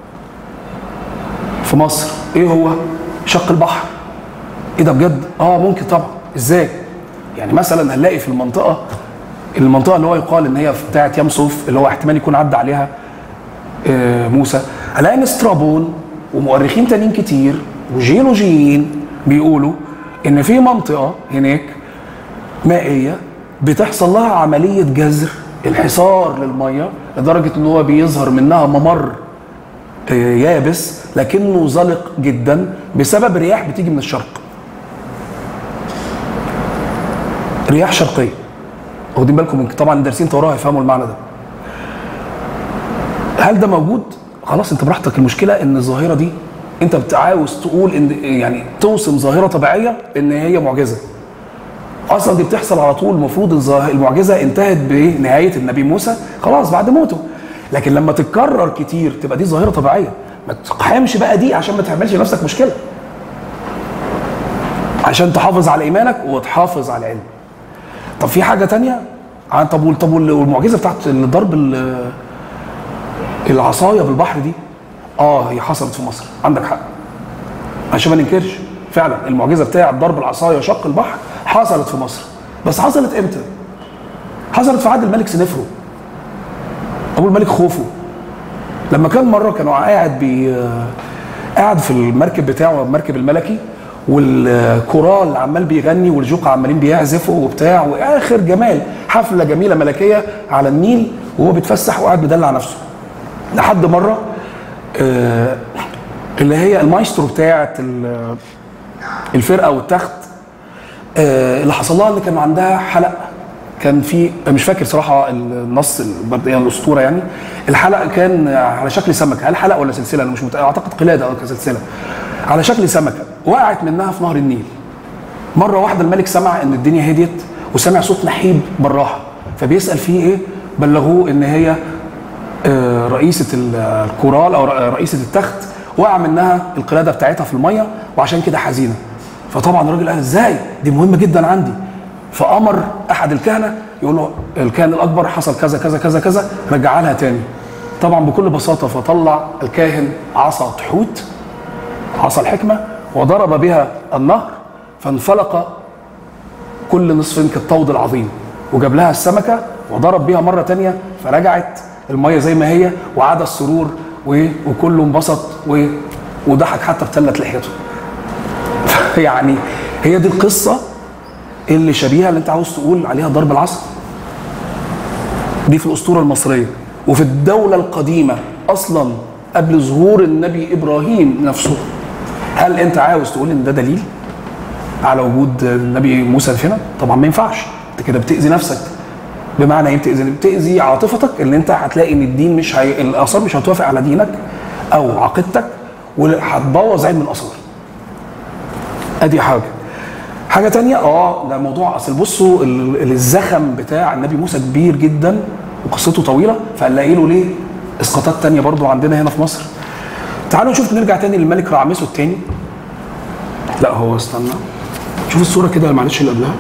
Speaker 2: في مصر. ايه هو؟ شق البحر. ايه ده بجد؟ ممكن طبعا. ازاي؟ يعني مثلا هنلاقي في المنطقه اللي هو يقال ان هي بتاعه يم صوف، اللي هو احتمال يكون عدى عليها موسى، هنلاقي ان سترابون ومؤرخين تانيين كتير وجيولوجيين بيقولوا ان في منطقه هناك مائيه بتحصل لها عمليه جذر، انحسار للميه، لدرجه ان هو بيظهر منها ممر يابس لكنه زلق جدا بسبب رياح بتيجي من الشرق. رياح شرقيه. واخدين بالكم؟ طبعا دارسين توراة هيفهموا المعنى ده. هل ده موجود؟ خلاص انت براحتك. المشكله ان الظاهره دي انت عاوز تقول ان يعني توصم ظاهره طبيعيه ان هي معجزه. اصلا دي بتحصل على طول. المفروض المعجزه انتهت بنهايه النبي موسى خلاص بعد موته. لكن لما تتكرر كتير تبقى دي ظاهره طبيعيه. ما تقحمش بقى دي عشان ما تعملش لنفسك مشكله. عشان تحافظ على ايمانك وتحافظ على العلم. طب في حاجه تانية. طب والمعجزه بتاعت ضرب العصايه بالبحر دي هي حصلت في مصر، عندك حق عشان ما ننكرش، فعلا المعجزه بتاعه ضرب العصايه شق البحر حصلت في مصر. بس حصلت امتى؟ حصلت في عهد الملك سنفرو ابو الملك خوفو، لما كان مره كانوا قاعد في المركب بتاعه، المركب الملكي، والكورال عمال بيغني والجوقة عمالين بيعزفوا وبتاع، واخر جمال، حفله جميله ملكيه على النيل وهو بيتفسح وقاعد بيدلع نفسه. لحد مره اللي هي المايسترو بتاعه الفرقه والتخت، اللي حصل لها ان كان عندها حلق، كان في مش فاكر صراحه النص الاسطوره يعني، الحلق كان على شكل سمكه، هل حلق ولا سلسله انا مش اعتقد قلاده او كسلسله، على شكل سمكه، وقعت منها في نهر النيل. مره واحده الملك سمع ان الدنيا هديت وسمع صوت نحيب بالراحه، فبيسال فيه ايه، بلغوه ان هي رئيسه الكورال او رئيسه التخت وقع منها القلاده بتاعتها في الميه وعشان كده حزينه. فطبعا الراجل قال ازاي دي مهمه جدا عندي، فامر احد الكهنه يقول له الكاهن الاكبر حصل كذا كذا كذا كذا، رجعها لها تاني. طبعا بكل بساطه فطلع الكاهن عصا تحوت، عصا الحكمه، وضرب بها النهر فانفلق كل نصف كالطود العظيم، وجاب لها السمكه وضرب بها مره تانيه فرجعت الميه زي ما هي، وعاد السرور وكله انبسط وضحك حتى ابتلت لحيته. يعني هي دي القصه اللي شبيهه اللي انت عاوز تقول عليها ضرب العصا. دي في الاسطوره المصريه، وفي الدوله القديمه اصلا قبل ظهور النبي ابراهيم نفسه. هل انت عاوز تقول ان ده دليل على وجود النبي موسى هنا؟ طبعا ما ينفعش، انت كده بتاذي نفسك. بمعنى ايه بتاذي عاطفتك، ان انت هتلاقي ان الدين الاثار مش هتوافق على دينك او عقيدتك، وهتبوظ علم الاثار. ادي حاجه تانية. ده موضوع، اصل بصوا الزخم بتاع النبي موسى كبير جدا وقصته طويله، فهنلاقي له ليه اسقاطات تانية برضو عندنا هنا في مصر. تعالوا نشوف، نرجع تاني للملك رعمسو الثاني. لا هو استنى، شوف الصوره كده معلش اللي قبلها،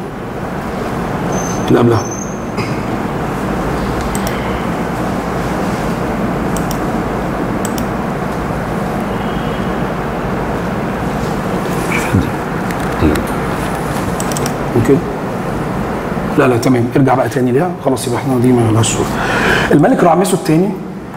Speaker 2: ممكن؟ لا تمام، ارجع بقى تاني ليها خلاص، يبقى احنا دي ما لهاش صوره. الملك رعمسو الثاني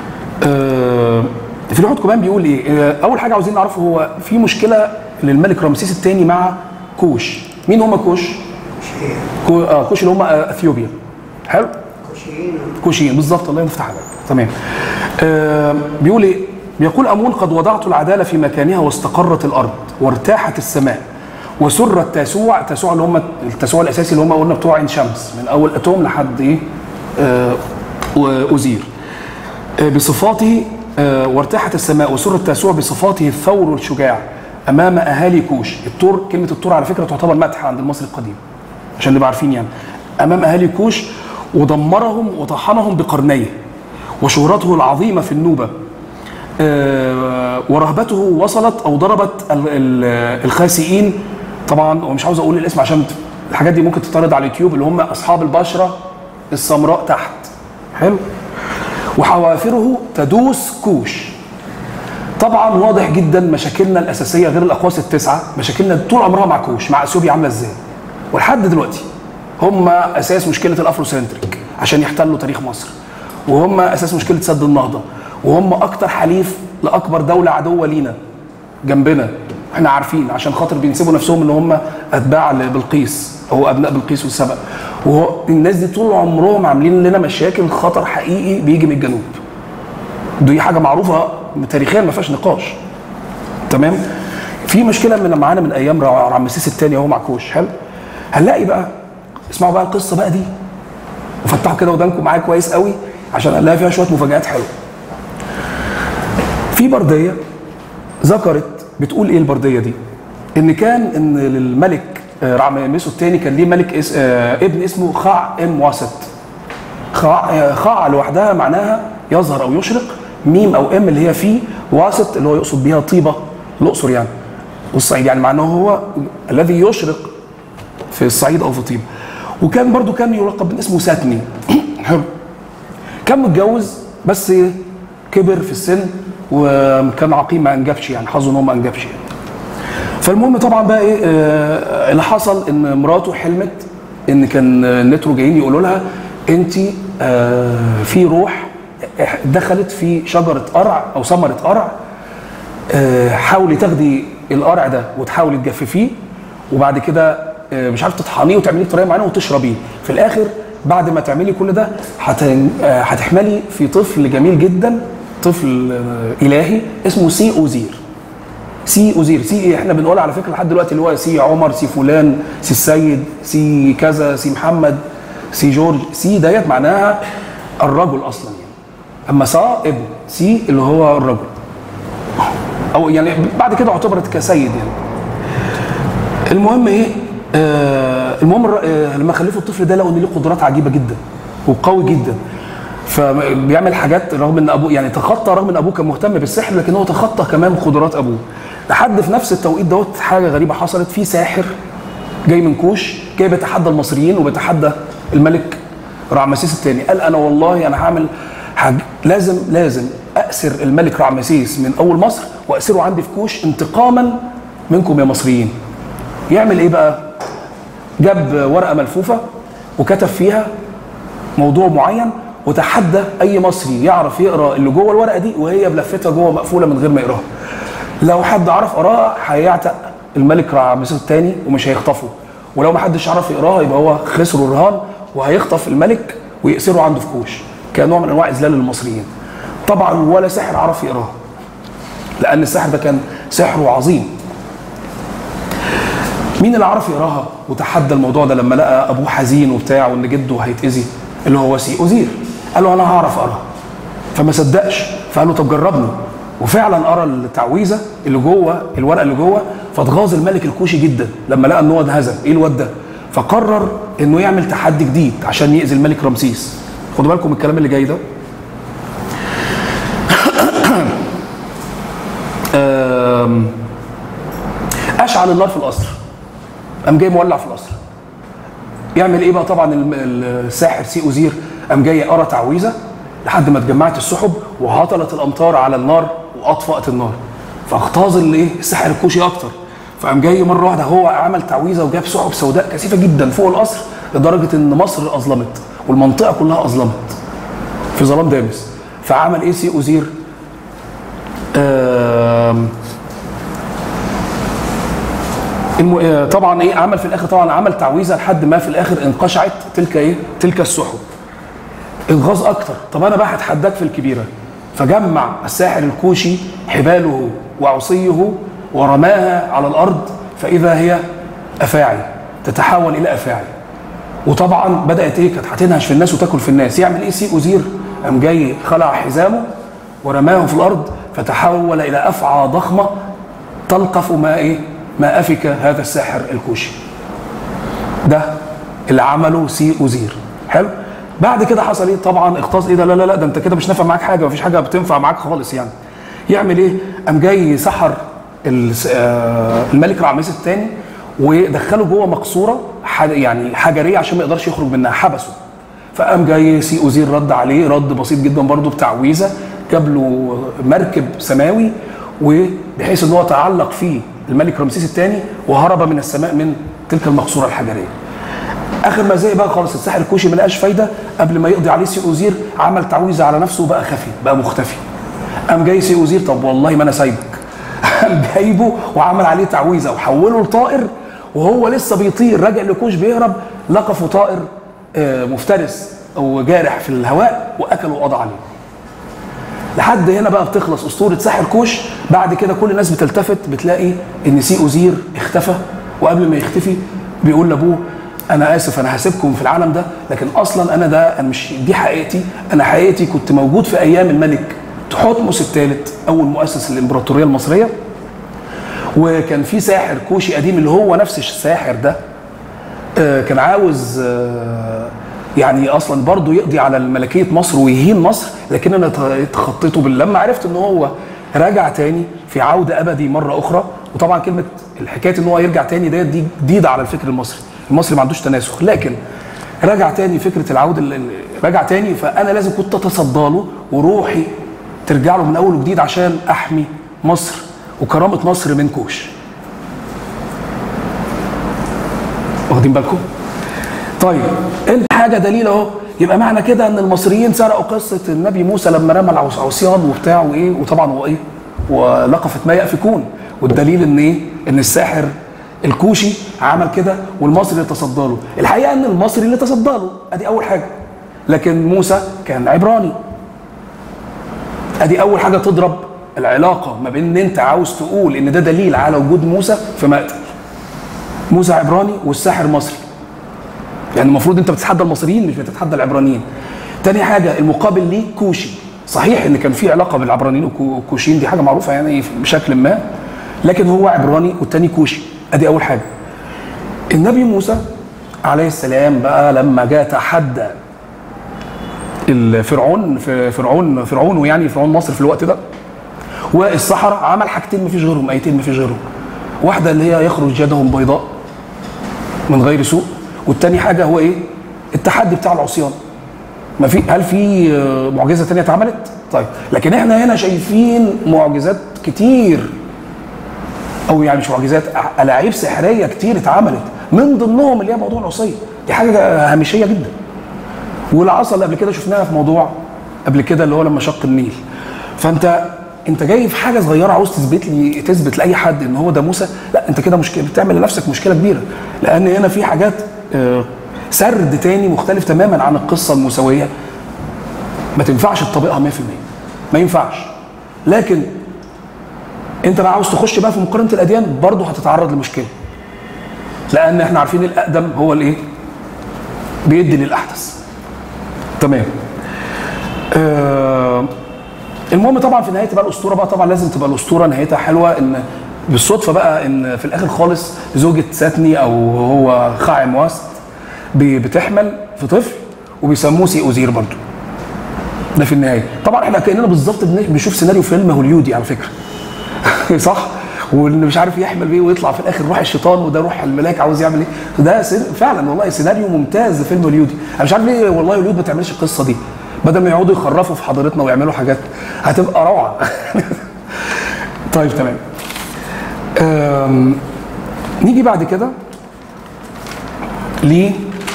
Speaker 2: في لوحة كمان بيقول ايه؟ اول حاجه عاوزين نعرفه، هو في مشكله للملك رمسيس الثاني مع كوش. مين هم كوش؟ كوش اللي هم اثيوبيا. حلو؟ كوشيين بالظبط، الله يفتح عليك. تمام. بيقول ايه؟ بيقول امون قد وضعت العداله في مكانها واستقرت الارض وارتاحت السماء وسر التاسوع اللي هم التاسوع الاساسي اللي هم قلنا بتوع عين شمس من اول اتوم لحد ايه؟ اوزير. بصفاته وارتاحت السماء وسر التاسوع بصفاته الثور الشجاع امام اهالي كوش. التور، كلمه التور على فكره تعتبر مدح عند المصري القديم عشان نبقى عارفين يعني. امام اهالي كوش ودمرهم وطحنهم بقرنيه، وشهرته العظيمه في النوبه ورهبته وصلت او ضربت الخاسئين. طبعا ومش عاوز اقول الاسم عشان الحاجات دي ممكن تتعرض على اليوتيوب، اللي هم اصحاب البشره السمراء تحت. حلو. وحوافره تدوس كوش. طبعا واضح جدا مشاكلنا الاساسيه غير الاقواس التسعه، مشاكلنا طول عمرها مع كوش، مع اثيوبيا عامله ازاي؟ ولحد دلوقتي هم اساس مشكله الافروسنتريك عشان يحتلوا تاريخ مصر، وهم اساس مشكله سد النهضه، وهم اكتر حليف لاكبر دوله عدوه لينا جنبنا. احنا عارفين عشان خاطر بينسبوا نفسهم ان هم اتباع لبلقيس او ابناء بلقيس والسبأ، والناس دي طول عمرهم عاملين لنا مشاكل، خطر حقيقي بيجي من الجنوب. دي حاجه معروفه تاريخيا ما فيهاش نقاش. تمام. في مشكله من معانا من ايام رمسيس الثاني اهو مع كوش. حلو. هنلاقي بقى، اسمعوا بقى القصه بقى دي وفتحوا كده ودانكم معايا كويس قوي عشان هنلاقي فيها شويه مفاجآت حلوه. في برديه ذكرت بتقول ايه البرديه دي؟ ان للملك رعمسيس الثاني كان ليه ملك ابن اسمه خاع ام واسط. خاع لوحدها معناها يظهر او يشرق، ميم او ام اللي هي فيه، واسط اللي هو يقصد بيها طيبه الاقصر يعني والصعيد، يعني معناه هو الذي يشرق في الصعيد او في طيبه. وكان برضو كان يلقب باسمه ساتني. كان متجوز بس كبر في السن وكان عقيم ما انجبش، يعني حظه ان هو ما انجبش يعني. فالمهم طبعا بقى ايه اللي حصل، ان مراته حلمت ان كان النترو جايين يقولوا لها انت في روح دخلت في شجره قرع او ثمره قرع، حاولي تاخدي القرع ده وتحاولي تجففيه، وبعد كده مش عارف تطحنيه وتعمليه بطريقه معينه وتشربيه. في الاخر بعد ما تعملي كل ده هتحملي في طفل جميل جدا، طفل الهي اسمه سي اوزير. سي اوزير، سي احنا بنقول على فكره لحد دلوقتي اللي هو سي عمر، سي فلان، سي السيد، سي كذا، سي محمد، سي جورج. سي ديت معناها الرجل اصلا يعني. اما صا ابن، سي اللي هو الرجل، او يعني بعد كده اعتبرت كسيد يعني. المهم ايه المهم لما خلفوا الطفل ده لقوا ان ليه قدرات عجيبه جدا وقوي جدا، فبيعمل حاجات رغم ان ابوه يعني تخطى، رغم ان ابوه كان مهتم بالسحر لكن هو تخطى كمان قدرات ابوه. لحد في نفس التوقيت دوت حاجه غريبه حصلت، في ساحر جاي من كوش جاي بيتحدى المصريين وبيتحدى الملك رعمسيس الثاني. قال انا والله انا هعمل لازم اسر الملك رعمسيس من اول مصر واسره عندي في كوش انتقاما منكم يا مصريين. يعمل ايه بقى؟ جاب ورقه ملفوفه وكتب فيها موضوع معين وتحدى اي مصري يعرف يقرا اللي جوه الورقه دي وهي بلفتها جوه مقفوله من غير ما يقراها. لو حد عرف قراها هيعتق الملك رعمسيس الثاني ومش هيخطفه، ولو ما حدش عرف يقراها يبقى هو خسر الرهان وهيخطف الملك ويأسره عنده في كوش كنوع من انواع اذلال المصريين. طبعا ولا ساحر عرف يقراها لان السحر ده كان سحر عظيم. مين اللي عرف يقراها وتحدى الموضوع ده لما لقى ابوه حزين وبتاع وان جده هيتاذي؟ اللي هو سي اوزير. قال له انا هعرف اقرا، فما صدقش فقال له طب جربني، وفعلا قرا التعويذه اللي جوه الورقه اللي جوه، فاتغاظ الملك الكوشي جدا لما لقى ان هو اتهزم. ايه الواد ده؟ فقرر انه يعمل تحدي جديد عشان يأذي الملك رمسيس. خدوا بالكم الكلام اللي جاي ده. اشعل النار في القصر، قام جاي مولع في القصر. يعمل ايه بقى؟ طبعا الساحر سي اوزير قام جاي قرا تعويذه لحد ما اتجمعت السحب وهطلت الامطار على النار واطفأت النار، فاغتاظ الايه الساحر الكوشي اكتر، فقام جاي مره واحده هو عمل تعويذه وجاب سحب سوداء كثيفه جدا فوق القصر لدرجه ان مصر اظلمت والمنطقه كلها اظلمت في ظلام دامس. فعمل ايه سي اوزير؟ طبعا ايه عمل في الاخر؟ طبعا عمل تعويذه لحد ما في الاخر انقشعت تلك السحب. اتغاظ اكتر. طب انا بقى هتحداك في الكبيره. فجمع الساحر الكوشي حباله وعصيه ورماها على الارض فاذا هي افاعي تتحول الى افاعي. وطبعا بدات ايه؟ كانت هتنهش في الناس وتاكل في الناس. يعمل ايه سي اوزير؟ قام جاي خلع حزامه ورماه في الارض فتحول الى افعى ضخمه تلقف ما افك هذا الساحر الكوشي. ده اللي عمله سي اوزير. حلو. بعد كده حصل ايه؟ طبعا اغتاظ. ايه ده؟ لا ده انت كده مش نافع معاك حاجه، مفيش حاجه بتنفع معاك خالص يعني. يعمل ايه؟ قام جاي سحر الملك رعمسيس الثاني ودخله جوه مقصوره يعني حجريه عشان ما يقدرش يخرج منها، حبسه. فقام جاي سي اوزير رد عليه رد بسيط جدا برضه بتعويذه، جاب له مركب سماوي وبحيث ان هو تعلق فيه الملك رمسيس الثاني وهرب من السماء من تلك المقصوره الحجريه. اخر ما زي بقى خالص الساحر الكوشي ما لقاش فايده، قبل ما يقضي عليه سي اوزير عمل تعويذه على نفسه وبقى خفي، بقى مختفي. قام جاي سي اوزير طب والله ما انا سايبك. قام جايبه وعمل عليه تعويذه وحوله لطائر، وهو لسه بيطير راجع لكوش بيهرب لقفه طائر مفترس او جارح في الهواء واكله وقضى عليه. لحد هنا بقى بتخلص اسطوره ساحر كوش. بعد كده كل الناس بتلتفت بتلاقي ان سي اوزير اختفى، وقبل ما يختفي بيقول لابوه انا اسف انا هسيبكم في العالم ده، لكن اصلا انا مش دي حقيقتي، انا حقيقتي كنت موجود في ايام الملك تحتمس الثالث اول مؤسس الامبراطوريه المصريه، وكان في ساحر كوشي قديم اللي هو نفس الساحر ده كان عاوز يعني اصلا برضه يقضي على ملكيه مصر ويهين مصر، لكن انا تخطيته لما عرفت ان هو رجع تاني في عوده ابدي مره اخرى. وطبعا كلمه الحكايه ان هو يرجع تاني دي جديده على الفكر المصري، المصري ما عندوش تناسخ، لكن رجع تاني فكره العوده رجع تاني، فانا لازم كنت اتصدى له وروحي ترجع له من اول وجديد عشان احمي مصر وكرامه مصر من كوش. واخدين بالكم؟ طيب انت حاجه دليل اهو، يبقى معنى كده ان المصريين سرقوا قصه النبي موسى لما رمى العصيان وبتاع وايه، وطبعا هو ايه؟ ولقفت ما يأفكون، والدليل ان ايه؟ ان الساحر الكوشي عمل كده والمصري اللي تصدى له. الحقيقه ان المصري اللي تصدى له، ادي اول حاجه. لكن موسى كان عبراني. ادي اول حاجه تضرب العلاقه ما بين ان انت عاوز تقول ان ده دليل على وجود موسى في مقتل. موسى عبراني والساحر مصري. يعني المفروض انت بتتحدى المصريين مش بتتحدى العبرانيين. تاني حاجه المقابل ليه كوشي. صحيح ان كان في علاقه بالعبرانيين والكوشيين، دي حاجه معروفه يعني بشكل ما، لكن هو عبراني والتاني كوشي. ادي اول حاجه. النبي موسى عليه السلام بقى لما جاء تحدى فرعون ويعني فرعون مصر في الوقت ده والسحرة، عمل حاجتين مفيش غيرهم، ايتين مفيش غيرهم. واحده اللي هي يخرج يدهم بيضاء من غير سوء، والتاني حاجه هو ايه؟ التحدي بتاع العصيان. ما في، هل في معجزه ثانيه اتعملت؟ طيب، لكن احنا هنا شايفين معجزات كتير، او يعني مش معجزات، الاعيب سحريه كتير اتعملت، من ضمنهم اللي هي موضوع العصيه. دي حاجه هامشيه جدا. والعصا اللي قبل كده شفناها في موضوع قبل كده اللي هو لما شق النيل. فانت جاي في حاجه صغيره عاوز تثبت لاي حد ان هو ده موسى. لا، انت كده مشكله، بتعمل لنفسك مشكله كبيره، لان هنا في حاجات سرد تاني مختلف تماما عن القصه الموسويه ما تنفعش تطبقها 100%، ما ينفعش. لكن انت بقى عاوز تخش بقى في مقارنه الاديان، برضه هتتعرض لمشكله، لان احنا عارفين الاقدم هو الايه؟ بيدي للاحدث. تمام. المهم طبعا في نهايه بقى الاسطوره بقى، طبعا لازم تبقى الاسطوره نهايتها حلوه، ان بالصدفه بقى ان في الاخر خالص زوجة ساتني او هو خاعم واست بتحمل في طفل وبيسموه سي اوزير برضه. ده في النهايه. طبعا احنا كاننا بالظبط بنشوف سيناريو فيلم هوليودي على فكره. صح؟ واللي مش عارف يحمل بيه ويطلع في الاخر روح الشيطان وده روح الملاك عاوز يعمل ايه. ده فعلا والله سيناريو ممتاز لفيلم هوليودي. انا مش عارف ليه والله هوليود ما تعملش القصه دي، بدل ما يقعدوا يخرفوا في حضارتنا ويعملوا حاجات هتبقى روعه. طيب تمام. نيجي بعد كده ل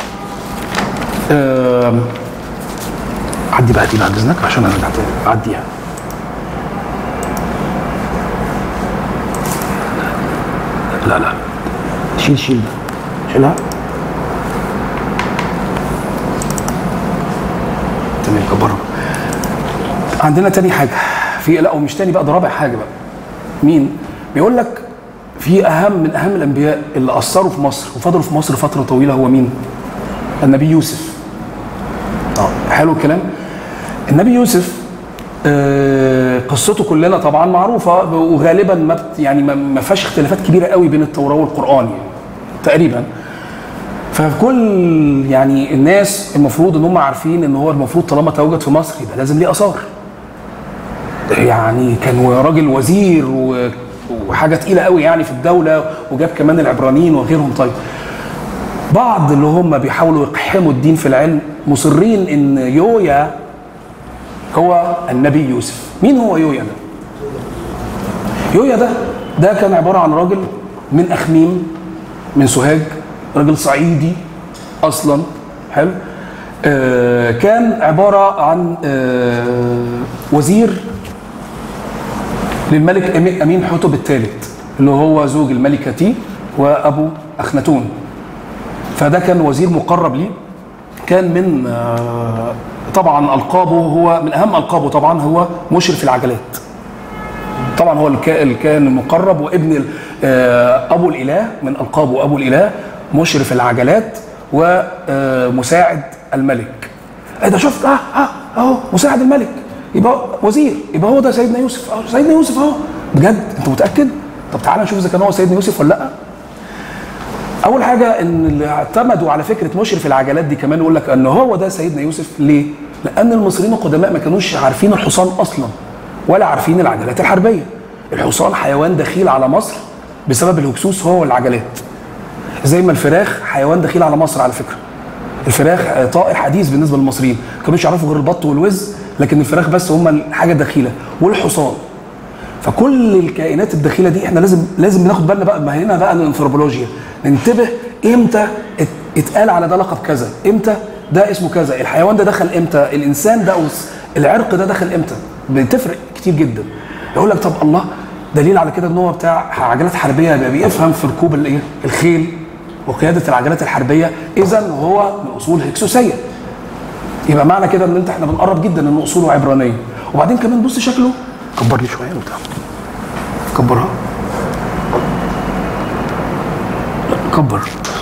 Speaker 2: عدي بقى دي بعد اذنك عشان انا اعديها. لا شيل ده، شيلها. تمام، كبرها. عندنا تاني حاجه في، لا ومش تاني بقى، ده رابع حاجه بقى. مين؟ بيقول لك في من اهم الانبياء اللي اثروا في مصر وفضلوا في مصر فتره طويله، هو مين؟ النبي يوسف. حلو الكلام. النبي يوسف قصته كلنا طبعا معروفه، وغالبا ما فيهاش اختلافات كبيره قوي بين التوراه والقران يعني تقريبا. فكل يعني الناس المفروض ان هم عارفين ان هو المفروض طالما تواجد في مصر يبقى لازم ليه اثار. يعني كان راجل وزير وحاجه تقيله قوي يعني في الدوله، وجاب كمان العبرانيين وغيرهم. طيب، بعض اللي هم بيحاولوا يقحموا الدين في العلم مصرين ان يويا هو النبي يوسف. مين هو يويا ده؟ يويا ده كان عباره عن راجل من اخميم من سوهاج، راجل صعيدي اصلا. حلو. كان عباره عن وزير للملك امين حتب الثالث اللي هو زوج الملكه تي وابو اخناتون. فده كان وزير مقرب ليه. كان من طبعا القابه، هو من اهم القابه طبعا هو مشرف العجلات. طبعا هو الكائن المقرب وابن ابو الاله، من القابه ابو الاله مشرف العجلات ومساعد الملك. ده شفت اهو مساعد الملك، يبقى وزير، يبقى هو ده سيدنا يوسف. سيدنا يوسف اهو. بجد انت متاكد؟ طب تعالى نشوف اذا كان هو سيدنا يوسف ولا لا. اول حاجه ان اللي اعتمدوا على فكره مشرف العجلات دي كمان يقول لك ان هو ده سيدنا يوسف. ليه؟ لان المصريين القدماء ما كانوش عارفين الحصان اصلا ولا عارفين العجلات الحربيه. الحصان حيوان دخيل على مصر بسبب الهكسوس هو والعجلات، زي ما الفراخ حيوان دخيل على مصر. على فكره الفراخ طائر حديث بالنسبه للمصريين، ما كانوش يعرفوا غير البط والوز لكن الفراخ بس هم الحاجه الدخيله، والحصان. فكل الكائنات الدخيله دي احنا لازم ناخد بالنا بقى. ما هنا بقى الانثروبولوجيا، ننتبه امتى اتقال على ده لقب كذا، امتى ده اسمه كذا، الحيوان ده دخل امتى، الانسان ده او العرق ده دخل امتى. بتفرق كتير جدا. يقول لك طب الله، دليل على كده ان هو بتاع عجلات حربيه، يبقى بيفهم في ركوب الايه؟ الخيل وقياده العجلات الحربيه، اذا هو من اصول هكسوسيه. يبقى معنى كده ان احنا بنقرب جدا ان اصوله عبرانيه. وبعدين كمان بص شكله، كبر لي شويه انت، كبرها، كبر،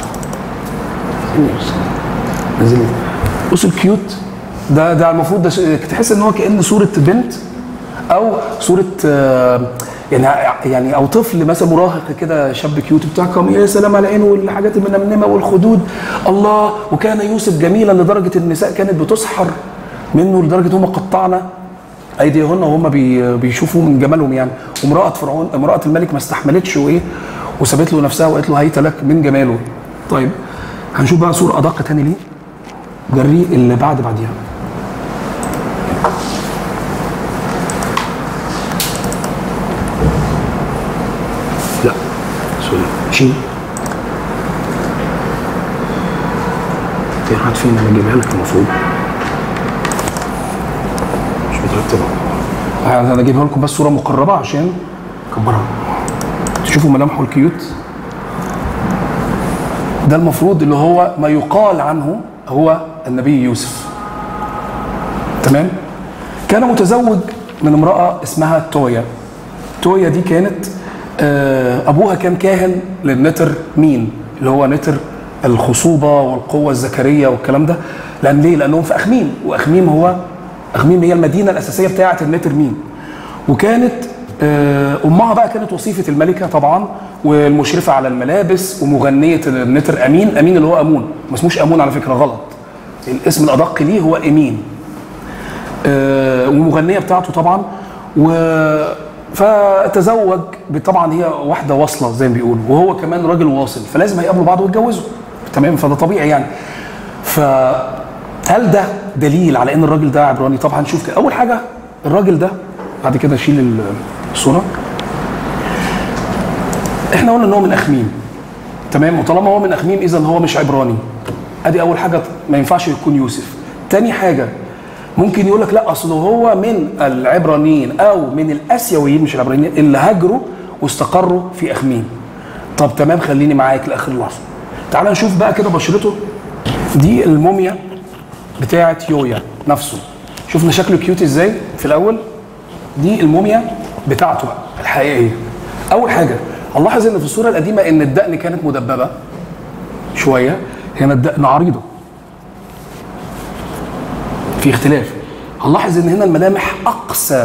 Speaker 2: نزل. بص الكيوت ده المفروض ده تحس ان هو كأن صوره بنت او صوره يعني او طفل مثلا مراهق كده، شاب كيوت بتاعكم، يا سلام على عينه والحاجات المنمنمه والخدود، الله. وكان يوسف جميلا لدرجه النساء كانت بتسحر منه، لدرجه هم قطعنا ايديهن وهم بيشوفوا من جمالهم يعني. وامراه فرعون، امراه الملك ما استحملتش وايه، وسابت له نفسها وقالت له هيت لك من جماله. طيب هنشوف بقى صوره ادق تاني ليه، جري اللي بعديها. لا سوري، شيل. في حد فين انا اجيبها لك المفروض مش مترتبه. انا اجيبها لكم بس صوره مقربه عشان كبرها تشوفوا ملامحه الكيوت. ده المفروض اللي هو ما يقال عنه هو النبي يوسف. تمام. كان متزوج من امراه اسمها تويا. تويا دي كانت ابوها كان كاهن للنتر مين، اللي هو نتر الخصوبه والقوه الذكريه والكلام ده. لان ليه؟ لانهم في اخميم، واخميم هي المدينه الاساسيه بتاعه النتر مين. وكانت امها بقى كانت وصيفه الملكه طبعا، والمشرفه على الملابس، ومغنيه النتر امين. امين اللي هو امون، ما اسموش امون على فكره، غلط. الاسم الادق ليه هو امين. ومغنيه بتاعته طبعا. فتزوج طبعا، هي واحده واصله زي ما بيقولوا، وهو كمان راجل واصل، فلازم هيقابلوا بعض ويتجوزوا. تمام، فده طبيعي يعني. فهل ده دليل على ان الراجل ده عبراني؟ طبعا هنشوف كده. اول حاجه الراجل ده، بعد كده شيل الصوره. احنا قلنا ان هو من اخميم. تمام، وطالما هو من اخميم اذا هو مش عبراني. ادي اول حاجه، ما ينفعش يكون يوسف. تاني حاجه ممكن يقول لك لا، اصل هو من العبرانيين او من الاسيويين مش العبرانيين اللي هاجروا واستقروا في اخميم. طب تمام، خليني معاك لاخر اللحظه. تعال نشوف بقى كده بشرته. دي الموميا بتاعه يويا نفسه. شفنا شكله كيوت ازاي في الاول. دي الموميا بتاعته بقى الحقيقيه. اول حاجه هنلاحظ ان في الصوره القديمه ان الدقن كانت مدببه شويه، هنا الدقن عريضه، في اختلاف. هنلاحظ ان هنا الملامح اقسى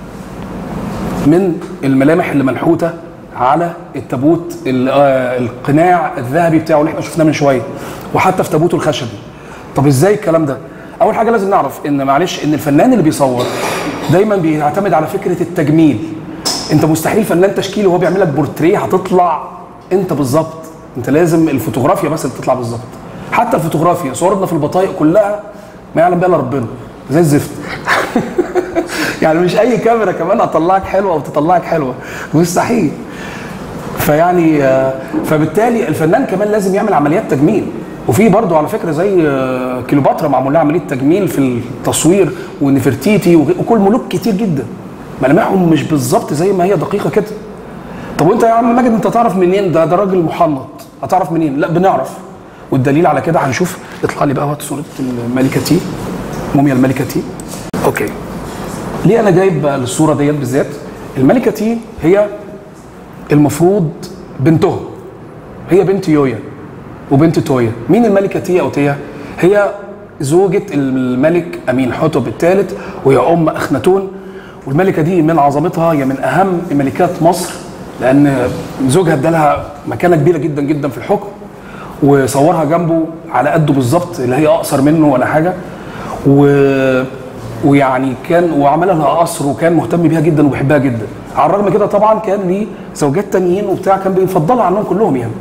Speaker 2: من الملامح اللي منحوته على التابوت، القناع الذهبي بتاعه اللي احنا شفناه من شويه، وحتى في تابوته الخشبي. طب ازاي الكلام ده؟ اول حاجه لازم نعرف ان معلش ان الفنان اللي بيصور دايما بيعتمد على فكره التجميل. انت مستحيل فنان تشكيل وهو بيعمل لك بورتريه هتطلع انت بالظبط. انت لازم الفوتوغرافيا بس اللي تطلع بالظبط. حتى الفوتوغرافيا صورنا في البطايق كلها ما يعلم بها الا ربنا، زي الزفت. يعني مش اي كاميرا كمان هتطلعك حلوه او تطلعك حلوه، مستحيل. فيعني فبالتالي الفنان كمان لازم يعمل عمليات تجميل. وفي برضه على فكره زي كليوباترا معمول لها عمليه تجميل في التصوير، ونفرتيتي وكل ملوك كتير جدا ملامحهم مش بالظبط زي ما هي دقيقه كده. طب وانت يا عم ماجد انت تعرف منين ده راجل محنط؟ هتعرف منين؟ لا بنعرف. والدليل على كده هنشوف. اطلع لي بقى صوره الملكه تي، موميا الملكه تي. اوكي، ليه انا جايب الصوره ديت بالذات؟ الملكه تي هي المفروض بنتهم، هي بنت يويا وبنت تويا. مين الملكه تي او تيا؟ هي زوجة الملك امين حتب الثالث، وهي ام اخناتون. والملكه دي من عظمتها هي من اهم ملكات مصر، لان زوجها ادالها مكانه كبيره جدا جدا في الحكم، وصورها جنبه على قده بالظبط، اللي هي اقصر منه ولا حاجه. ويعني كان وعمل لها قصر، وكان مهتم بيها جدا وبيحبها جدا. على الرغم كده طبعا كان ليه زوجات تانيين وبتاع، كان بيفضلها عنهم كلهم يعني.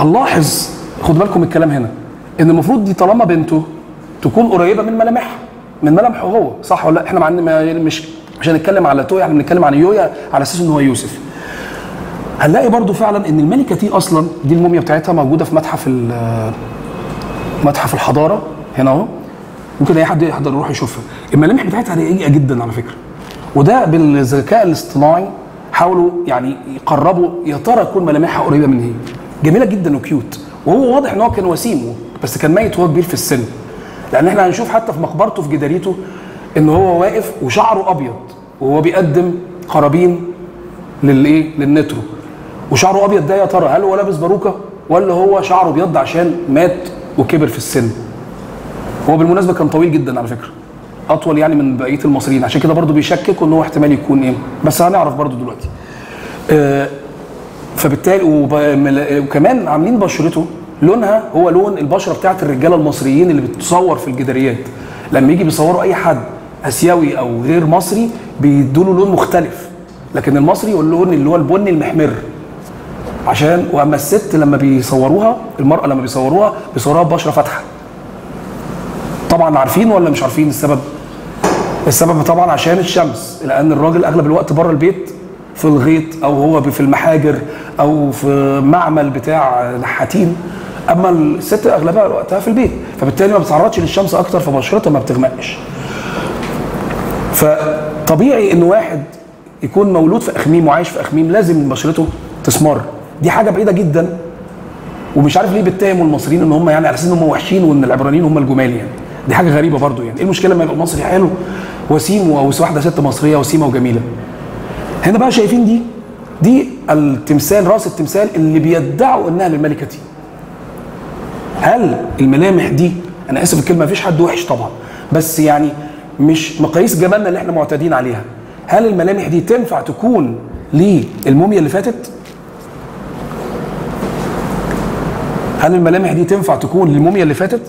Speaker 2: فهنلاحظ، خدوا بالكم الكلام هنا، ان المفروض دي طالما بنته تكون قريبه من ملامحها، من ملامحه هو، صح ولا لا؟ احنا مش هنتكلم على توي، احنا بنتكلم عن يويا على اساس ان هو يوسف. هنلاقي برضو فعلا ان الملكه تي اصلا دي الموميا بتاعتها موجوده في متحف الحضاره هنا اهو، ممكن اي حد يقدر يروح يشوفها. الملامح بتاعتها رقيقه جدا على فكره، وده بالذكاء الاصطناعي حاولوا يعني يقربوا يا ترى تكون ملامحها قريبه من هي. جميله جدا وكيوت، وهو واضح ان هو كان وسيم بس كان ميت وهو كبير في السن، لان احنا هنشوف حتى في مقبرته في جداريته ان هو واقف وشعره ابيض وهو بيقدم قرابين للنترو، وشعره ابيض ده يا ترى هل هو لابس باروكه ولا هو شعره ابيض عشان مات وكبر في السن. هو بالمناسبه كان طويل جدا على فكره، اطول يعني من بقيه المصريين، عشان كده برضو بيشككوا ان هو احتمال يكون ايه، بس هنعرف برضو دلوقتي. فبالتالي وكمان عاملين بشرته لونها هو لون البشره بتاعت الرجاله المصريين اللي بتتصور في الجداريات، لما يجي بيصوروا اي حد اسيوي او غير مصري بيدوا له لون مختلف، لكن المصري اللون اللي هو البني المحمر. عشان واما الست لما بيصوروها، المراه لما بيصوروها ببشره فاتحه. طبعا عارفين ولا مش عارفين السبب؟ السبب طبعا عشان الشمس، لان الراجل اغلب الوقت بره البيت في الغيط او هو في المحاجر او في معمل بتاع نحاتين، اما الست اغلبها وقتها في البيت، فبالتالي ما بتتعرضش للشمس اكتر فبشرتها ما بتغمقش. فطبيعي ان واحد يكون مولود في اخميم وعايش في اخميم لازم بشرته تسمر، دي حاجه بعيده جدا. ومش عارف ليه بيتهموا المصريين ان هم يعني على اساس ان هم وحشين وان العبرانيين هم الجمال، يعني دي حاجه غريبه برضو. يعني ايه المشكله لما يبقى المصري حلو وسيم او واحده ست مصريه وسيمه وجميله؟ هنا بقى شايفين دي التمثال، راس التمثال اللي بيدعوا انها للملكه تي. هل الملامح دي، انا اسف الكلمه مفيش حد وحش طبعا، بس يعني مش مقاييس جمالنا اللي احنا معتادين عليها، هل الملامح دي تنفع تكون للموميا اللي فاتت؟ هل الملامح دي تنفع تكون للموميا اللي فاتت؟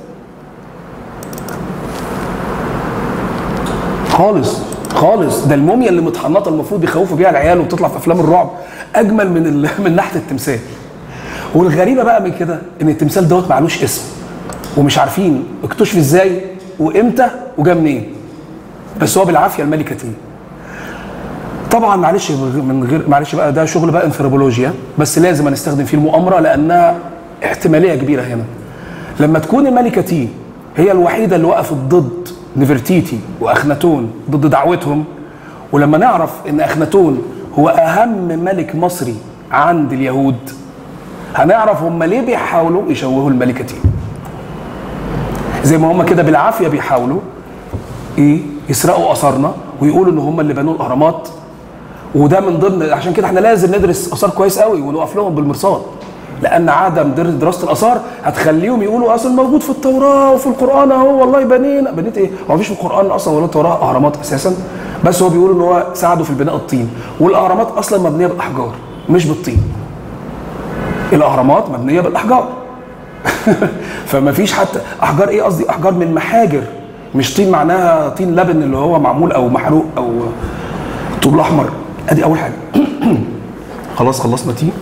Speaker 2: خالص خالص. ده الموميا اللي متحنطه المفروض بيخوفوا بيها العيال وبتطلع في افلام الرعب اجمل من ناحيه التمثال. والغريبه بقى من كده ان التمثال دوت معلوش اسم، ومش عارفين اكتشف ازاي وامتى وجا منين، بس هو بالعافيه الملكه تي. طبعا معلش بقى ده شغل بقى انثروبولوجيا، بس لازم هنستخدم فيه المؤامره لانها احتماليه كبيره هنا. لما تكون الملكه تي هي الوحيده اللي وقفت ضد نفرتيتي واخناتون ضد دعوتهم، ولما نعرف ان اخناتون هو اهم ملك مصري عند اليهود، هنعرف هم ليه بيحاولوا يشوهوا الملكه تي. زي ما هم كده بالعافيه بيحاولوا يسرقوا اثارنا ويقولوا ان هم اللي بنوا الاهرامات، وده من ضمن، عشان كده احنا لازم ندرس اثار كويس قوي ونقف لهم بالمرصاد، لان عدم دراسه الاثار هتخليهم يقولوا اصل موجود في التوراه وفي القران اهو والله بنيت ايه؟ هو مفيش في القران اصلا ولا التوراه اهرامات اساسا، بس هو بيقولوا ان هو ساعدوا في البناء الطين، والاهرامات اصلا مبنيه بالاحجار مش بالطين. الاهرامات مبنيه بالاحجار فما فيش حتى احجار ايه، قصدي احجار من محاجر، مش طين معناها طين لبن اللي هو معمول او محروق او طوب الاحمر. ادي اول حاجه خلاص خلصنا تي.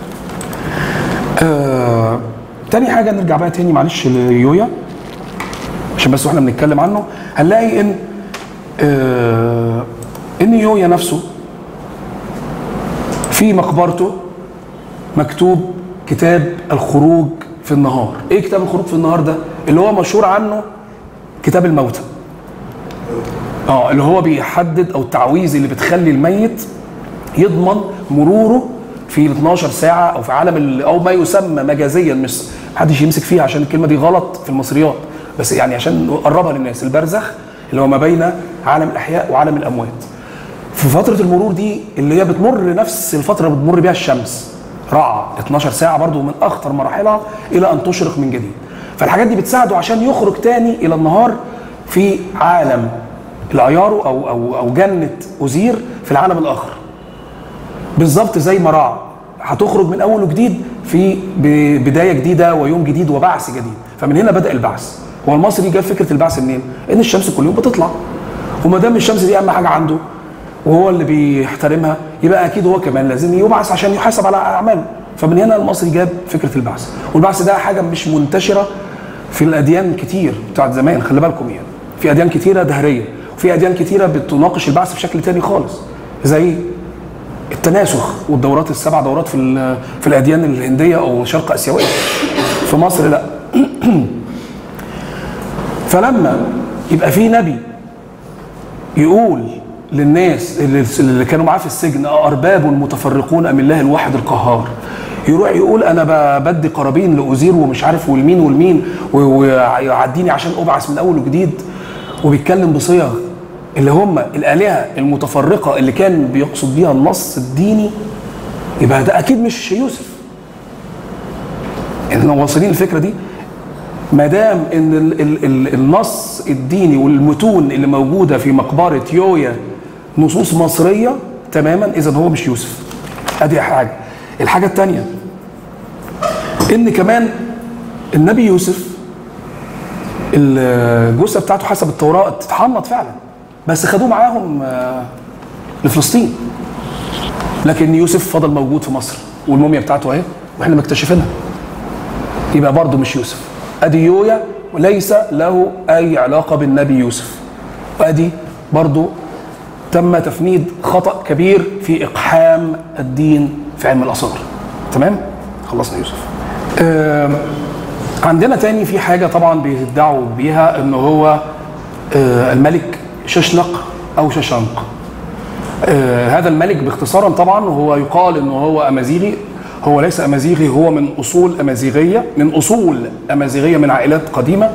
Speaker 2: تاني حاجه نرجع بقى تاني معلش ليويا عشان بس واحنا بنتكلم عنه، هنلاقي ان يويا نفسه في مقبرته مكتوب كتاب الخروج في النهار. ايه كتاب الخروج في النهار ده؟ اللي هو مشهور عنه كتاب الموتى. اللي هو بيحدد او التعويذ اللي بتخلي الميت يضمن مروره في 12 ساعه او في عالم او ما يسمى مجازيا، مش محدش يمسك فيها عشان الكلمه دي غلط في المصريات، بس يعني عشان نقربها للناس، البرزخ اللي هو ما بين عالم الاحياء وعالم الاموات. في فتره المرور دي اللي هي بتمر نفس الفتره اللي بتمر بيها الشمس، رعى 12 ساعه برضو من اخطر مراحلها الى ان تشرق من جديد. فالحاجات دي بتساعده عشان يخرج تاني الى النهار في عالم العيار او جنه أزير في العالم الاخر. بالظبط زي ما رعى هتخرج من اول وجديد في بدايه جديده ويوم جديد وبعث جديد. فمن هنا بدا البعث. هو المصري جاب فكره البعث منين؟ ان الشمس كل يوم بتطلع، وما دام الشمس دي اهم حاجه عنده وهو اللي بيحترمها، يبقى اكيد هو كمان لازم يبعث عشان يحاسب على اعماله. فمن هنا المصري جاب فكره البعث، والبعث ده حاجه مش منتشره في الاديان كتير بتاعت زمان، خلي بالكم يعني في اديان كتيره دهريه، في اديان كتيره بتناقش البعث بشكل تاني خالص، زي التناسخ والدورات ال7 دورات في الاديان الهنديه او شرق اسيويه. في مصر لا. فلما يبقى في نبي يقول للناس اللي كانوا معاه في السجن أأرباب متفرقون أم الله الواحد القهار، يروح يقول أنا بدي قرابين لأزير ومش عارف والمين والمين ويعديني عشان أبعث من أول وجديد، وبيتكلم بصيغ اللي هم الآلهة المتفرقة اللي كان بيقصد بيها النص الديني، يبقى ده أكيد مش يوسف. إحنا واصلين الفكرة دي. ما دام ان النص الديني والمتون اللي موجوده في مقبره يويا نصوص مصريه تماما، اذا هو مش يوسف. ادي حاجه. الحاجه الثانيه ان كمان النبي يوسف الجثه بتاعته حسب التوراه اتحنط فعلا، بس خدوه معاهم لفلسطين، لكن يوسف فضل موجود في مصر والموميا بتاعته اهي واحنا مكتشفينها، يبقى برضه مش يوسف. ادي يويا وليس له اي علاقه بالنبي يوسف. وادي برضو تم تفنيد خطا كبير في اقحام الدين في علم الاثار. تمام؟ خلصنا يوسف. عندنا تاني في حاجه طبعا بيدعوا بيها ان هو الملك ششنق او ششنق. هذا الملك باختصارا طبعا هو يقال انه هو امازيغي. هو ليس امازيغي، هو من اصول امازيغيه من عائلات قديمه،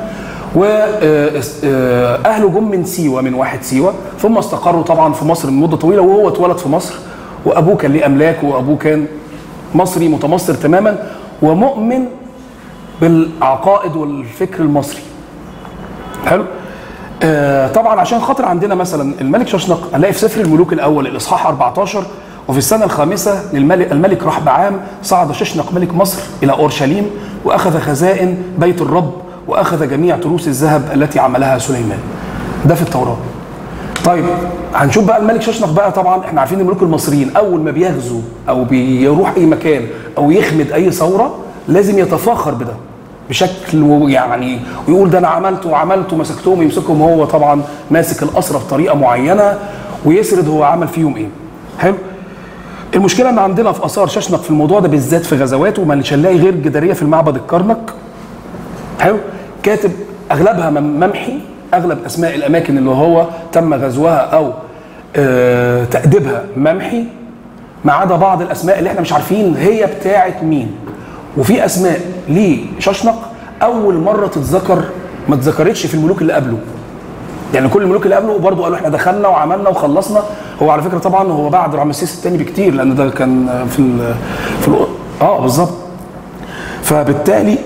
Speaker 2: واهله جم من سيوه، من واحد سيوه، ثم استقروا طبعا في مصر من مده طويله، وهو اتولد في مصر، وابوه كان ليه املاك، وابوه كان مصري متمصر تماما ومؤمن بالعقائد والفكر المصري. حلو. طبعا عشان خاطر عندنا مثلا الملك ششنق هنلاقي في سفر الملوك الاول الاصحاح 14 وفي السنة الخامسة الملك رحبعام صعد ششنق ملك مصر إلى أورشليم وأخذ خزائن بيت الرب وأخذ جميع تروس الذهب التي عملها سليمان. ده في التوراة. طيب هنشوف بقى الملك ششنق بقى. طبعا احنا عارفين الملوك المصريين أول ما بيغزو أو بيروح أي مكان أو يخمد أي ثورة لازم يتفاخر بده بشكل يعني، ويقول ده أنا عملت ومسكتهم، يمسكهم هو طبعا ماسك الأسرى بطريقة معينة ويسرد هو عمل فيهم إيه. حلو. المشكله ان عندنا في اثار ششنق في الموضوع ده بالذات في غزواته مش هنلاقي غير جداريه في المعبد الكرنك. حلو. كاتب اغلبها ممحي، اغلب اسماء الاماكن اللي هو تم غزوها او تأديبها ممحي، ما عدا بعض الاسماء اللي احنا مش عارفين هي بتاعت مين. وفي اسماء لششنق اول مره تتذكر ما اتذكرتش في الملوك اللي قبله. يعني كل الملوك اللي قبله برضه قالوا احنا دخلنا وعملنا وخلصنا. هو على فكره طبعا هو بعد رمسيس الثاني بكتير، لان ده كان في بالظبط. فبالتالي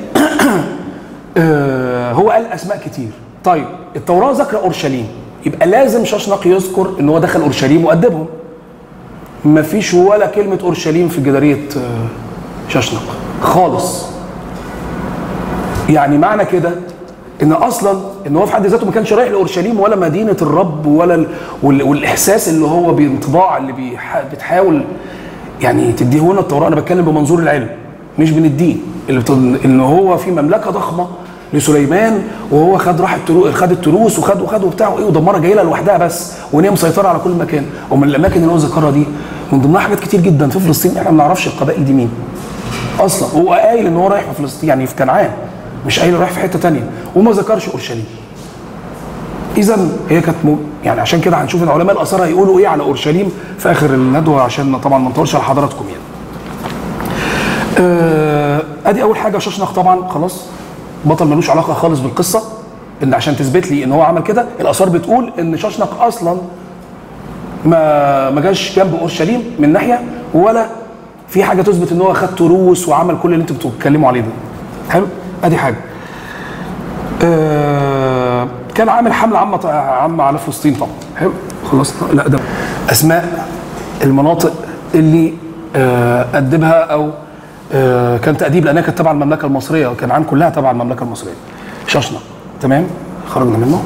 Speaker 2: هو قال اسماء كتير. طيب التوراه ذكر اورشليم، يبقى لازم ششنق يذكر ان هو دخل اورشليم وادبهم. مفيش ولا كلمه اورشليم في جداريه ششنق خالص. يعني معنى كده ان اصلا ان هو في حد ذاته ما كانش رايح لاورشليم ولا مدينه الرب ولا والاحساس اللي هو بانطباع اللي بتحاول يعني تديه لنا التوراه. انا بتكلم بمنظور العلم مش من الدين، ان هو في مملكه ضخمه لسليمان وهو خد التروس وخد وبتاع وايه ودمرها جايه لها لوحدها بس، وان هي مسيطره على كل مكان. ومن الاماكن اللي هو ذكرها دي من ضمنها حاجات كتير جدا في فلسطين احنا ما نعرفش القبائل دي مين اصلا. هو قايل ان هو رايح في فلسطين يعني في كنعان، مش قايل رايح في حته ثانيه، وما ذكرش اورشليم. اذا هي كانت يعني عشان كده هنشوف ان علماء الاثار هيقولوا ايه على اورشليم في اخر الندوه عشان طبعا ما نطولش على حضراتكم يعني. ادي اول حاجه. ششنق طبعا خلاص بطل ملوش علاقه خالص بالقصه، ان عشان تثبت لي ان هو عمل كده الاثار بتقول ان ششنق اصلا ما جاش جنب اورشليم من ناحيه، ولا في حاجه تثبت ان هو خد تروس وعمل كل اللي انتم بتتكلموا عليه ده. حلو. ادي حاجه. كان عامل حمله عامه على فلسطين طبعا. حلو. خلصنا. لا ده اسماء المناطق اللي ادبها او كان تأديب، لانها كانت تبع المملكه المصريه وكان عام كلها تبع المملكه المصريه. ششنق. تمام. خرجنا منه.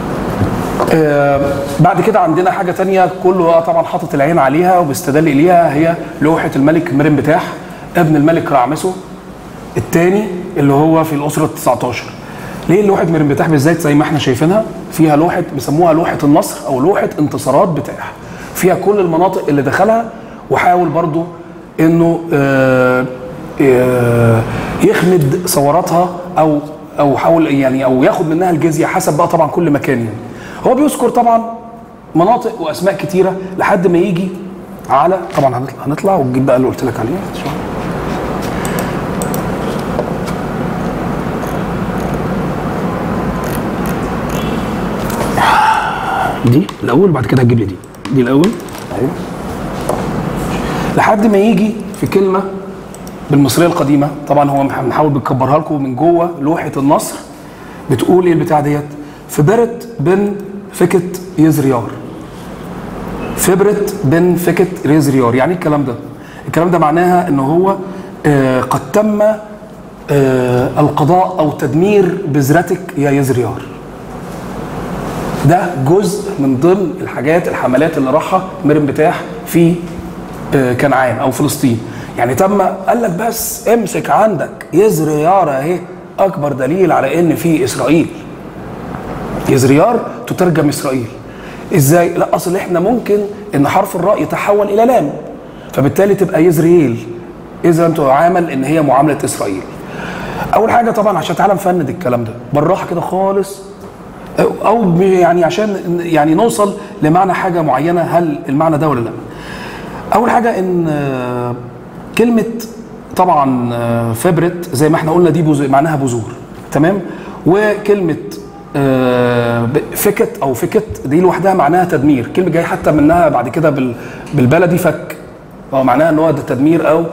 Speaker 2: بعد كده عندنا حاجه ثانيه كله طبعا حاطط العين عليها وبيستدل اليها، هي لوحه الملك مرنبتاح ابن الملك رعمسو الثاني اللي هو في الاسره 19. ليه لوحه مرنبتاح بالذات زي ما احنا شايفينها فيها لوحه بيسموها لوحه النصر او لوحه انتصارات بتاح، فيها كل المناطق اللي دخلها، وحاول برضو انه يخمد ثوراتها او حاول يعني او ياخد منها الجزيه حسب بقى طبعا كل مكان. يعني هو بيذكر طبعا مناطق واسماء كتيره لحد ما يجي على طبعا هنطلع ونجيب بقى اللي قلت لك عليه. دي الاول بعد كده هتجيب لي دي الاول. ايوه لحد ما يجي في كلمه بالمصريه القديمه، طبعا هو بنحاول بنكبرها لكم من جوه لوحه النصر. بتقول ايه البتاع ديت؟ فبرت بن فكت يزريار. فبرت بن فكت يزريار، يعني الكلام ده؟ الكلام ده معناها ان هو قد تم القضاء او تدمير بذرتك يا يزريار. ده جزء من ضمن الحملات اللي راحها مرنبتاح في كنعان او فلسطين. يعني تم قال لك بس امسك عندك يزريار اهي اكبر دليل على ان في اسرائيل. يزريار تترجم اسرائيل. ازاي؟ لا اصل احنا ممكن ان حرف الراء يتحول الى لام فبالتالي تبقى يزرييل، اذا تعامل ان هي معامله اسرائيل. اول حاجه طبعا عشان تعالى نفند الكلام ده بالراحه كده خالص، او يعني عشان يعني نوصل لمعنى حاجه معينه، هل المعنى ده ولا لا. اول حاجه ان كلمه طبعا فبرت زي ما احنا قلنا دي معناها بذور، تمام. وكلمه فكت او فكت دي لوحدها معناها تدمير، كلمه جايه حتى منها بعد كده بالبلدي فك، معناها ان هو ده تدمير او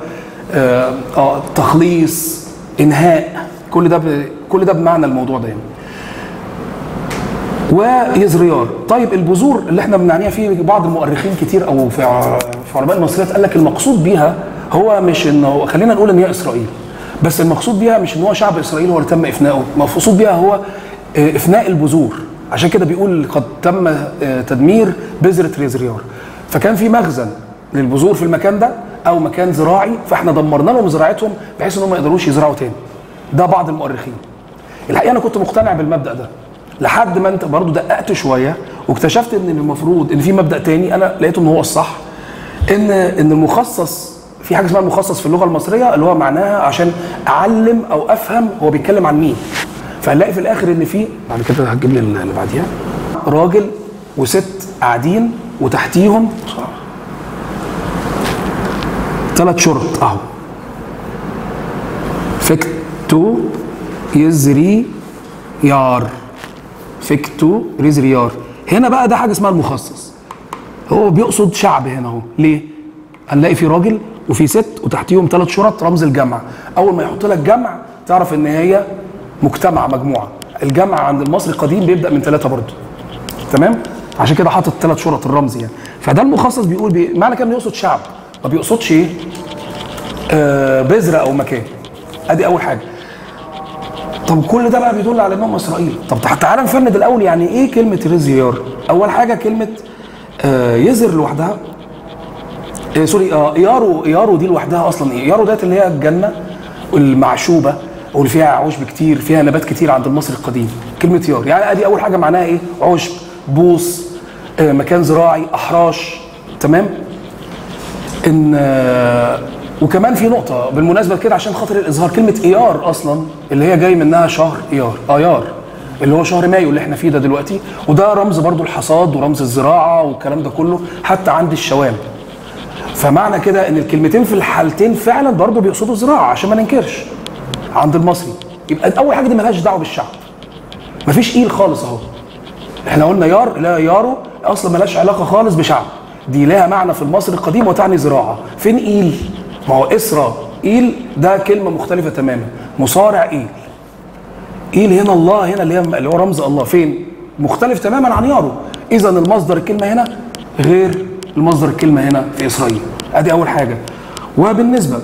Speaker 2: تخليص، انهاء، كل ده بمعنى الموضوع ده يعني. ويزريار. طيب البذور اللي احنا بنعنيها فيه بعض المؤرخين كتير او في علماء المصريات قال لك المقصود بيها هو مش انه خلينا نقول ان هي اسرائيل، بس المقصود بيها مش ان هو شعب اسرائيل هو اللي تم افنائه، المقصود بيها هو افناء البذور. عشان كده بيقول قد تم تدمير بذره يزريار. فكان في مخزن للبذور في المكان ده او مكان زراعي، فاحنا دمرنا لهم زراعتهم بحيث انهم ما يقدروش يزرعوا تاني. ده بعض المؤرخين. الحقيقه انا كنت مقتنع بالمبدا ده لحد ما انت برضو دققت شويه واكتشفت ان المفروض ان في مبدا تاني انا لقيته ان هو الصح، ان المخصص في حاجه اسمها المخصص في اللغه المصريه اللي هو معناها عشان اعلم او افهم هو بيتكلم عن مين. فهنلاقي في الاخر ان في بعد كده هتجيب لي اللي بعديها راجل وست قاعدين وتحتيهم 3 شرط اهو. فكتو يزري يار، فكتو ريزريار. هنا بقى ده حاجه اسمها المخصص، هو بيقصد شعب هنا اهو. ليه؟ هنلاقي في راجل وفي ست وتحتيهم 3 شرط رمز الجمع. اول ما يحط لك جمع تعرف ان هي مجتمع، مجموعه. الجمع عند المصري القديم بيبدا من 3 برضه، تمام؟ عشان كده حاطط 3 شرط الرمز يعني. فده المخصص بيقول معنى كده انه يقصد شعب، ما بيقصدش ايه؟ بذره او مكان. ادي اول حاجه. طب كل ده بقى بيدل على انهم اسرائيل. طب تعالى نفند الاول يعني ايه كلمه ريزيار. اول حاجه كلمه يزر لوحدها، سوري، يارو دي لوحدها اصلا ايه؟ يارو ديت اللي هي الجنه المعشوبه واللي فيها عشب كتير، فيها نبات كتير عند المصري القديم. كلمه يار يعني ادي اول حاجه معناها ايه؟ عشب، بوص، مكان زراعي، احراش، تمام؟ ان وكمان في نقطة بالمناسبة كده عشان خاطر الإظهار، كلمة إيار أصلا اللي هي جاي منها شهر إيار، آيار اللي هو شهر مايو اللي احنا فيه ده دلوقتي، وده رمز برضو الحصاد ورمز الزراعة والكلام ده كله حتى عند الشوام. فمعنى كده إن الكلمتين في الحالتين فعلا برضو بيقصدوا الزراعة عشان ما ننكرش عند المصري. يبقى أول حاجة دي مالهاش دعوة بالشعب. مفيش إيل خالص أهو. احنا قلنا يار، لا يارو أصلا مالهاش علاقة خالص بشعب. دي لها معنى في المصري القديم وتعني زراعة. فين إيل؟ ما هو إسرائيل ده كلمة مختلفة تماما، مصارع إيل هنا الله، هنا اللي هو رمز الله، فين؟ مختلف تماما عن يارو. إذا المصدر الكلمة هنا غير المصدر الكلمة هنا في إسرائيل. أدي أول حاجة. وبالنسبة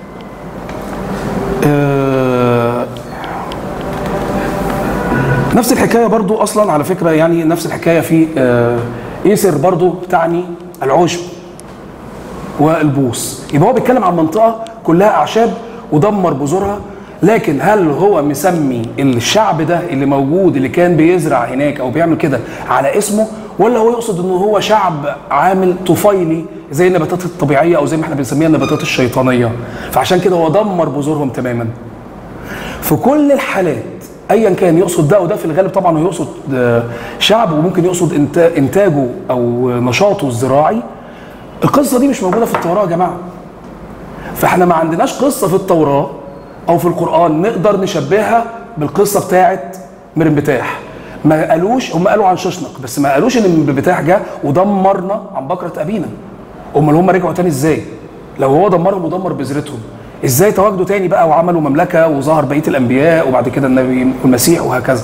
Speaker 2: نفس الحكاية برضو أصلا على فكرة، يعني نفس الحكاية في يسر برضو تعني العشب والبوص. يبقى هو بيتكلم عن منطقه كلها اعشاب ودمر بذورها. لكن هل هو مسمي الشعب ده اللي موجود اللي كان بيزرع هناك او بيعمل كده على اسمه، ولا هو يقصد انه هو شعب عامل طفيلي زي النباتات الطبيعيه او زي ما احنا بنسميها النباتات الشيطانيه، فعشان كده هو دمر بذورهم تماما. في كل الحالات ايا كان يقصد ده وده، في الغالب طبعا هو يقصد شعب، وممكن يقصد انتاجه او نشاطه الزراعي. القصه دي مش موجوده في التوراه يا جماعه. فاحنا ما عندناش قصه في التوراه او في القران نقدر نشبهها بالقصه بتاعت مرنبتاح. ما قالوش، هم قالوا عن ششنق بس ما قالوش ان مرنبتاح جه ودمرنا عن بكره ابينا. امال هم رجعوا تاني ازاي؟ لو هو دمرهم ودمر بذرتهم، ازاي تواجدوا تاني بقى وعملوا مملكه وظهر بقيه الانبياء وبعد كده النبي والمسيح وهكذا؟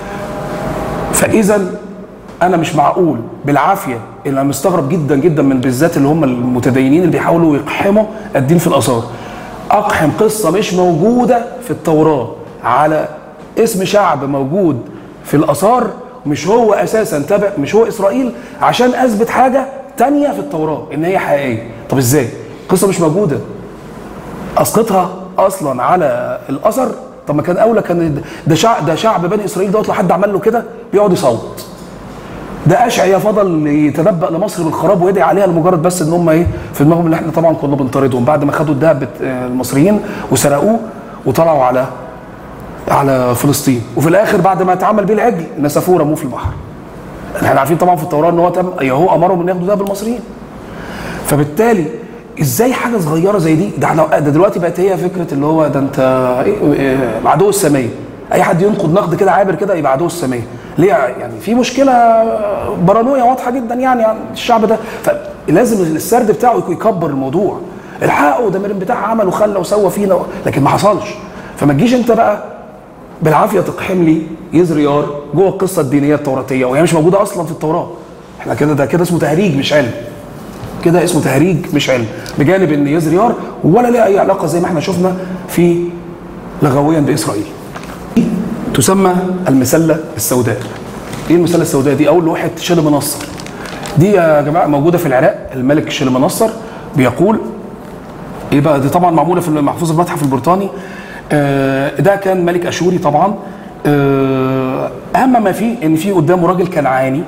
Speaker 2: فاذا انا مش معقول بالعافيه، اللي انا مستغرب جدا جدا من بالذات اللي هم المتدينين اللي بيحاولوا يقحموا الدين في الاثار، اقحم قصه مش موجوده في التوراه على اسم شعب موجود في الاثار، مش هو اساسا تبع، مش هو اسرائيل، عشان اثبت حاجه تانية في التوراه ان هي حقيقيه. طب ازاي؟ قصه مش موجوده اسقطها اصلا على الاثر؟ طب ما كان اولى، كان ده شعب بني اسرائيل دوت لو حد عمل له كده بيقعد يصوت. ده اشعيا فضل يتنبأ لمصر بالخراب ويدعي عليها لمجرد بس ان هم ايه في دماغهم اللي احنا طبعا كنا بنطاردهم بعد ما خدوا الذهب المصريين وسرقوه وطلعوا على فلسطين، وفي الاخر بعد ما اتعمل بيه العجل نسفوه رموه في البحر. احنا عارفين طبعا في التوراه ان هو يهو امرهم ان ياخدوا ذهب المصريين. فبالتالي ازاي حاجه صغيره زي دي، ده دلوقتي بقت هي فكره اللي هو ده انت عدو السمايه. اي حد ينقد نقد كده عابر كده يبقى عدو السمايه. ليه؟ يعني في مشكله برانويا واضحه جدا يعني عن الشعب ده، فلازم السرد بتاعه يكبر الموضوع. الحقوا ده مرنبتاح عمل وخلى وسوى فينا، لكن ما حصلش. فما تجيش انت بقى بالعافيه تقحم لي يزريار جوه القصه الدينيه التوراتيه وهي مش موجوده اصلا في التوراه. احنا كده ده كده اسمه تهريج مش علم. كده اسمه تهريج مش علم، بجانب ان يزريار ولا ليه اي علاقه زي ما احنا شفنا في لغويا باسرائيل. تسمى المسله السوداء. ايه المسله السوداء دي؟ اول لوحه شلمنصر دي يا جماعه موجوده في العراق. الملك شلمنصر بيقول ايه بقى؟ دي طبعا معموله في محفوظه في المتحف البريطاني. ده كان ملك اشوري طبعا. اهم ما فيه ان في قدامه راجل كنعاني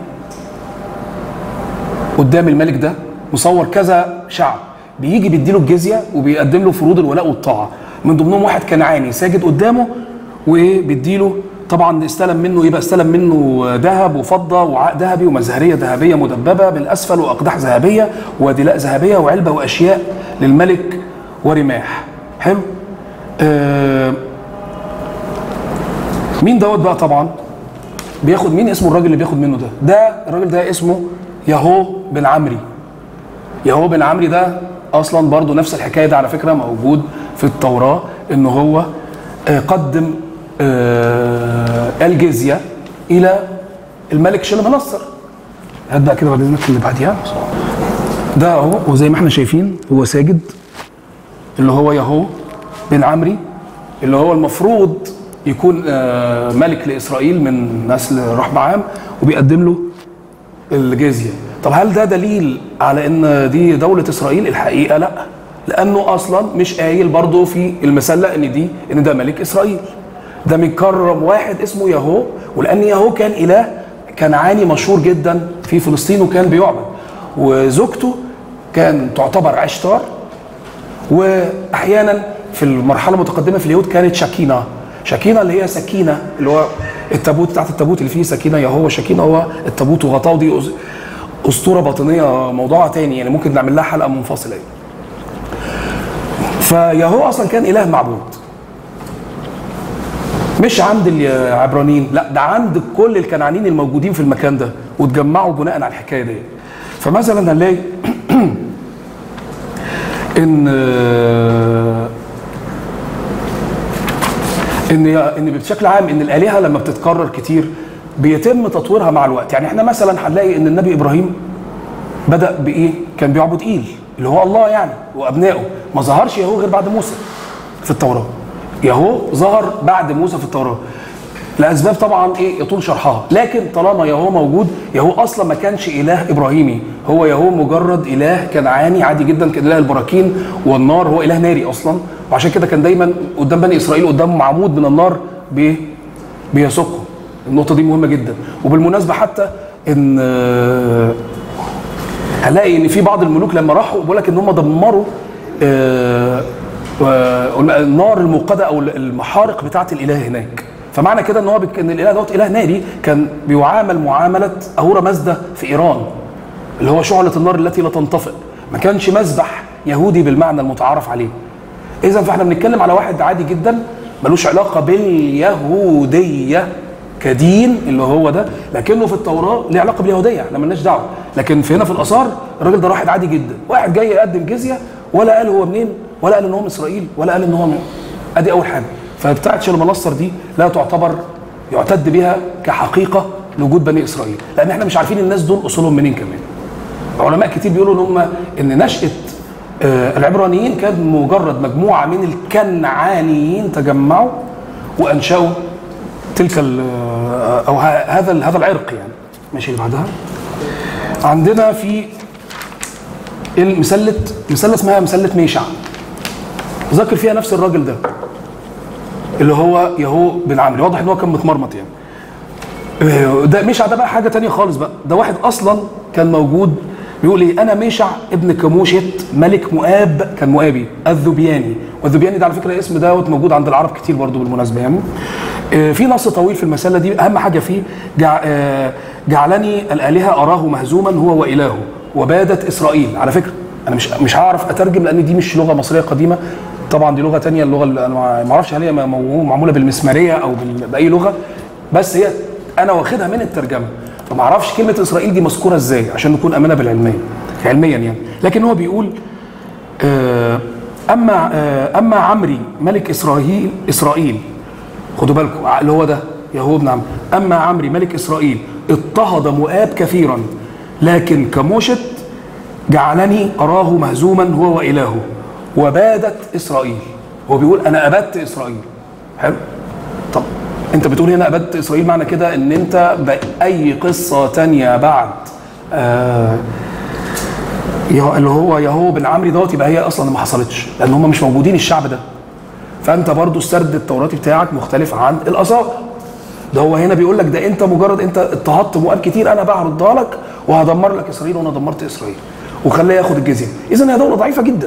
Speaker 2: قدام الملك ده، مصور كذا شعب بيجي بيديله الجزيه وبيقدم له فروض الولاء والطاعه، من ضمنهم واحد كنعاني ساجد قدامه وايه بيديله طبعا استلم منه ايه بقى؟ استلم منه ذهب وفضه وعاء ذهبي ومزهريه ذهبيه مدببه بالاسفل واقداح ذهبيه ودلاء ذهبيه وعلبه واشياء للملك ورماح. حلو. مين دوت بقى؟ طبعا بياخد مين؟ اسمه الراجل اللي بياخد منه ده الراجل ده اسمه يهو بن عمري. يهو بن عمري ده اصلا برضو نفس الحكايه ده على فكره موجود في التوراه، ان هو قدم الجزيه الى الملك شلمنصر. هات بقى كده بعد اذنك اللي بعديها. ده اهو، وزي ما احنا شايفين هو ساجد، اللي هو يهو بن عمري اللي هو المفروض يكون ملك لاسرائيل من نسل رحبعام وبيقدم له الجزيه. طب هل ده دليل على ان دي دوله اسرائيل؟ الحقيقه لا، لانه اصلا مش قايل برضه في المسله ان ده ملك اسرائيل. ده مكرم واحد اسمه يهو، ولان يهو كان اله كنعاني مشهور جدا في فلسطين وكان بيعبد، وزوجته كان تعتبر عشتار، واحيانا في المرحله المتقدمه في اليهود كانت شكينه اللي هي سكينه، اللي هو التابوت بتاعت التابوت اللي فيه سكينه يهو وشكينه هو التابوت وغطاه. دي اسطوره باطنيه موضوعها تاني يعني ممكن نعمل لها حلقه منفصله. فيهو اصلا كان اله معبود مش عند العبرانيين، لا ده عند كل الكنعانيين الموجودين في المكان ده وتجمعوا بناء على الحكايه دي. فمثلا هنلاقي ان بشكل عام ان الالهه لما بتتكرر كتير بيتم تطويرها مع الوقت. يعني احنا مثلا هنلاقي ان النبي ابراهيم بدا بايه؟ كان بيعبد ايل اللي هو الله يعني وابنائه. ما ظهرش يهو غير بعد موسى في التوراه. يهو ظهر بعد موسى في التوراه لاسباب طبعا ايه يطول شرحها، لكن طالما يهو موجود يهو اصلا ما كانش اله ابراهيمي، هو يهو مجرد اله كنعاني عادي جدا، كان اله البراكين والنار، هو اله ناري اصلا. وعشان كده كان دايما قدام بني اسرائيل قدامهم عمود من النار بيسقهم. النقطه دي مهمه جدا. وبالمناسبه حتى ان هنلاقي ان في بعض الملوك لما راحوا بيقول لك ان هم دمروا النار الموقده او المحارق بتاعه الاله هناك. فمعنى كده ان هو ان الاله دوت اله ناري، كان بيعامل معامله اهورا مازدا في ايران، اللي هو شعله النار التي لا تنطفئ، ما كانش مذبح يهودي بالمعنى المتعارف عليه. اذا فاحنا بنتكلم على واحد عادي جدا ملوش علاقه باليهوديه كدين اللي هو ده، لكنه في التوراه ليه علاقه باليهوديه، احنا مالناش دعوه. لكن في هنا في الاثار الراجل ده واحد عادي جدا، واحد جاي يقدم جزيه ولا قال هو منين، ولا قال ان هو من اسرائيل، ولا قال ان هو من... ادي اول حاجه. فبتاعت شلمنصر دي لا تعتبر يعتد بها كحقيقه لوجود بني اسرائيل، لان احنا مش عارفين الناس دول اصولهم منين. كمان علماء كتير بيقولوا ان هم ان نشاه العبرانيين كان مجرد مجموعه من الكنعانيين تجمعوا وانشأوا تلك او هذا العرق يعني. ماشي. اللي بعدها عندنا في مسله اسمها مسله ميشع، ذكر فيها نفس الراجل ده اللي هو يهو بن عمري، واضح ان هو كان متمرمط يعني. ده ميشع ده بقى حاجه تانية خالص بقى، ده واحد اصلا كان موجود بيقول ايه، انا ميشع ابن كموشت ملك مؤاب، كان مؤابي الذبياني. والذبياني ده على فكره الاسم دوت موجود عند العرب كتير برضو بالمناسبه يعني. في نص طويل في المساله دي، اهم حاجه فيه جعلني الالهه اراه مهزوما هو والهه وبادت اسرائيل. على فكره انا مش هعرف اترجم لان دي مش لغه مصريه قديمه، طبعا دي لغه ثانيه، اللغه اللي انا ما اعرفش هل هي معموله بالمسماريه او باي لغه، بس هي انا واخدها من الترجمه، فما اعرفش كلمه اسرائيل دي مذكوره ازاي عشان نكون امانه بالعلميه علميا يعني. لكن هو بيقول اما عمري ملك اسرائيل خدوا بالكم اللي هو ده يهو بن عمرو، اما عمري ملك اسرائيل اضطهد مؤاب كثيرا، لكن كموشت جعلني اراه مهزوما هو والهه وبادت اسرائيل. هو بيقول انا ابدت اسرائيل. حلو. طب انت بتقول هنا ابدت اسرائيل، معنى كده ان انت باي قصه تانية بعد اللي هو يهو بن عمرو دوت يبقى هي اصلا ما حصلتش، لان هم مش موجودين الشعب ده. فانت برضو السرد التوراتي بتاعك مختلف عن الاثار. ده هو هنا بيقول لك ده انت مجرد انت اضطهدت مؤاب كتير، انا بقى هردها لك وهدمر لك اسرائيل، وانا دمرت اسرائيل وخليه ياخد الجزيه. اذا هي دوله ضعيفه جدا.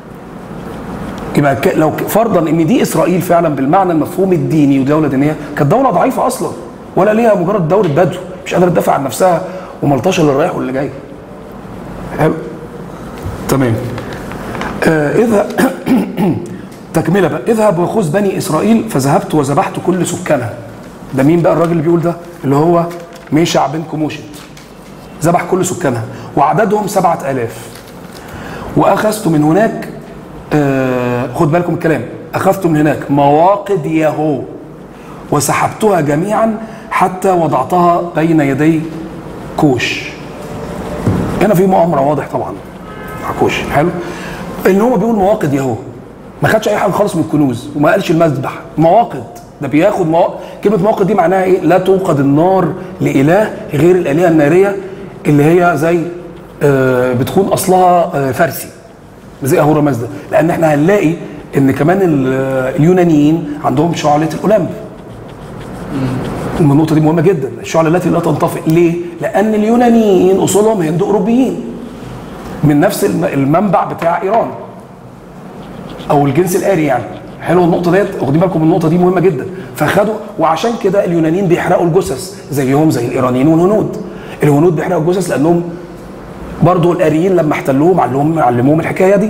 Speaker 2: يبقى لو فرضا ان دي اسرائيل فعلا بالمعنى المفهوم الديني ودوله دينيه، كانت دوله ضعيفه اصلا، ولا ليها مجرد دوله بدو مش قادره تدافع عن نفسها وملطشه اللي رايح واللي جاي. حلو. تمام. اذهب تكمله بقى، اذهب وخذ بني اسرائيل، فذهبت وذبحت كل سكانها. ده مين بقى الراجل اللي بيقول ده؟ اللي هو ميشع بن كموشت. ذبح كل سكانها وعددهم 7000. واخذت من هناك خد بالكم الكلام، اخذت من هناك مواقد يهو وسحبتها جميعا حتى وضعتها بين يدي كوش. هنا في مؤامره واضح طبعا مع كوش. حلو. ان هو بيقول مواقد يهو، ما خدش اي حاجه خالص من الكنوز وما قالش المذبح، مواقد. ده بياخد كلمه مواقد دي معناها ايه؟ لا توقد النار لاله غير الالهه الناريه اللي هي زي بتكون اصلها فارسي زي اهورا مازدا، لان احنا هنلاقي ان كمان اليونانيين عندهم شعله الاولمب. النقطه دي مهمه جدا، الشعله التي لا تنطفئ. ليه؟ لان اليونانيين اصولهم هند اوروبيين من نفس المنبع بتاع ايران او الجنس الاري يعني. حلو النقطه ديت، واخدين بالكم النقطه دي مهمه جدا. فخدوا، وعشان كده اليونانيين بيحرقوا الجثث زيهم زي الايرانيين والهنود. الهنود بيحرقوا الجثث لانهم برضو الاريين لما احتلوهم علموهم الحكايه دي.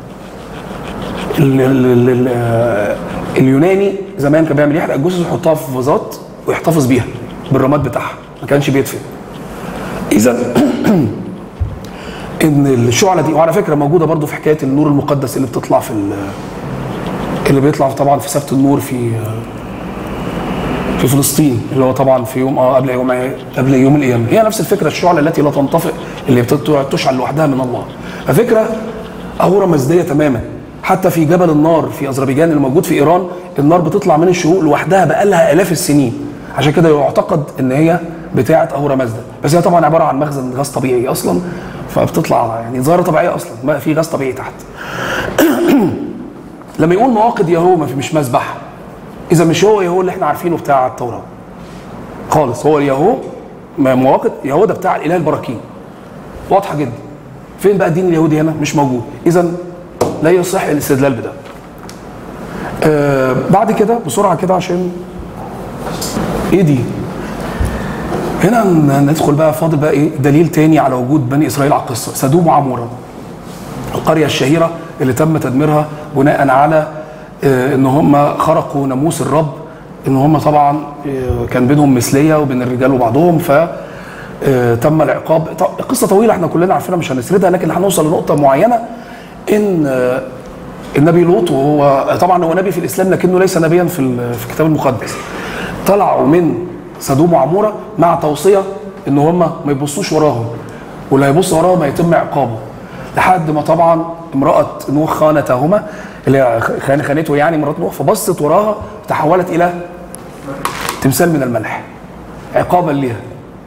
Speaker 2: اليوناني زمان كان بيعمل يحرق الجثث ويحطها في فازات ويحتفظ بيها بالرماد بتاعها، ما كانش بيدفن. اذا ان الشعله دي، وعلى فكره موجوده برضو في حكايه النور المقدس اللي بتطلع اللي بيطلع طبعا في سبت النور في فلسطين، اللي هو طبعا في يوم قبل يوم القيامه. هي نفس الفكره، الشعله التي لا تنطفئ اللي تشعل لوحدها من الله. ففكره اهورا مازديه تماما. حتى في جبل النار في اذربيجان اللي موجود في ايران، النار بتطلع من الشروق لوحدها بقالها الاف السنين. عشان كده يعتقد ان هي بتاعه اهورا مازدا، بس هي طبعا عباره عن مخزن غاز طبيعي اصلا، فبتطلع يعني ظاهره طبيعيه اصلا، ما في غاز طبيعي تحت. لما يقول مواقد يهوه مش مذبح، اذا مش هو يهوه اللي احنا عارفينه بتاع التوراه خالص. هو يهوه مواقد يهوه ده بتاع الاله البراكين، واضحه جدا. فين بقى الدين اليهودي هنا؟ مش موجود، اذا لا يصح الاستدلال بده. بعد كده بسرعه كده عشان ايه دي؟ هنا ندخل بقى، فاضل بقى ايه دليل تاني على وجود بني اسرائيل على القصه. سدوم وعموره، القريه الشهيره اللي تم تدميرها بناء على ان هم خرقوا ناموس الرب، ان هم طبعا كان بينهم مثليه وبين الرجال وبعضهم، ف تم العقاب. قصه طويله احنا كلنا عارفينها مش هنسردها، لكن هنوصل لنقطه معينه ان النبي لوط، وهو طبعا هو نبي في الاسلام لكنه ليس نبيا في الكتاب المقدس، طلعوا من سدوم وعموره مع توصيه ان هم ما يبصوش وراهم، واللي هيبص وراهم هيتم عقابه، لحد ما طبعا امراه نوح خانتهما، اللي هي خانته يعني مرات نوح، فبصت وراها تحولت الى تمثال من الملح عقابا لها.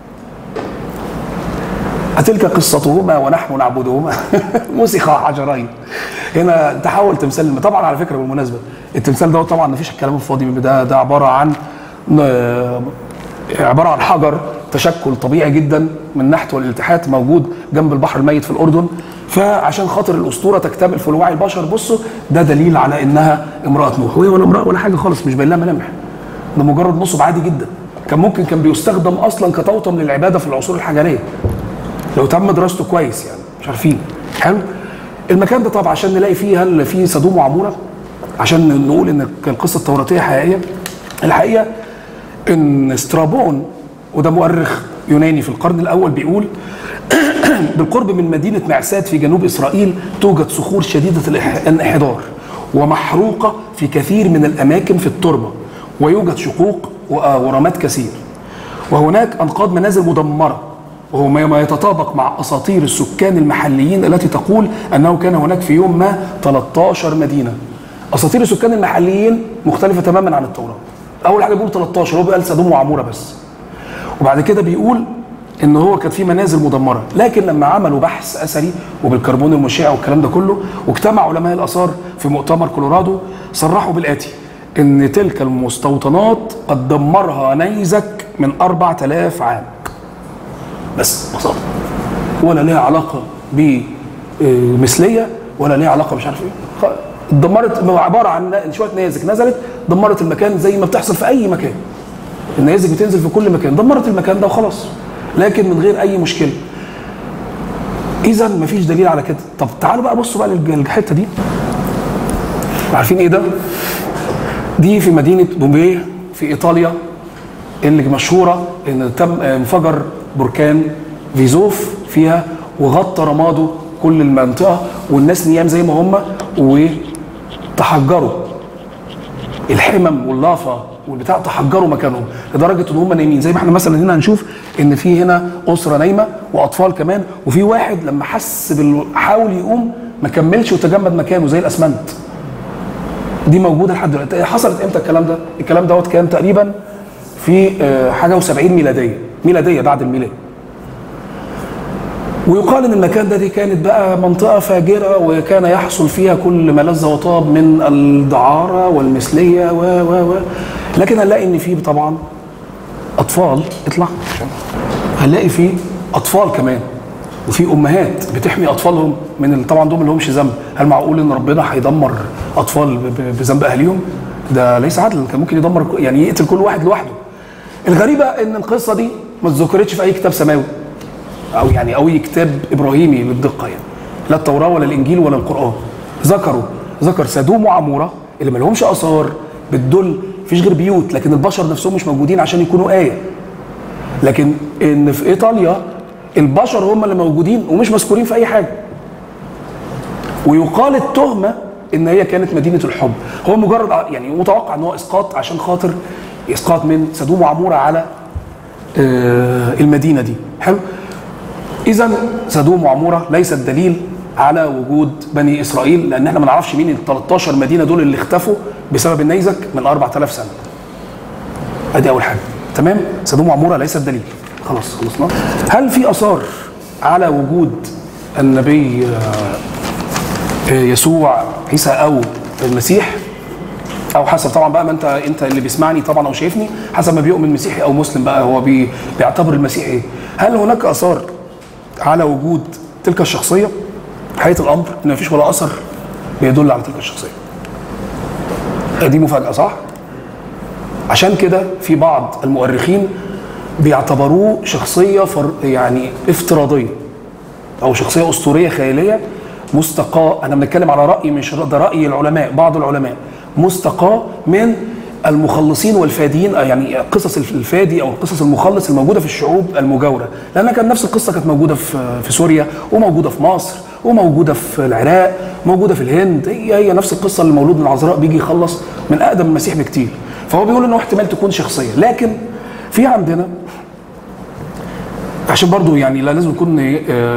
Speaker 2: أتلك قصتهما ونحن نعبدهما مسخا حجرين. هنا تحول تمثال. طبعا على فكره بالمناسبه التمثال ده طبعا ما فيش الكلام الفاضي، ده عباره عن حجر تشكل طبيعي جدا من النحت والالتحات موجود جنب البحر الميت في الاردن، فعشان خاطر الاسطوره تكتمل في وعي البشر بصوا ده دليل على انها امراه نوح، وهي ولا امراه ولا حاجه خالص، مش باين لها ملامح، ده مجرد نصب عادي جدا. كان بيستخدم اصلا كتوطن للعباده في العصور الحجريه لو تم دراسته كويس، يعني مش عارفين. حلو. المكان ده طبعا عشان نلاقي فيه هل في سدوم وعموره، عشان نقول ان القصه التوراتيه حقيقيه. الحقيقه ان سترابون، وده مؤرخ يوناني في القرن الاول، بيقول بالقرب من مدينه معساد في جنوب اسرائيل توجد صخور شديده الانحدار ومحروقه في كثير من الاماكن في التربه، ويوجد شقوق ورماد كثير، وهناك انقاض منازل مدمره، وهو ما يتطابق مع اساطير السكان المحليين التي تقول انه كان هناك في يوم ما 13 مدينه. اساطير السكان المحليين مختلفه تماما عن التوراه. اول حاجه بيقول 13، هو بيقول سدوم وعموره بس، وبعد كده بيقول ان هو كانت في منازل مدمره، لكن لما عملوا بحث اثري وبالكربون المشع والكلام ده كله، واجتمع علماء الاثار في مؤتمر كولورادو، صرحوا بالاتي: ان تلك المستوطنات قد دمرها نيزك من 4000 عام بس ببساطه، ولا ليها علاقه بمثليه ولا ليها علاقه مش عارف ايه. اتدمرت، عباره عن شويه نيازك نزلت دمرت المكان زي ما بتحصل في اي مكان. النيازك بتنزل في كل مكان، دمرت المكان ده وخلاص، لكن من غير اي مشكله. اذا مفيش دليل على كده. طب تعالوا بقى بصوا بقى للحته دي. عارفين ايه ده؟ دي في مدينه بومبي في ايطاليا، اللي مشهوره ان تم انفجر بركان فيزوف فيها وغطى رماده كل المنطقه، والناس نيام زي ما هم، وتحجروا الحمم واللافا والبتاع، تحجروا مكانهم لدرجه ان هم نايمين. زي ما احنا مثلا هنا هنشوف ان في هنا اسره نايمه واطفال كمان، وفي واحد لما حس حاول يقوم ما كملش وتجمد مكانه زي الاسمنت. دي موجوده لحد دلوقتي. حصلت امتى الكلام ده؟ الكلام دوت كان تقريبا في حاجه و70 ميلاديه بعد الميلاد. ويقال ان المكان ده دي كانت بقى منطقه فاجره، وكان يحصل فيها كل ما لذ وطاب من الدعاره والمثليه و لكن هنلاقي ان في طبعا اطفال، اطلع، هنلاقي في اطفال كمان، وفي امهات بتحمي اطفالهم من طبعا دول ما لهمش ذنب. هل معقول ان ربنا هيدمر اطفال بذنب اهليهم؟ ده ليس عدل، كان ممكن يدمر يعني يقتل كل واحد لوحده. الغريبه ان القصه دي ما اتذكرتش في اي كتاب سماوي، او يعني اي كتاب ابراهيمي للدقه، يعني لا التوراه ولا الانجيل ولا القران. ذكر سدوم وعموره اللي ما لهمش اثار بتدل، مفيش غير بيوت، لكن البشر نفسهم مش موجودين عشان يكونوا ايه. لكن ان في ايطاليا البشر هم اللي موجودين ومش مذكورين في اي حاجه. ويقال التهمه ان هي كانت مدينه الحب. هو مجرد يعني متوقع ان هو اسقاط، عشان خاطر اسقاط من سدوم وعموره على المدينه دي. حلو. اذا سدوم وعموره ليست دليل على وجود بني اسرائيل، لان احنا ما نعرفش مين ال 13 مدينه دول اللي اختفوا بسبب النيزك من 4000 سنه. ادي اول حاجه. تمام. سدوم وعموره ليست دليل. خلاص خلصنا. هل في اثار على وجود النبي يسوع عيسى او المسيح؟ او حسب طبعا بقى ما انت اللي بيسمعني طبعا او شايفني، حسب ما بيؤمن مسيحي او مسلم بقى هو بيعتبر المسيح ايه. هل هناك اثار على وجود تلك الشخصيه؟ حقيقه الامر ان مفيش ولا اثر بيدل على تلك الشخصيه. دي مفاجاه صح؟ عشان كده في بعض المؤرخين بيعتبروه شخصيه يعني افتراضيه او شخصيه اسطوريه خياليه مستقاه. انا بنتكلم على راي، مش ده راي العلماء، بعض العلماء، مستقاه من المخلصين والفاديين، يعني قصص الفادي او قصص المخلص الموجوده في الشعوب المجاوره، لان كان نفس القصه كانت موجوده في سوريا وموجوده في مصر وموجوده في العراق، موجوده في الهند، هي نفس القصه اللي المولود من العذراء بيجي يخلص من اقدم المسيح بكتير. فهو بيقول انه احتمال تكون شخصيه، لكن في عندنا عشان برضو يعني لازم يكون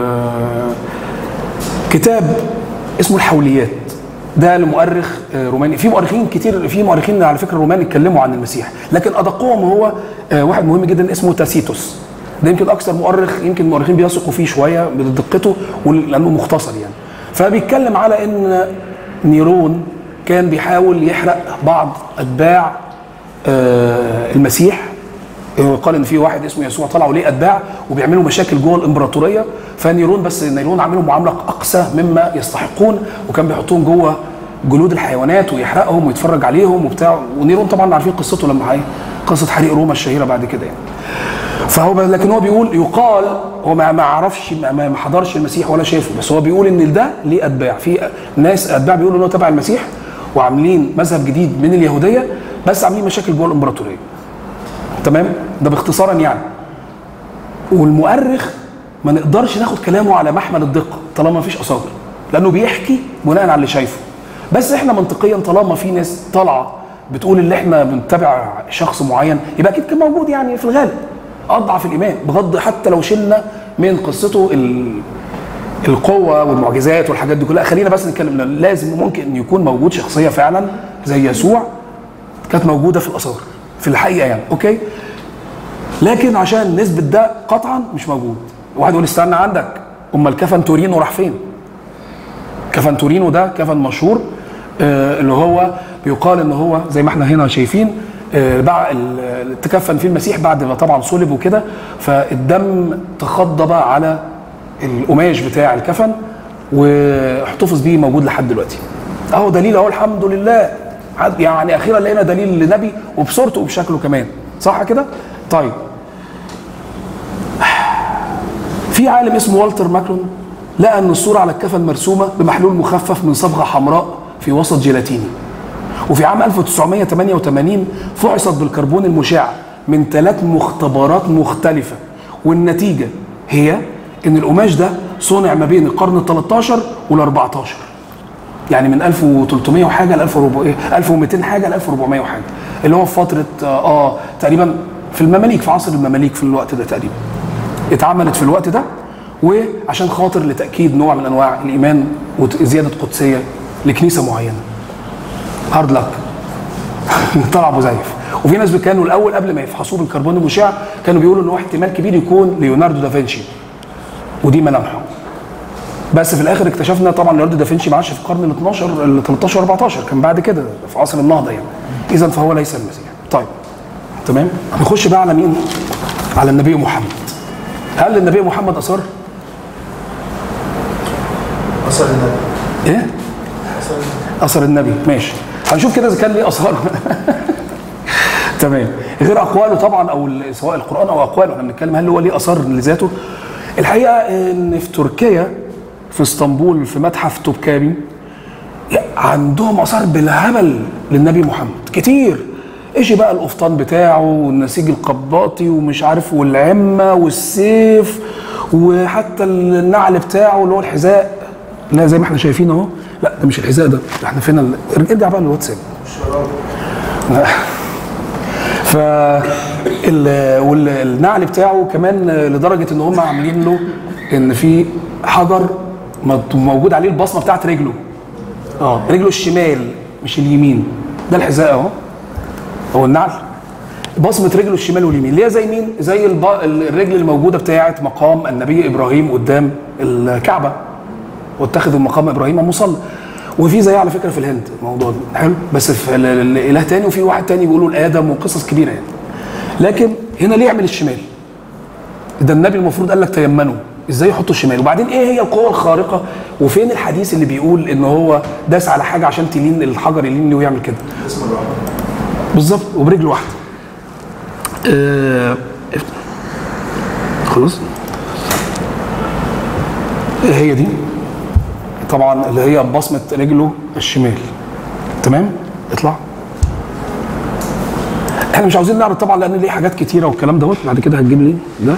Speaker 2: كتاب اسمه الحوليات، ده لمؤرخ روماني. في مؤرخين كتير، في مؤرخين على فكره رومان اتكلموا عن المسيح، لكن ادقهم هو واحد مهم جدا اسمه تاسيتوس. ده يمكن اكثر مؤرخ، يمكن المؤرخين بيثقوا فيه شويه بدقته لانه مختصر يعني. فبيتكلم على ان نيرون كان بيحاول يحرق بعض اتباع المسيح. قال ان في واحد اسمه يسوع طلع وليه اتباع وبيعملوا مشاكل جوه الامبراطوريه، فنيرون بس نيرون عاملهم معامله اقسى مما يستحقون، وكان بيحطهم جوه جلود الحيوانات ويحرقهم ويتفرج عليهم وبتاع. ونيرون طبعا عارفين قصته لما قصه حريق روما الشهيره بعد كده يعني. فهو لكن هو بيقول، يقال هو ما عرفش ما حضرش المسيح ولا شافه، بس هو بيقول ان ده ليه اتباع، في ناس اتباع بيقولوا ان هو تبع المسيح وعاملين مذهب جديد من اليهوديه، بس عاملين مشاكل جوه الامبراطوريه. تمام؟ ده باختصارا يعني. والمؤرخ ما نقدرش ناخد كلامه على محمل الدقه طالما ما فيش اثار، لانه بيحكي بناء على اللي شايفه. بس احنا منطقيا طالما في ناس طالعه بتقول ان احنا بنتبع شخص معين، يبقى اكيد كان موجود يعني في الغالب اضعف الايمان، بغض حتى لو شلنا من قصته القوه والمعجزات والحاجات دي كلها. خلينا بس نتكلم، لازم ممكن ان يكون موجود شخصيه فعلا زي يسوع كانت موجوده في الاثار في الحقيقه يعني، اوكي؟ لكن عشان نثبت ده قطعا مش موجود. واحد يقول استنى عندك، امال كفن تورينو راح فين؟ كفن تورينو ده كفن مشهور اللي هو بيقال ان هو زي ما احنا هنا شايفين تكفن فيه المسيح بعد ما طبعا صلب وكده، فالدم تخضب على القماش بتاع الكفن واحتفظ بيه، موجود لحد دلوقتي. اهو دليل اهو، الحمد لله، يعني اخيرا لقينا دليل لنبي وبصورته وبشكله كمان، صح كده؟ طيب، في عالم اسمه والتر ماكرون لقى ان الصوره على الكفن مرسومه بمحلول مخفف من صبغه حمراء في وسط جيلاتيني. وفي عام 1988 فحصت بالكربون المشع من 3 مختبرات مختلفه، والنتيجه هي ان القماش ده صنع ما بين القرن ال 13 وال 14، يعني من 1300 وحاجه ل 1200 حاجه ل 1400 وحاجه، اللي هو في فتره تقريبا في المماليك، في عصر المماليك في الوقت ده تقريبا اتعملت في الوقت ده، وعشان خاطر لتاكيد نوع من انواع الايمان وزياده قدسيه لكنيسه معينه. هارد لك طلع ابو زيف. وفي ناس كانوا الاول قبل ما يفحصوه بالكربون المشع كانوا بيقولوا ان هو احتمال كبير يكون ليوناردو دافنشي، ودي ملامحه. بس في الاخر اكتشفنا طبعا ليوناردو دافنشي ما عادش في القرن ال 12 ال 13 14، كان بعد كده في عصر النهضه يعني. اذا فهو ليس المسيح. طيب تمام، نخش بقى على مين؟ على النبي محمد. هل النبي محمد اثار؟
Speaker 3: اثر النبي.
Speaker 2: ايه؟ اثر النبي، ماشي. هنشوف كده اذا كان ليه اثار. تمام. غير اقواله طبعا، او سواء القران او اقواله، احنا بنتكلم هل هو ليه اثار لذاته؟ الحقيقه ان في تركيا في اسطنبول في متحف توبكابي عندهم اثار بالهبل للنبي محمد كتير. ايش بقى القفطان بتاعه والنسيج القباطي ومش عارف والعمه والسيف وحتى النعل بتاعه اللي هو الحذاء، لا زي ما احنا شايفين اهو. لا ده مش الحذاء ده احنا فين ارجع بقى للواتساب. والنعل بتاعه كمان لدرجه ان هم عاملين له ان في حجر موجود عليه البصمه بتاعت رجله. رجله الشمال مش اليمين. ده الحذاء اهو، هو النعل. بصمه رجله الشمال واليمين اللي هي زي مين؟ زي الرجل الموجوده بتاعه مقام النبي ابراهيم قدام الكعبه، واتخذوا مقام ابراهيم مصلى. وفي زي على فكره في الهند الموضوع ده حلو، بس في الاله تاني، وفي واحد تاني بيقولوا لادم وقصص كبيره يعني. لكن هنا ليه يعمل الشمال؟ ده النبي المفروض قال لك تيمنوا، ازاي يحطوا الشمال؟ وبعدين ايه هي القوه الخارقه؟ وفين الحديث اللي بيقول ان هو داس على حاجه عشان تلين الحجر يلين ويعمل كده؟ بالظبط، وبرجل واحده. خلاص، هي دي طبعا اللي هي بصمه رجله الشمال. تمام؟ اطلع. احنا مش عاوزين نعرض طبعا لان ليه حاجات كتيره والكلام دوت، بعد كده هتجيب لي ده.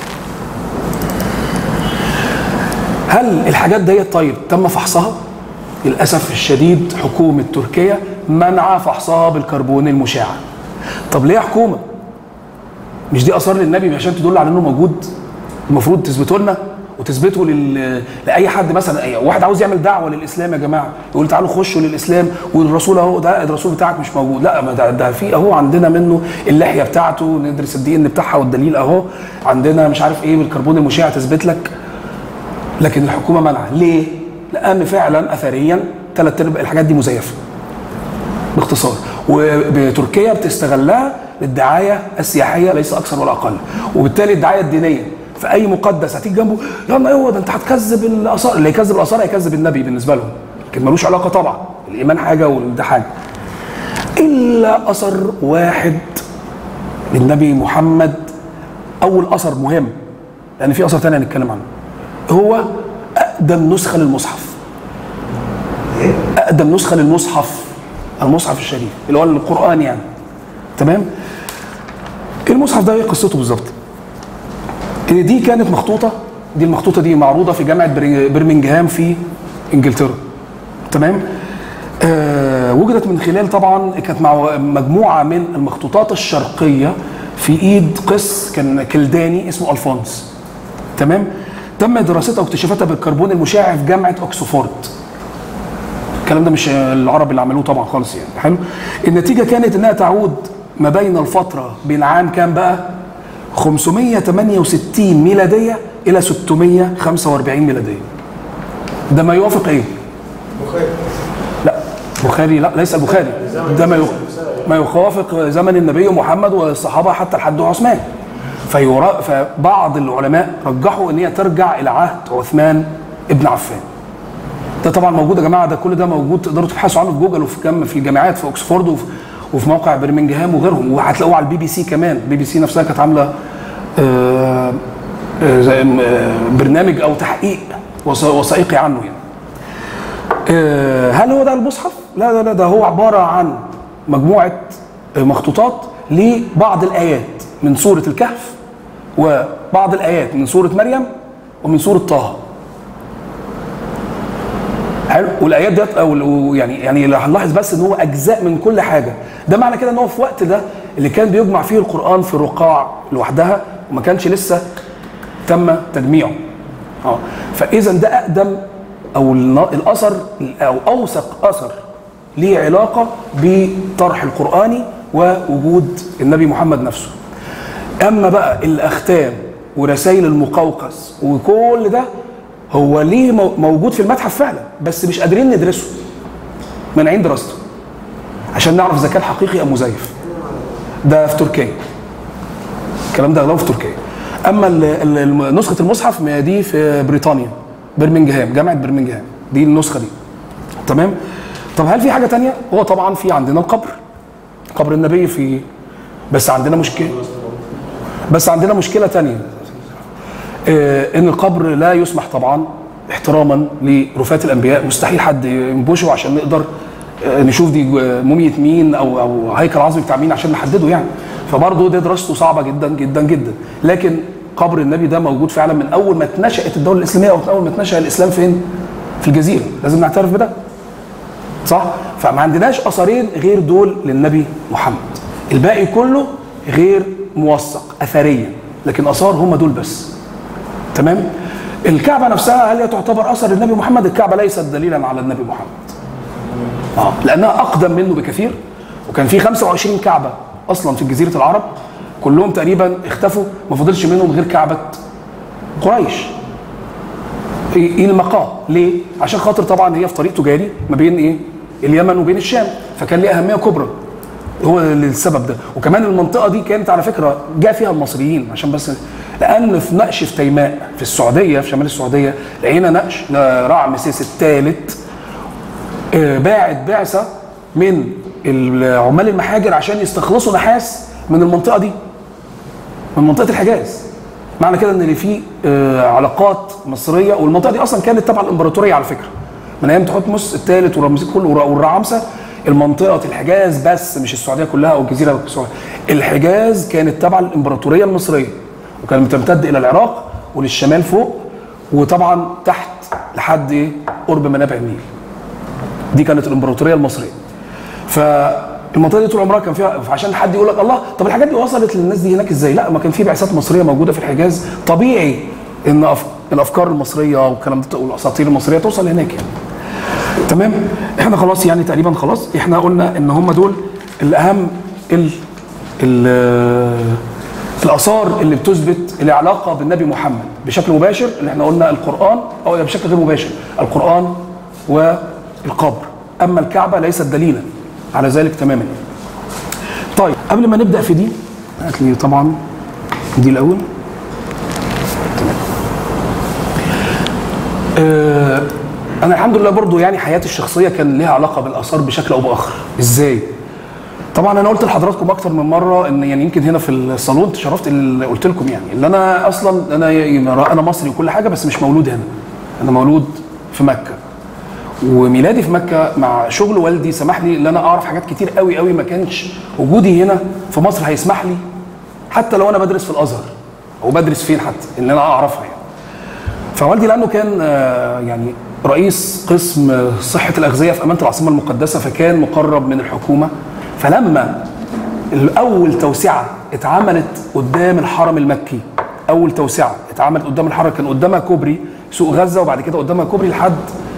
Speaker 2: هل الحاجات ديت طيب تم فحصها؟ للاسف الشديد حكومه تركيا منع فحصها بالكربون المشع. طب ليه يا حكومه؟ مش دي اثار للنبي عشان تدل على انه موجود؟ المفروض تثبتوا لنا وتثبتوا لاي حد، مثلا اي واحد عاوز يعمل دعوه للاسلام يا جماعه، يقول تعالوا خشوا للاسلام والرسول اهو، ده الرسول بتاعك مش موجود. لا، ما ده في اهو عندنا منه اللحيه بتاعته، ندرس الدي ان بتاعها والدليل اهو عندنا، مش عارف ايه بالكربون المشع تثبت لك. لكن الحكومه منع. ليه؟ لان فعلا اثريا 3/4 الحاجات دي مزيفه باختصار، وتركيا بتستغلها للدعايه السياحيه ليس اكثر ولا اقل، وبالتالي الدعايه الدينيه في اي مقدس هتيجي جنبه يلا ايوه ده انت هتكذب الاثار، اللي يكذب الاثار هيكذب النبي بالنسبه لهم، لكن ملوش علاقه طبعا، الايمان حاجه وده حاجه. الا اثر واحد للنبي محمد، اول اثر مهم لان في اثر ثاني هنتكلم عنه، هو اقدم نسخه للمصحف. اقدم نسخه للمصحف، المصحف الشريف اللي هو القران يعني. تمام؟ المصحف ده ايه قصته بالظبط؟ دي كانت مخطوطه، دي المخطوطه دي معروضه في جامعه برمنجهام في انجلترا. تمام؟ وجدت من خلال طبعا كانت مع مجموعه من المخطوطات الشرقيه في ايد قس كان كلداني اسمه الفونس. تمام؟ تم دراستها واكتشافتها بالكربون المشع في جامعه اوكسفورد. الكلام ده مش العرب اللي عملوه طبعا خالص يعني. حلو؟ النتيجه كانت انها تعود ما بين الفتره بين عام كام بقى؟ 568 ميلاديه الى 645 ميلاديه. ده ما يوافق ايه؟
Speaker 3: بخاري.
Speaker 2: لا بخاري، لا ليس البخاري، ده ما يوافق زمن النبي محمد والصحابه حتى لحد عثمان. فبعض العلماء رجحوا ان هي ترجع الى عهد عثمان ابن عفان. ده طبعا موجود يا جماعه، ده كل ده موجود، تقدروا تبحثوا عنه في جوجل وفي الجامعات في اوكسفورد وفي موقع برمنجهام وغيرهم، وهتلاقوه على البي بي سي كمان. البي بي سي نفسها كانت عامله برنامج او تحقيق وثائقي عنه يعني. هل هو ده المصحف؟ لا لا لا، ده هو عباره عن مجموعه مخطوطات لبعض الايات من سوره الكهف، وبعض الايات من سوره مريم، ومن سوره طه. حلو؟ والايات ديت او يعني هنلاحظ بس ان هو اجزاء من كل حاجه. ده معنى كده ان هو في وقت ده اللي كان بيجمع فيه القران في رقاع لوحدها وما كانش لسه تم تجميعه. فاذا ده اقدم او الاثر او اوثق اثر ليه علاقه بطرح القراني ووجود النبي محمد نفسه. اما بقى الاختام ورسائل المقوقس وكل ده هو ليه موجود في المتحف فعلا، بس مش قادرين ندرسه، مانعين دراسته عشان نعرف اذا كان حقيقي ام مزيف. ده في تركيا، الكلام ده في تركيا. اما نسخه المصحف دي في بريطانيا، برمنجهام، جامعه برمنجهام، دي النسخه دي. تمام؟ طب هل في حاجه تانية؟ هو طبعا في عندنا القبر، قبر النبي في، بس عندنا مشكله تانية، ان القبر لا يسمح طبعا احتراما لرفات الانبياء، مستحيل حد ينبشه عشان نقدر نشوف دي مومية مين او هيكل عظمي بتاع مين عشان نحدده يعني. فبرضه دي دراسته صعبه جدا جدا جدا. لكن قبر النبي ده موجود فعلا من اول ما اتنشأت الدوله الاسلاميه، او من اول ما اتنشأ الاسلام فين؟ في الجزيره، لازم نعترف بده. صح؟ فما عندناش اثرين غير دول للنبي محمد، الباقي كله غير موثق اثريا، لكن اثار هم دول بس. تمام؟ الكعبه نفسها هل هي تعتبر اثر للنبي محمد؟ الكعبه ليست دليلا على النبي محمد. لانها اقدم منه بكثير، وكان في 25 كعبه اصلا في جزيره العرب كلهم تقريبا اختفوا، ما فضلش منهم غير كعبه قريش. ايه المقام؟ ليه؟ عشان خاطر طبعا هي في طريق تجاري ما بين ايه؟ اليمن وبين الشام، فكان ليها اهميه كبرى. هو للسبب ده. وكمان المنطقه دي كانت على فكره جاء فيها المصريين، عشان بس لان في نقش في تيماء في السعوديه، في شمال السعوديه، لقينا نقش رعمسيس الثالث باعت بعثه من عمال المحاجر عشان يستخلصوا نحاس من المنطقه دي، من منطقه الحجاز. معنى كده ان اللي فيه علاقات مصريه، والمنطقه دي اصلا كانت تبع الامبراطوريه على فكره من ايام تحتمس الثالث ورمسيس كله والرعامسه. المنطقه الحجاز بس، مش السعوديه كلها او الجزيره السعوديه، الحجاز كانت تبع الامبراطوريه المصريه، وكانت بتمتد الى العراق وللشمال فوق، وطبعا تحت لحد ايه؟ قرب منابع النيل. دي كانت الامبراطوريه المصريه. فالمنطقه دي طول عمرها كان فيها، عشان حد يقول لك الله طب الحاجات دي وصلت للناس دي هناك ازاي؟ لا، ما كان في بعثات مصريه موجوده في الحجاز، طبيعي ان الافكار المصريه والكلام ده والاساطير المصريه توصل هناك يعني. تمام؟ احنا خلاص يعني تقريبا خلاص، احنا قلنا ان هم دول الاهم الاثار اللي بتثبت العلاقه بالنبي محمد بشكل مباشر، اللي احنا قلنا القران، او بشكل غير مباشر القران والقبر. اما الكعبه ليست دليلا على ذلك تماما. طيب قبل ما نبدا في دي، هات لي طبعا دي الاول. انا الحمد لله برضو يعني حياتي الشخصيه كان لها علاقه بالاثار بشكل او باخر. ازاي؟ طبعا انا قلت لحضراتكم اكتر من مره ان يعني يمكن هنا في الصالون تشرفت اللي قلت لكم يعني ان انا اصلا انا مصري وكل حاجه، بس مش مولود هنا. انا مولود في مكه، وميلادي في مكه مع شغل والدي سمح لي ان انا اعرف حاجات كتير قوي قوي ما كانش وجودي هنا في مصر هيسمح لي، حتى لو انا بدرس في الازهر او بدرس فين حتى، ان انا اعرفها يعني. فوالدي لانه كان يعني رئيس قسم صحه الاغذيه في امانه العاصمه المقدسه، فكان مقرب من الحكومه. فلما اول توسعه اتعملت قدام الحرم المكي، اول توسعه اتعملت قدام الحرم، كان قدامها كوبري سوق غزه، وبعد كده قدامها كوبري لحد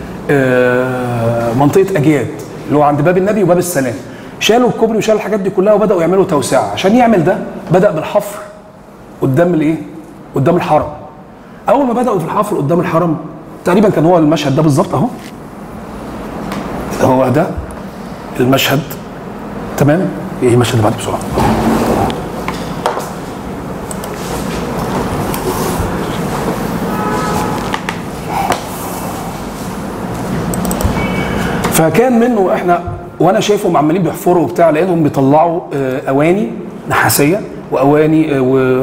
Speaker 2: منطقه اجياد اللي هو عند باب النبي وباب السلام. شالوا الكوبري وشالوا الحاجات دي كلها وبداوا يعملوا توسعه. عشان يعمل ده بدا بالحفر قدام الايه؟ قدام الحرم. اول ما بداوا في الحفر قدام الحرم تقريبا كان هو المشهد ده بالظبط اهو. هو ده المشهد. تمام؟ ايه المشهد اللي بعده بسرعه؟ فكان منه احنا وانا شايفهم عمالين بيحفروا وبتاع، لقيتهم بيطلعوا اواني نحاسيه واواني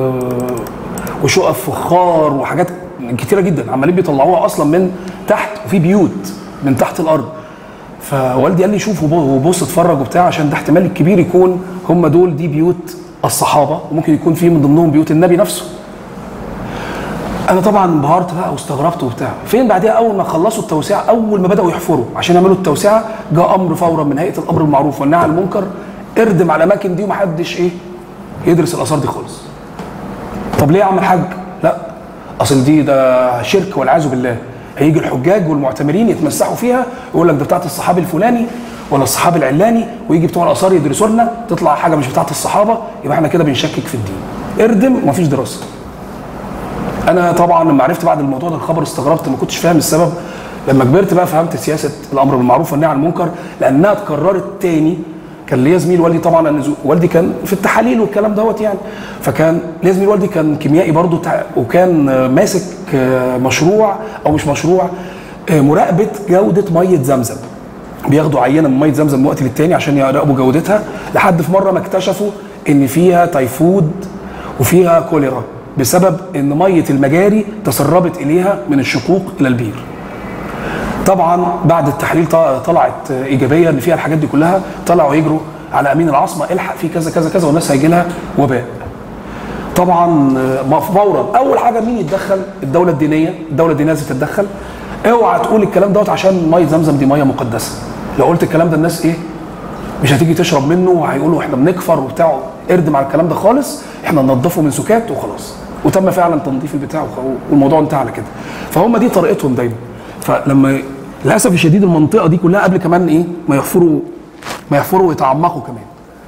Speaker 2: وشقف فخار وحاجات كتيره جدا عمالين بيطلعوها اصلا من تحت، وفي بيوت من تحت الارض. فوالدي قال لي شوف وبص اتفرج وبتاع، عشان ده احتمال الكبير يكون هم دول دي بيوت الصحابه، وممكن يكون في من ضمنهم بيوت النبي نفسه. انا طبعا انبهرت بقى واستغربت وبتاع. فين بعدها اول ما خلصوا التوسعه، اول ما بداوا يحفروا عشان يعملوا التوسعه، جاء امر فورا من هيئه الامر بالمعروف والنهي عن المنكر، اردم على الاماكن دي ومحدش ايه يدرس الاثار دي خالص. طب ليه يا عم الحاج؟ لا اصل ده شرك والعياذ بالله. هيجي الحجاج والمعتمرين يتمسحوا فيها، يقول لك ده بتاعت الصحابي الفلاني ولا الصحابي العلاني، ويجي بتوع الاثار يدرسوا لنا، تطلع حاجه مش بتاعت الصحابه، يبقى احنا كده بنشكك في الدين. اردم ومفيش دراسه. انا طبعا لما عرفت بعد الموضوع ده الخبر استغربت، ما كنتش فاهم السبب. لما كبرت بقى فهمت سياسه الامر بالمعروف والنهي عن المنكر، لانها اتكررت تاني. كان ليا زميل والدي، طبعا والدي كان في التحاليل والكلام دوت يعني، فكان ليا زميل والدي كان كيميائي برضه، وكان ماسك مشروع او مش مشروع، مراقبه جوده ميه زمزم. بياخدوا عينه من ميه زمزم من وقت للتاني عشان يراقبوا جودتها، لحد في مره ما اكتشفوا ان فيها تيفود وفيها كوليرا، بسبب ان ميه المجاري تسربت اليها من الشقوق الى البير. طبعا بعد التحليل طلعت ايجابيه ان فيها الحاجات دي كلها، طلعوا يجروا على امين العاصمه، الحق في كذا كذا كذا والناس هيجي لها وباء. طبعا فورا اول حاجه مين يتدخل؟ الدوله الدينيه. الدوله الدينيه لازم تتدخل. اوعى تقول الكلام دوت عشان ميه زمزم دي ميه مقدسه. لو قلت الكلام ده الناس ايه؟ مش هتيجي تشرب منه وهيقولوا احنا بنكفر وبتاع. اردم على الكلام ده خالص، احنا ننضفه من سكات وخلاص. وتم فعلا تنظيف البتاع والموضوع انتهى على كده. فهم دي طريقتهم دايما. فلما للاسف الشديد المنطقه دي كلها قبل كمان ايه ما يحفروا ويتعمقوا كمان،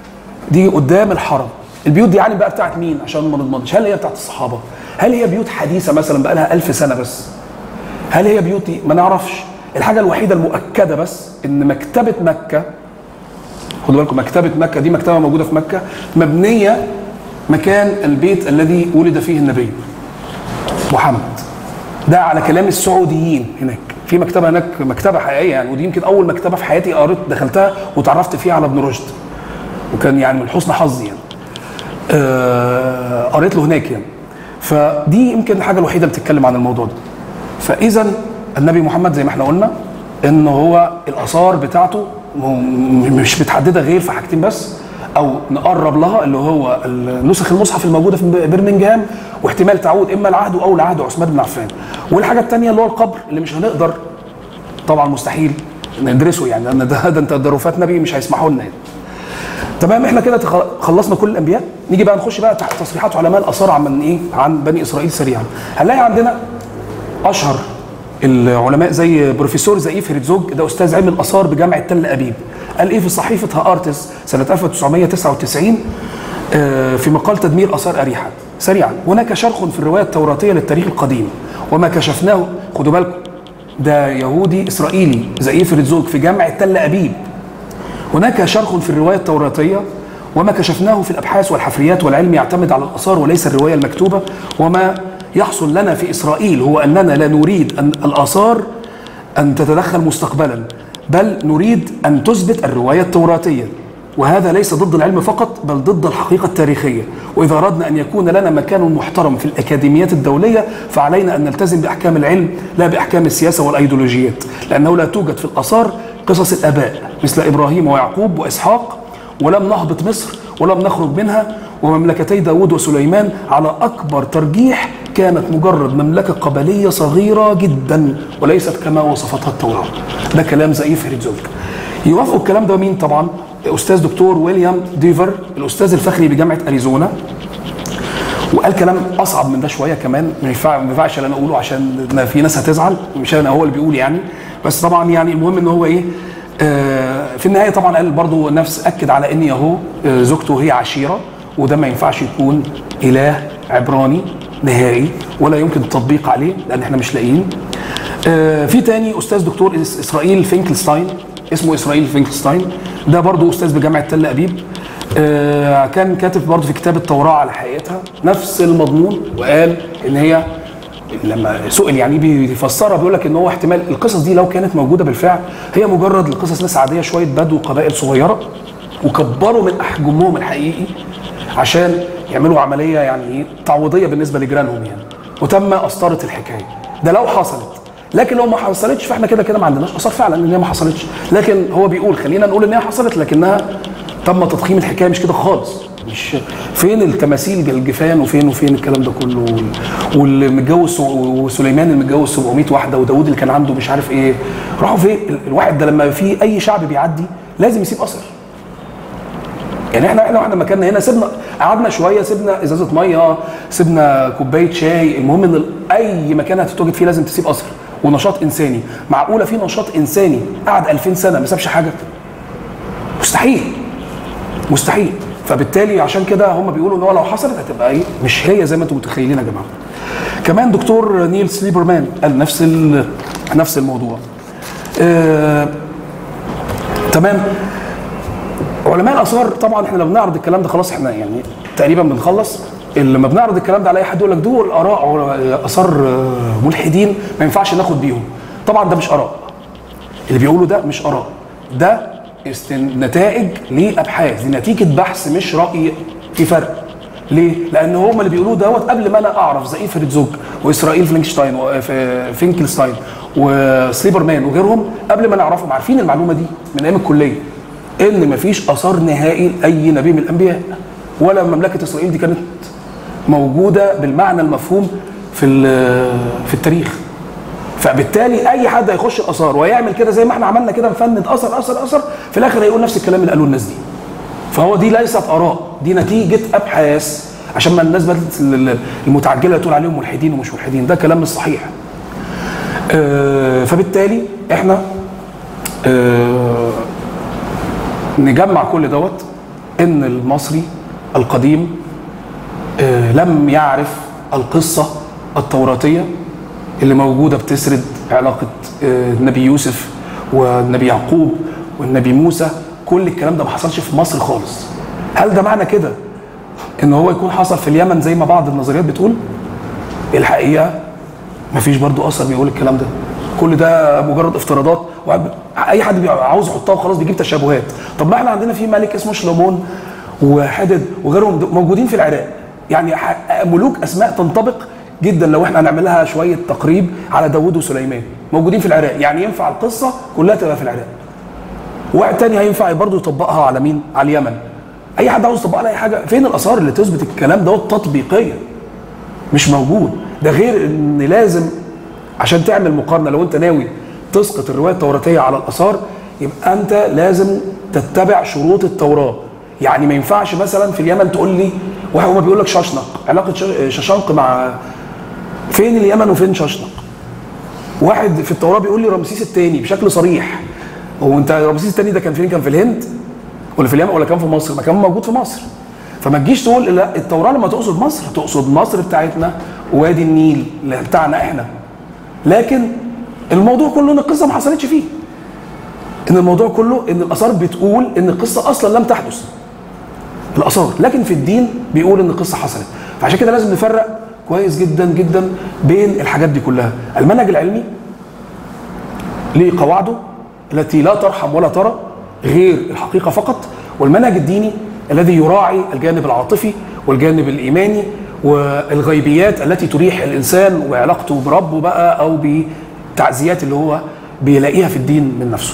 Speaker 2: دي قدام الحرم. البيوت دي يعني بقى بتاعت مين عشان ما نضمنش؟ هل هي بتاعت الصحابه؟ هل هي بيوت حديثه مثلا بقى لها 1000 سنه بس؟ هل هي بيوت دي؟ ما نعرفش. الحاجه الوحيده المؤكده بس ان مكتبه مكه، خدوا بالكم مكتبه مكه دي مكتبه موجوده في مكه مبنيه مكان البيت الذي ولد فيه النبي محمد. ده على كلام السعوديين هناك، في مكتبه هناك مكتبه حقيقيه يعني، ودي يمكن اول مكتبه في حياتي قريت دخلتها وتعرفت فيها على ابن رشد، وكان يعني من حسن حظي يعني قريت له هناك يعني. فدي يمكن الحاجه الوحيده اللي بتتكلم عن الموضوع ده. فاذا النبي محمد زي ما احنا قلنا ان هو الاثار بتاعته مش متحدده غير في حاجتين بس، او نقرب لها اللي هو نسخ المصحف الموجوده في برمنجهام، واحتمال تعود اما لعهده او لعهد عثمان بن عفان. والحاجه الثانيه اللي هو القبر اللي مش هنقدر طبعا مستحيل ندرسه يعني، لان ده انت ده رفات نبي مش هيسمحوا لنا يعني. تمام، احنا كده خلصنا كل الانبياء. نيجي بقى نخش بقى تحت تصريحات علماء الاثار عن ايه؟ عن بني اسرائيل سريعا. هنلاقي عندنا اشهر العلماء زي بروفيسور زئيف هرتزوج، ده استاذ علم الاثار بجامعه تل ابيب. قال ايه في صحيفه هارتس سنه 1999 في مقال تدمير اثار اريحه سريعا: هناك شرخ في الروايه التوراتيه للتاريخ القديم وما كشفناه. خدوا بالكم ده يهودي اسرائيلي زئيف هرتزوج في جامعه تل ابيب. هناك شرخ في الروايه التوراتيه وما كشفناه في الابحاث والحفريات، والعلم يعتمد على الاثار وليس الروايه المكتوبه. وما يحصل لنا في اسرائيل هو اننا لا نريد ان الاثار ان تتدخل مستقبلا، بل نريد ان تثبت الروايه التوراتيه، وهذا ليس ضد العلم فقط بل ضد الحقيقه التاريخيه. واذا اردنا ان يكون لنا مكان محترم في الاكاديميات الدوليه فعلينا ان نلتزم باحكام العلم لا باحكام السياسه والايديولوجيات، لانه لا توجد في الاثار قصص الاباء مثل ابراهيم ويعقوب واسحاق، ولم نهبط مصر ولم نخرج منها، ومملكتي داود وسليمان على أكبر ترجيح كانت مجرد مملكة قبلية صغيرة جدا وليست كما وصفتها التوراة. ده كلام زئيف هرتزوج. يوافقوا الكلام ده مين طبعا؟ أستاذ دكتور ويليام ديفر الأستاذ الفخري بجامعة أريزونا. وقال كلام أصعب من ده شوية كمان، ما ينفعش أنا أقوله عشان في ناس هتزعل، مش أنا هو اللي بيقول يعني، بس طبعا يعني المهم إن هو إيه في النهاية طبعا قال برضو نفس أكد على إن يهو زوجته هي عشيرة، وده ما ينفعش يكون إله عبراني نهائي ولا يمكن التطبيق عليه لأن احنا مش لاقيين. في تاني أستاذ دكتور إسرائيل فينكلستاين، اسمه إسرائيل فينكلستاين، ده برضو أستاذ بجامعة تل أبيب. كان كاتب برضو في كتاب التوراة على حقيقتها نفس المضمون، وقال إن هي لما سئل يعني بيفسرها بيقول لك ان هو احتمال القصص دي لو كانت موجوده بالفعل هي مجرد القصص ناس عاديه، شويه بدو قبائل صغيره وكبروا من حجمهم الحقيقي عشان يعملوا عمليه يعني تعويضيه بالنسبه لجيرانهم يعني، وتم اسطره الحكايه. ده لو حصلت، لكن لو ما حصلتش فاحنا كده كده ما عندناش اثار فعلا ان هي ما حصلتش، لكن هو بيقول خلينا نقول ان هي حصلت لكنها تم تضخيم الحكايه، مش كده خالص. مش فين التماثيل بالجفان وفين الكلام ده كله، واللي متجوز وسليمان اللي متجوز 700 واحده، وداوود اللي كان عنده مش عارف ايه، راحوا فين؟ الواحد ده لما في اي شعب بيعدي لازم يسيب اثر. يعني احنا مكاننا هنا سيبنا قعدنا شويه، سيبنا ازازه ميه، سيبنا كوبايه شاي، المهم ان اي مكان هتتواجد فيه لازم تسيب اثر ونشاط انساني. معقوله في نشاط انساني قعد 2000 سنه ما سابش حاجه؟ مستحيل. فبالتالي عشان كده هم بيقولوا ان هو لو حصلت هتبقى ايه؟ مش هي زي ما انتم متخيلين يا جماعه. كمان دكتور نيل سليبرمان قال نفس الموضوع. تمام. علماء الاثار طبعا احنا لما بنعرض الكلام ده خلاص احنا يعني تقريبا بنخلص. لما بنعرض الكلام ده على اي حد يقول لك دول اراء اثار ملحدين ما ينفعش ناخد بيهم. طبعا ده مش اراء، اللي بيقولوا ده مش اراء، ده نتائج لابحاث، دي نتيجه بحث مش راي. في فرق ليه؟ لان هم اللي بيقولوه دوت قبل ما انا اعرف زئيف هرتزوج واسرائيل فينكلستاين وسليبرمان وغيرهم، قبل ما نعرفهم عارفين المعلومه دي من ايام الكليه ان مفيش اثار نهائي لاي نبي من الانبياء، ولا مملكه اسرائيل دي كانت موجوده بالمعنى المفهوم في التاريخ. فبالتالي اي حد هيخش الاثار ويعمل كده زي ما احنا عملنا كده، نفند اثر في الاخر هيقول نفس الكلام اللي قالوه الناس دي. فهو دي ليست اراء، دي نتيجه ابحاث، عشان ما الناس المتعجله تقول عليهم ملحدين ومش ملحدين، ده كلام مش صحيح. فبالتالي احنا نجمع كل دوت. ان المصري القديم لم يعرف القصة التوراتية اللي موجودة بتسرد علاقة النبي يوسف والنبي يعقوب والنبي موسى. كل الكلام ده ما حصلش في مصر خالص. هل ده معنى كده ان هو يكون حصل في اليمن زي ما بعض النظريات بتقول؟ الحقيقة مفيش برضو اثر بيقول الكلام ده. كل ده مجرد افتراضات، واي حد عاوز يحطها وخلاص بيجيب تشابهات. طب ما احنا عندنا في ملك اسمه شلومون وحدد وغيرهم موجودين في العراق، يعني ملوك اسماء تنطبق جدا لو احنا هنعمل لها شويه تقريب على داوود وسليمان، موجودين في العراق، يعني ينفع القصه كلها تبقى في العراق. واحد تاني هينفع برضه يطبقها على مين؟ على اليمن. اي حد عاوز يطبق على اي حاجه. فين الاثار اللي تثبت الكلام ده تطبيقيا؟ مش موجود. ده غير ان لازم عشان تعمل مقارنه، لو انت ناوي تسقط الروايه التوراتيه على الاثار يبقى انت لازم تتبع شروط التوراه. يعني ما ينفعش مثلا في اليمن تقول لي واحد هما بيقول لك ششنق، علاقه ششنق مع فين اليمن وفين ششنق؟ واحد في التوراه بيقول لي رمسيس الثاني بشكل صريح. هو انت رمسيس الثاني ده كان فين؟ كان في الهند ولا في اليمن ولا كان في مصر؟ ما كان موجود في مصر. فما تجيش تقول لا، التوراه لما تقصد مصر تقصد مصر بتاعتنا وادي النيل اللي بتاعنا احنا. لكن الموضوع كله ان القصه ما حصلتش فيه. ان الموضوع كله ان الاثار بتقول ان القصه اصلا لم تحدث. الاثار، لكن في الدين بيقول ان القصه حصلت. فعشان كده لازم نفرق كويس جدا جدا بين الحاجات دي كلها. المنهج العلمي ليه قواعده التي لا ترحم ولا ترى غير الحقيقه فقط، والمنهج الديني الذي يراعي الجانب العاطفي والجانب الايماني والغيبيات التي تريح الانسان وعلاقته بربه بقى او بتعزيات اللي هو بيلاقيها في الدين من نفسه.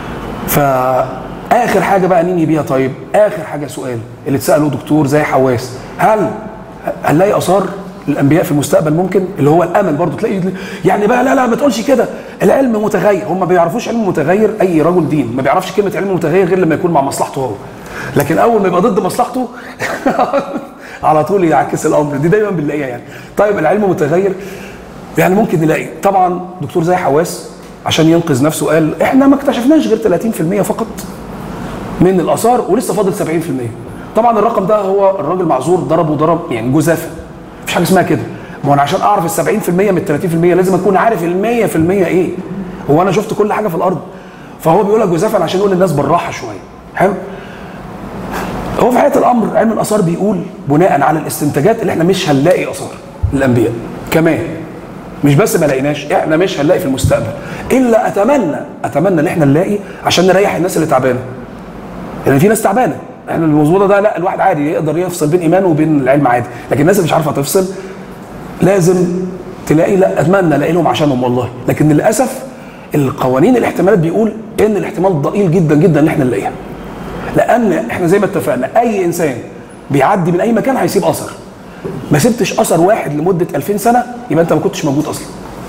Speaker 2: فاخر حاجه بقى نيجي بيها. طيب اخر حاجه سؤال اللي اتساله دكتور زي حواس، هل هنلاقي اثار الانبياء في المستقبل؟ ممكن، اللي هو الامل برضو تلاقي يعني بقى لا ما تقولش كده، العلم متغير. هم ما بيعرفوش علم متغير. اي رجل دين ما بيعرفش كلمه علم متغير غير لما يكون مع مصلحته هو، لكن اول ما يبقى ضد مصلحته على طول يعكس الامر. دي دايما بنلاقيها يعني. طيب العلم متغير، يعني ممكن نلاقي طبعا دكتور زي حواس عشان ينقذ نفسه قال احنا ما اكتشفناش غير 30% فقط من الاثار ولسه فاضل 70%. طبعا الرقم ده هو الراجل معذور ضرب يعني جزافه، مفيش حاجه اسمها كده. ما انا عشان اعرف ال 70% من ال 30% لازم اكون عارف ال 100% ايه. هو انا شفت كل حاجه في الارض؟ فهو بيقول لك جزافا عشان يقول للناس بالراحه شويه. حلو. هو في حقيقه الامر علم الاثار بيقول بناء على الاستنتاجات اللي احنا مش هنلاقي اثار الانبياء كمان. مش بس ما لقيناش، احنا مش هنلاقي في المستقبل الا اتمنى ان احنا نلاقي عشان نريح الناس اللي تعبانه. يعني في ناس تعبانه، احنا الموضوع ده لا، الواحد عادي يقدر يفصل بين ايمانه وبين العلم عادي، لكن الناس اللي مش عارفه تفصل لازم تلاقي، لا اتمنى الاقي لهم عشانهم والله. لكن للاسف القوانين الاحتمالات بيقول ان الاحتمال ضئيل جدا جدا ان احنا نلاقيها، لان احنا زي ما اتفقنا اي انسان بيعدي من اي مكان هيسيب اثر. ما سبتش اثر واحد لمده 2000 سنه يبقى انت ما كنتش موجود اصلا.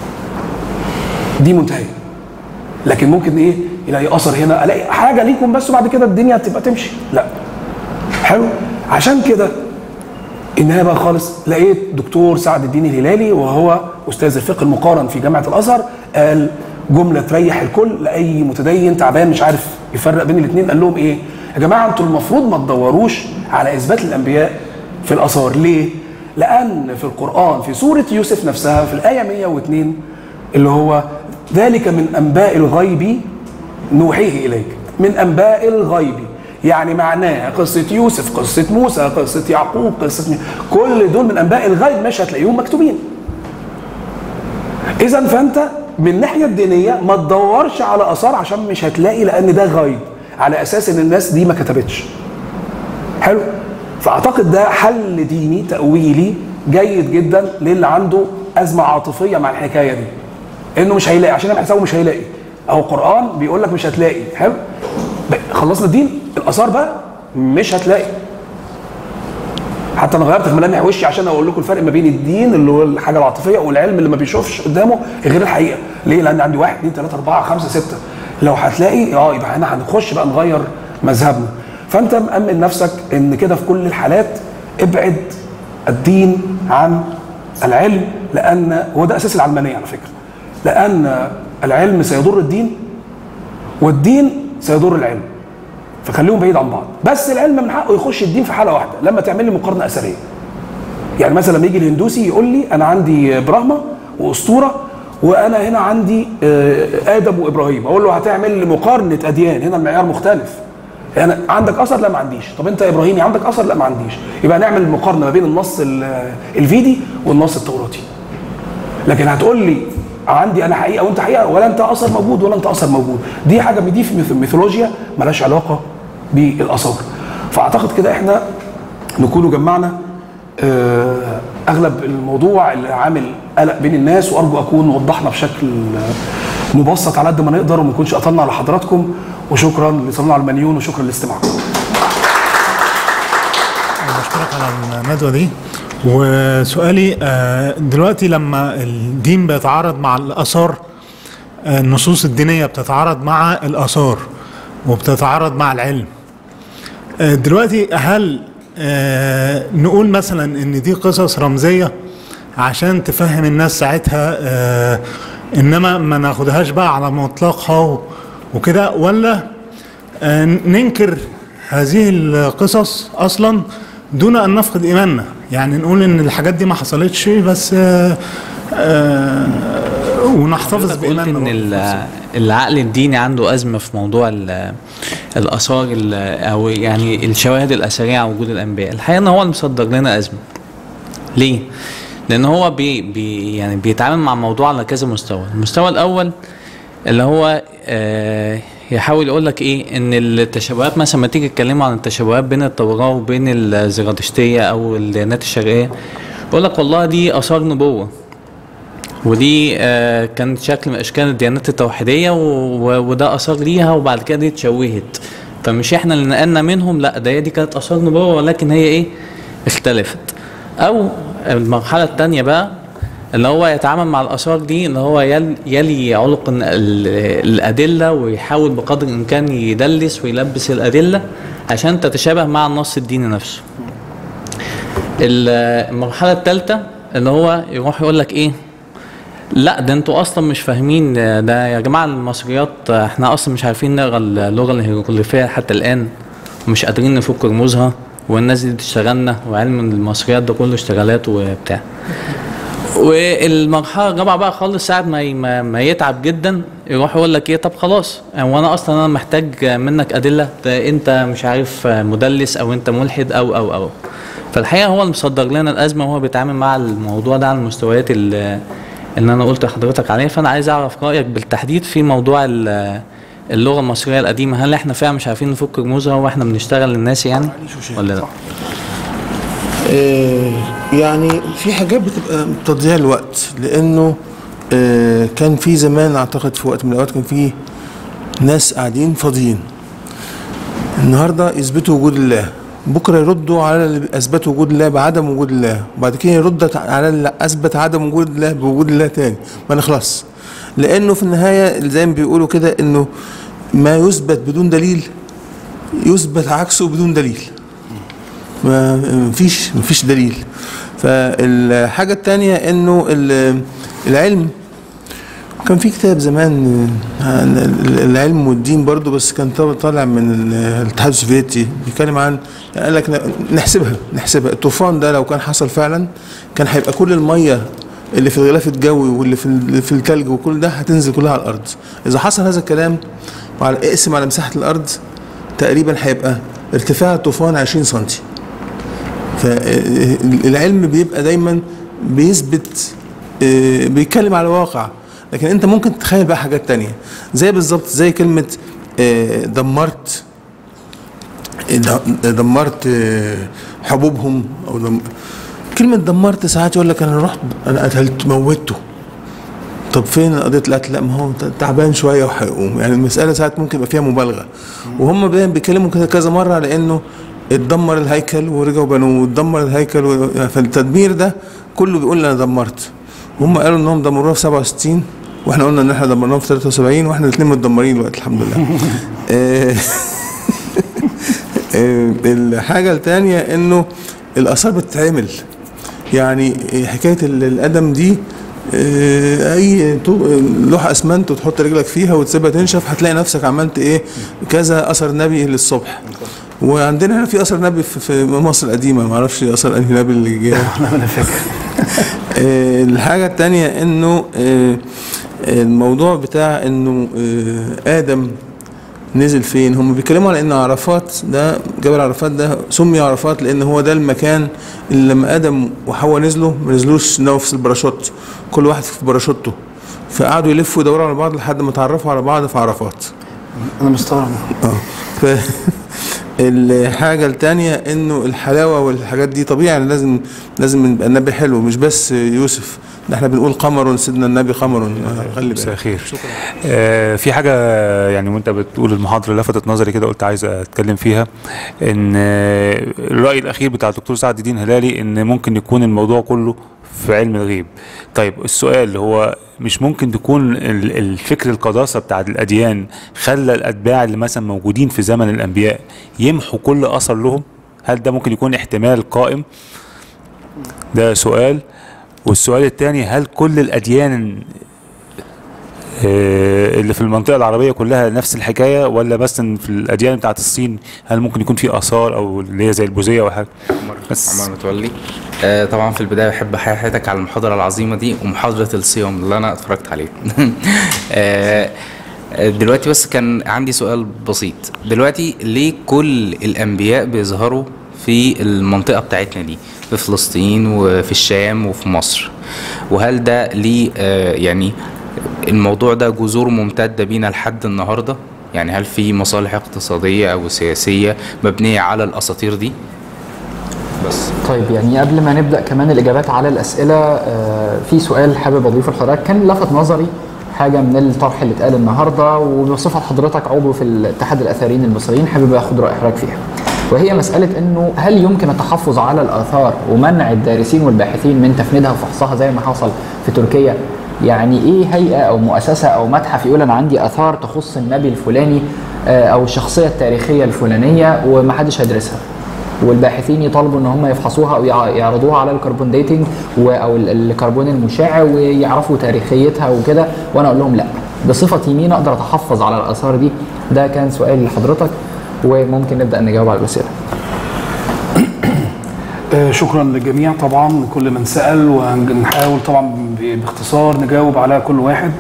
Speaker 2: دي منتهيه. لكن ممكن ايه يلاقي اثر هنا، الاقي حاجه ليكم بس وبعد كده الدنيا تبقى تمشي. لا. حلو. عشان كده النهايه بقى خالص لقيت دكتور سعد الدين الهلالي وهو استاذ الفقه المقارن في جامعه الازهر قال جمله تريح الكل لاي متدين تعبان مش عارف يفرق بين الاثنين. قال لهم ايه؟ يا جماعه انتوا المفروض ما تدوروش على اثبات الانبياء في الاثار. ليه؟ لان في القران في سوره يوسف نفسها في الايه 102 اللي هو ذلك من انباء الغيب نوحيه اليك. من انباء الغيب يعني معناها قصه يوسف، قصه موسى، قصه يعقوب، كل دول من انباء الغيب مش هتلاقيهم مكتوبين. اذا فانت من الناحيه الدينيه ما تدورش على اثار عشان مش هتلاقي، لان ده غيب على اساس ان الناس دي ما كتبتش. حلو. فاعتقد ده حل ديني تاويلي جيد جدا للي عنده ازمه عاطفيه مع الحكايه دي، انه مش هيلاقي عشان يعمل حسابه مش هيلاقي، او القران بيقول لك مش هتلاقي. حلو. خلصنا الدين، الاثار بقى مش هتلاقي. حتى انا غيرت في ملامح وشي عشان اقول لكم الفرق ما بين الدين اللي هو الحاجه العاطفيه والعلم اللي ما بيشوفش قدامه غير الحقيقه. ليه؟ لان عندي 1 2 3 4 5 6 لو هتلاقي يبقى احنا هنخش بقى نغير مذهبنا. فانت مأمن نفسك ان كده في كل الحالات ابعد الدين عن العلم، لان هو ده اساس العلمانيه على فكره. لان العلم سيضر الدين والدين سيضر العلم. فخليهم بعيد عن بعض. بس العلم من حقه يخش الدين في حاله واحده، لما تعمل لي مقارنه اثريه. يعني مثلا لما يجي الهندوسي يقول لي انا عندي براهما واسطوره وانا هنا عندي ادم وابراهيم، اقول له هتعمل لي مقارنه اديان، هنا المعيار مختلف. يعني عندك اثر؟ لا ما عنديش. طب انت ابراهيمي عندك اثر؟ لا ما عنديش. يبقى نعمل مقارنه ما بين النص الفيدي والنص التوراتي. لكن هتقول لي عندي انا حقيقه وانت حقيقه، ولا انت اثر موجود ولا انت اثر موجود، دي حاجه دي في الميثولوجيا مالهاش علاقه بالاثار. فاعتقد كده احنا نكونوا جمعنا اغلب الموضوع اللي عامل قلق بين الناس، وارجو اكون وضحنا بشكل مبسط على قد ما نقدر وما نكونش قطعنا على حضراتكم. وشكرا لصناع المليون وشكرا لاستماعكم.
Speaker 3: بشكرك على الندوه دي. وسؤالي دلوقتي لما الدين بيتعارض مع الآثار، النصوص الدينية بتتعارض مع الآثار وبتتعارض مع العلم، دلوقتي هل نقول مثلا ان دي قصص رمزية عشان تفهم الناس ساعتها، انما ما ناخدهاش بقى على مطلقها وكده، ولا ننكر هذه القصص اصلا دون ان نفقد ايماننا؟ يعني نقول ان الحاجات دي ما حصلتش بس ونحتفظ بايماننا.
Speaker 4: قلت ان العقل الديني عنده ازمه في موضوع الاثار او يعني الشواهد الاثريه عن وجود الانبياء. الحقيقه ان هو اللي مصدر لنا ازمه. ليه؟ لان هو يعني بيتعامل مع الموضوع على كذا مستوى. المستوى الاول اللي هو يحاول يقول لك ايه، ان التشابهات مثلا، ما تيجي تتكلموا عن التشابهات بين التوراة وبين الزرادشتية او الديانات الشرقية، يقول لك والله دي اثار نبوة، ودي كانت شكل من اشكال الديانات التوحيدية، وده اثار ليها، وبعد كده دي اتشوهت، فمش احنا اللي نقلنا منهم، لا ده دي كانت اثار نبوة ولكن هي ايه، اختلفت. او المرحلة الثانية بقى اللي هو يتعامل مع الآثار دي، اللي هو يلي علق الأدلة ويحاول بقدر الإمكان يدلس ويلبس الأدلة عشان تتشابه مع النص الديني نفسه. المرحلة الثالثة اللي هو يروح يقول لك إيه، لا ده انتوا أصلا مش فاهمين، ده يا جماعة المصريات احنا أصلا مش عارفين نقرا اللغة الهيروغليفية حتى الآن ومش قادرين نفك رموزها، والناس دي بتشتغلنا، وعلم المصريات ده كله اشتغالات وبتاع. والمرحله الرابعه بقى خالص، ساعه ما يتعب جدا يروح يقول لك ايه، طب خلاص وانا اصلا انا محتاج منك ادله، انت مش عارف مدلس او انت ملحد او فالحقيقه هو اللي مصدر لنا الازمه، وهو بيتعامل مع الموضوع ده على المستويات اللي انا قلت لحضرتك عليه. فانا عايز اعرف رايك بالتحديد في موضوع اللغه المصريه القديمه، هل احنا فعلا مش عارفين نفك رموزها واحنا بنشتغل للناس يعني ولا لا؟
Speaker 5: يعني في حاجات بتبقى تضييع الوقت، لانه كان في زمان اعتقد في وقت من الاوقات كان في ناس قاعدين فاضيين، النهارده يثبتوا وجود الله، بكره يردوا على اللي اثبتوا وجود الله بعدم وجود الله، وبعد كده يرد على اللي اثبت عدم وجود الله بوجود الله تاني، ما نخلص. لانه في النهايه زي ما بيقولوا كده، انه ما يثبت بدون دليل يثبت عكسه بدون دليل، ما فيش دليل. فالحاجه الثانيه انه العلم، كان في كتاب زمان العلم والدين برضو، بس كان طالع من الاتحاد السوفيتي، بيتكلم عن، قال لك نحسبها الطوفان ده لو كان حصل فعلا كان هيبقى كل الميه اللي في الغلاف الجوي واللي في الثلج وكل ده هتنزل كلها على الارض. اذا حصل هذا الكلام اقسم على مساحه الارض تقريبا هيبقى ارتفاع الطوفان 20 سم. فالعلم بيبقى دايما بيثبت، بيتكلم على الواقع، لكن انت ممكن تتخيل بقى حاجات تانية، زي بالظبط زي كلمة دمرت حبوبهم، او كلمة دمرت ساعات يقول لك انا رحت انا قتلت موتته. طب فين قضية القتل؟ لا، ما هو تعبان شوية وهيقوم. يعني المسألة ساعات ممكن يبقى فيها مبالغة، وهم بيتكلموا كده كذا مرة على انه اتدمر الهيكل ورجعوا بنوه، اتدمر الهيكل فالتدمير ده كله بيقول انا دمرت. هم قالوا انهم دمروها في 67، واحنا قلنا ان احنا دمرناها في 73، واحنا الاثنين متدمرين دلوقتي الحمد لله. الحاجه الثانيه انه الاثار بتتعمل، يعني حكايه الادم دي اي لوحه اسمنت وتحط رجلك فيها وتسيبها تنشف، هتلاقي نفسك عملت ايه كذا اثر نبي للصبح. وعندنا هنا في اثر نبي في مصر القديمه، ما اعرفش اثر انهي نبي اللي جه.
Speaker 2: انا فاكر.
Speaker 5: الحاجه الثانيه انه الموضوع بتاع انه ادم نزل فين. هم بيتكلموا على ان عرفات ده، جبل عرفات ده سمي عرفات لان هو ده المكان اللي لما ادم وحواء نزلوا ما نزلوش نفس الباراشوت، كل واحد في باراشوته، فقعدوا يلفوا يدوروا على بعض لحد ما اتعرفوا على بعض في عرفات.
Speaker 2: انا مستغرب.
Speaker 5: الحاجة الثانية انه الحلاوة والحاجات دي طبيعي، لازم يبقى النبي حلو، مش بس يوسف، ده احنا بنقول قمر سيدنا النبي قمر. خلي بالك.
Speaker 6: خير. في حاجة يعني وانت بتقول المحاضرة لفتت نظري كده، قلت عايز اتكلم فيها، ان الرأي الاخير بتاع الدكتور سعد الدين هلالي ان ممكن يكون الموضوع كله في علم الغيب. طيب السؤال هو مش ممكن تكون الفكر القداسة بتاع الأديان خلى الأتباع اللي مثلا موجودين في زمن الأنبياء يمحوا كل أثر لهم؟ هل ده ممكن يكون احتمال قائم؟ ده سؤال. والسؤال الثاني، هل كل الأديان اللي في المنطقة العربية كلها نفس الحكاية، ولا بس في الأديان بتاعت الصين هل ممكن يكون في آثار أو اللي هي زي البوذية أو حاجة؟
Speaker 7: عمر متولي. طبعا في البداية بحب أحيي حضرتك على المحاضرة العظيمة دي ومحاضرة الصيام اللي أنا اتفرجت عليه. دلوقتي بس كان عندي سؤال بسيط. دلوقتي ليه كل الأنبياء بيظهروا في المنطقة بتاعتنا دي، في فلسطين وفي الشام وفي مصر؟ وهل ده ليه يعني الموضوع ده جذور ممتدة بينا لحد النهاردة؟ يعني هل في مصالح اقتصادية أو سياسية مبنية على الأساطير دي؟ بس
Speaker 1: طيب يعني قبل ما نبدأ كمان الإجابات على الأسئلة، في سؤال حابب أضيفه لحضرتك. كان لفت نظري حاجة من الطرح اللي اتقال النهاردة، وبصفة حضرتك عضو في الاتحاد الأثريين المصريين حابب أخد رأي حضرتك فيها، وهي مسألة إنه هل يمكن التحفظ على الآثار ومنع الدارسين والباحثين من تفنيدها وفحصها زي ما حصل في تركيا؟ يعني إيه هيئة أو مؤسسة أو متحف يقول أنا عندي آثار تخص النبي الفلاني أو الشخصية التاريخية الفلانية ومحدش هيدرسها، والباحثين يطالبوا ان هم يفحصوها او يعرضوها على الكربون ديتنج او الكربون المشع ويعرفوا تاريخيتها وكده، وانا اقول لهم لا، بصفتي مين اقدر اتحفظ على الاثار دي؟ ده كان سؤالي لحضرتك، وممكن نبدا نجاوب على الاسئله.
Speaker 2: شكرا للجميع طبعا، كل من سال، وهنحاول طبعا باختصار نجاوب على كل واحد.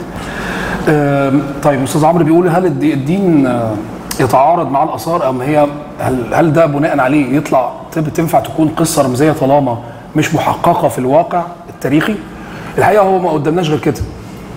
Speaker 2: طيب استاذ عمرو بيقول هل الدين يتعارض مع الاثار، او هي هل ده بناء عليه يطلع تنفع تكون قصه رمزيه طالما مش محققه في الواقع التاريخي؟ الحقيقه هو ما قدامناش غير كده.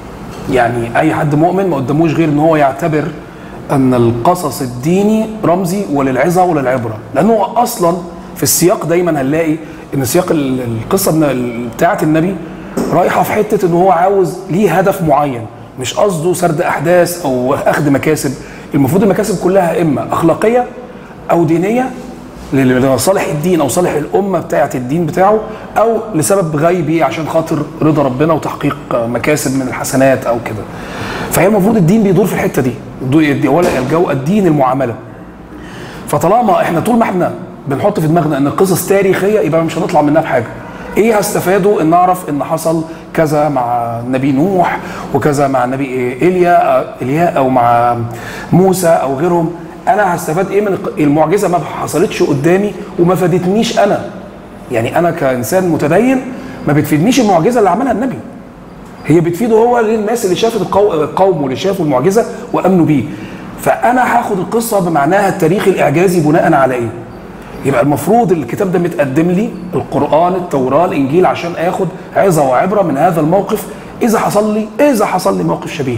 Speaker 2: يعني اي حد مؤمن ما قداموش غير ان هو يعتبر ان القصص الديني رمزي وللعظه وللعبره، لانه اصلا في السياق دايما هنلاقي ان سياق القصه بتاعه النبي رايحه في حته ان هو عاوز ليه هدف معين، مش قصده سرد احداث او اخذ مكاسب. المفروض المكاسب كلها اما اخلاقيه او دينيه لصالح الدين او صالح الامه بتاعه الدين بتاعه، او لسبب غيبي عشان خاطر رضا ربنا وتحقيق مكاسب من الحسنات او كده. فهي المفروض الدين بيدور في الحته دي، ولا الدين المعامله. فطالما احنا طول ما احنا بنحط في دماغنا ان القصص تاريخيه يبقى مش هنطلع منها بحاجه. ايه هستفاده ان نعرف ان حصل كذا مع النبي نوح وكذا مع النبي ايليا او مع موسى او غيرهم؟ انا هستفاد ايه من المعجزه ما حصلتش قدامي وما فادتنيش انا؟ يعني انا كانسان متدين ما بتفيدنيش المعجزه اللي عملها النبي، هي بتفيده هو للناس اللي شافت القوم واللي شافوا المعجزه وامنوا بيه. فانا هاخد القصه بمعناها التاريخي الاعجازي بناء على ايه؟ يبقى المفروض الكتاب ده متقدم لي القرآن التوراة الإنجيل عشان آخد عظة وعبرة من هذا الموقف إذا حصل لي موقف شبيه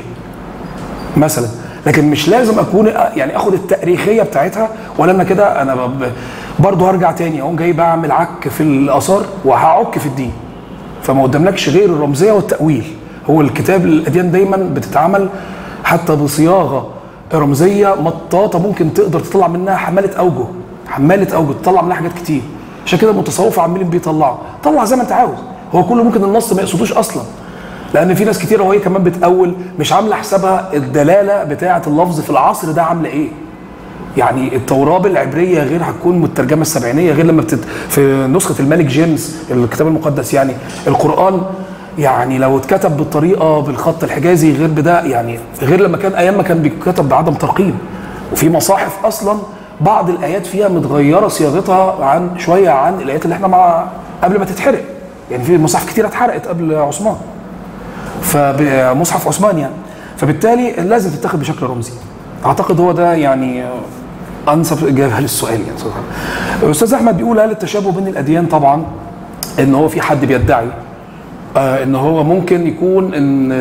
Speaker 2: مثلا. لكن مش لازم أكون يعني آخد التاريخية بتاعتها، ولا أنا كده أنا برضه هرجع تاني أقوم جاي بعمل عك في الآثار وهعك في الدين. فما قداملكش غير الرمزية والتأويل. هو الكتاب الأديان دايما بتتعمل حتى بصياغة رمزية مطاطة ممكن تقدر تطلع منها حمالة أوجه تطلع منها حاجات كتير. عشان كده المتصوفه عمالين بيطلعوا طلع زي ما انت عاوز. هو كله ممكن النص ما يقصدوش اصلا، لان في ناس كتير وهي كمان بتأول مش عامله حسابها الدلاله بتاعه اللفظ في العصر ده عامله ايه. يعني التوراه بالعبريه غير هتكون مترجمه السبعينيه غير لما في نسخه الملك جيمس الكتاب المقدس. يعني القران يعني لو اتكتب بالطريقه بالخط الحجازي غير بدا، يعني غير لما كان ايام ما كان بيتكتب بعدم ترقيم. وفي مصاحف اصلا بعض الايات فيها متغيره صياغتها عن شويه عن الايات اللي احنا مع قبل ما تتحرق. يعني في مصاحف كتير اتحرقت قبل عثمان، فمصحف عثمان يعني، فبالتالي لازم تتاخد بشكل رمزي. اعتقد هو ده يعني انسب اجابه للسؤال يعني. الاستاذ احمد بيقول هل التشابه بين الاديان؟ طبعا ان هو في حد بيدعي ان هو ممكن يكون ان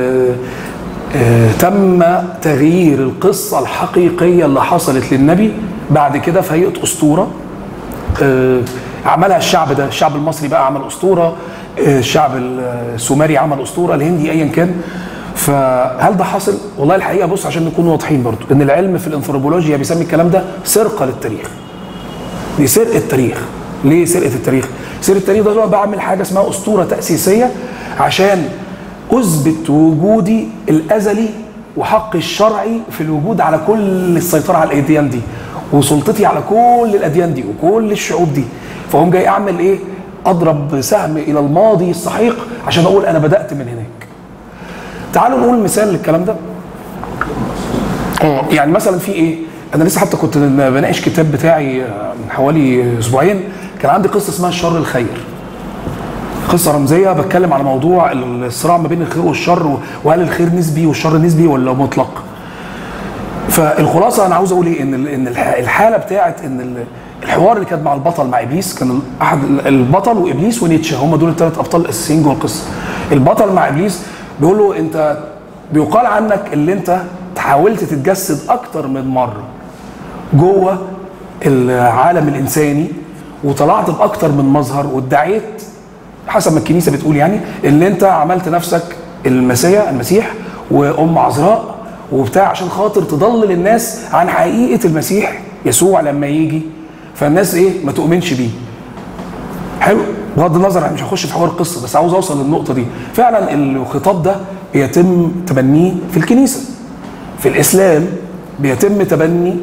Speaker 2: تم تغيير القصه الحقيقيه اللي حصلت للنبي بعد كده في هيئه اسطوره عملها الشعب ده. الشعب المصري بقى عمل اسطوره، الشعب السومري عمل اسطوره، الهندي ايا كان. فهل ده حاصل؟ والله الحقيقه بص عشان نكون واضحين برضو ان العلم في الانثروبولوجيا بيسمي الكلام ده سرقه للتاريخ. دي سرقه التاريخ. ليه سرقه التاريخ؟ سرقه التاريخ ده بعمل حاجه اسمها اسطوره تاسيسيه عشان اثبت وجودي الازلي وحقي الشرعي في الوجود على كل السيطره على الاديان دي وسلطتي على كل الاديان دي وكل الشعوب دي. فهم جاي اعمل ايه؟ اضرب سهم الى الماضي السحيق عشان اقول انا بدات من هناك. تعالوا نقول مثال للكلام ده. يعني مثلا في ايه؟ انا لسه حتى كنت بناقش كتاب بتاعي من حوالي اسبوعين، كان عندي قصه اسمها الشر الخير. قصه رمزيه بتكلم على موضوع الصراع ما بين الخير والشر، وهل الخير نسبي والشر نسبي ولا مطلق. فالخلاصه انا عاوز اقول ايه؟ ان الحاله بتاعت ان الحوار اللي كان مع البطل مع ابليس، كان احد البطل وابليس ونيتشه، هم دول الثلاث ابطال الاساسيين جوه القصه. البطل مع ابليس بيقول له انت بيقال عنك اللي انت حاولت تتجسد اكتر من مره جوه العالم الانساني وطلعت باكتر من مظهر وادعيت حسب ما الكنيسه بتقول يعني ان انت عملت نفسك المسيح وام عذراء وبتاع عشان خاطر تضلل الناس عن حقيقه المسيح يسوع لما يجي، فالناس ايه ما تؤمنش بيه. حلو، بغض النظر انا مش هخش في حوار القصه، بس عاوز اوصل للنقطه دي. فعلا الخطاب ده بيتم تبنيه في الكنيسه. في الاسلام بيتم تبني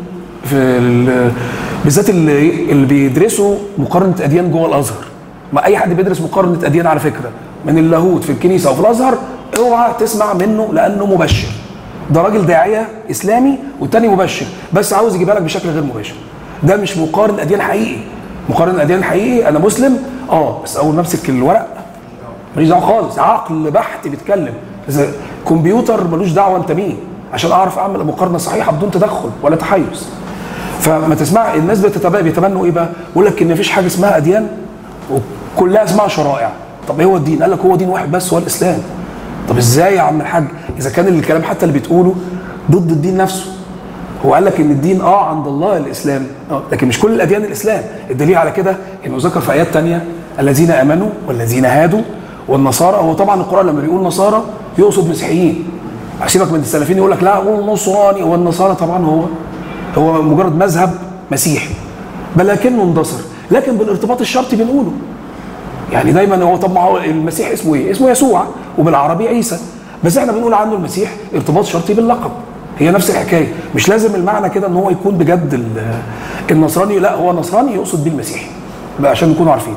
Speaker 2: في بالذات اللي بيدرسوا مقارنه اديان جوه الازهر. ما اي حد بيدرس مقارنه اديان على فكره من اللاهوت في الكنيسه وفي الازهر اوعى تسمع منه لانه مبشر. ده راجل داعيه اسلامي والتاني مبشر، بس عاوز يجيبها لك بشكل غير مباشر. ده مش مقارن اديان حقيقي. مقارن اديان حقيقي انا مسلم بس اول ما امسك الورق ماليش دعوه خالص، عقل بحت بيتكلم. كمبيوتر ملوش دعوه انت مين عشان اعرف اعمل مقارنه صحيحه بدون تدخل ولا تحيز. فما تسمع الناس بيتبنوا ايه بقى؟ يقول لك ان مفيش حاجه اسمها اديان وكلها اسمها شرائع. طب ايه هو الدين؟ قال لك هو دين واحد بس، هو الاسلام. طب ازاي يا عم الحاج اذا كان الكلام حتى اللي بتقوله ضد الدين نفسه؟ هو قال لك ان الدين عند الله الاسلام، لكن مش كل الاديان الاسلام. الدليل على كده انه ذكر في ايات ثانيه الذين امنوا والذين هادوا والنصارى. هو طبعا القران لما بيقول نصارى يقصد مسيحيين. سيبك من السلفيين يقول لك لا هو النصراني. هو النصارى طبعا هو مجرد مذهب مسيحي بل لكنه اندثر، لكن بالارتباط الشرطي بنقوله. يعني دايما هو طب ما هو المسيح اسمه ايه؟ اسمه يسوع وبالعربي عيسى، بس احنا بنقول عنه المسيح ارتباط شرطي باللقب. هي نفس الحكايه، مش لازم المعنى كده ان هو يكون بجد النصراني، لا هو نصراني يقصد بيه المسيحي بقى عشان نكونوا عارفين.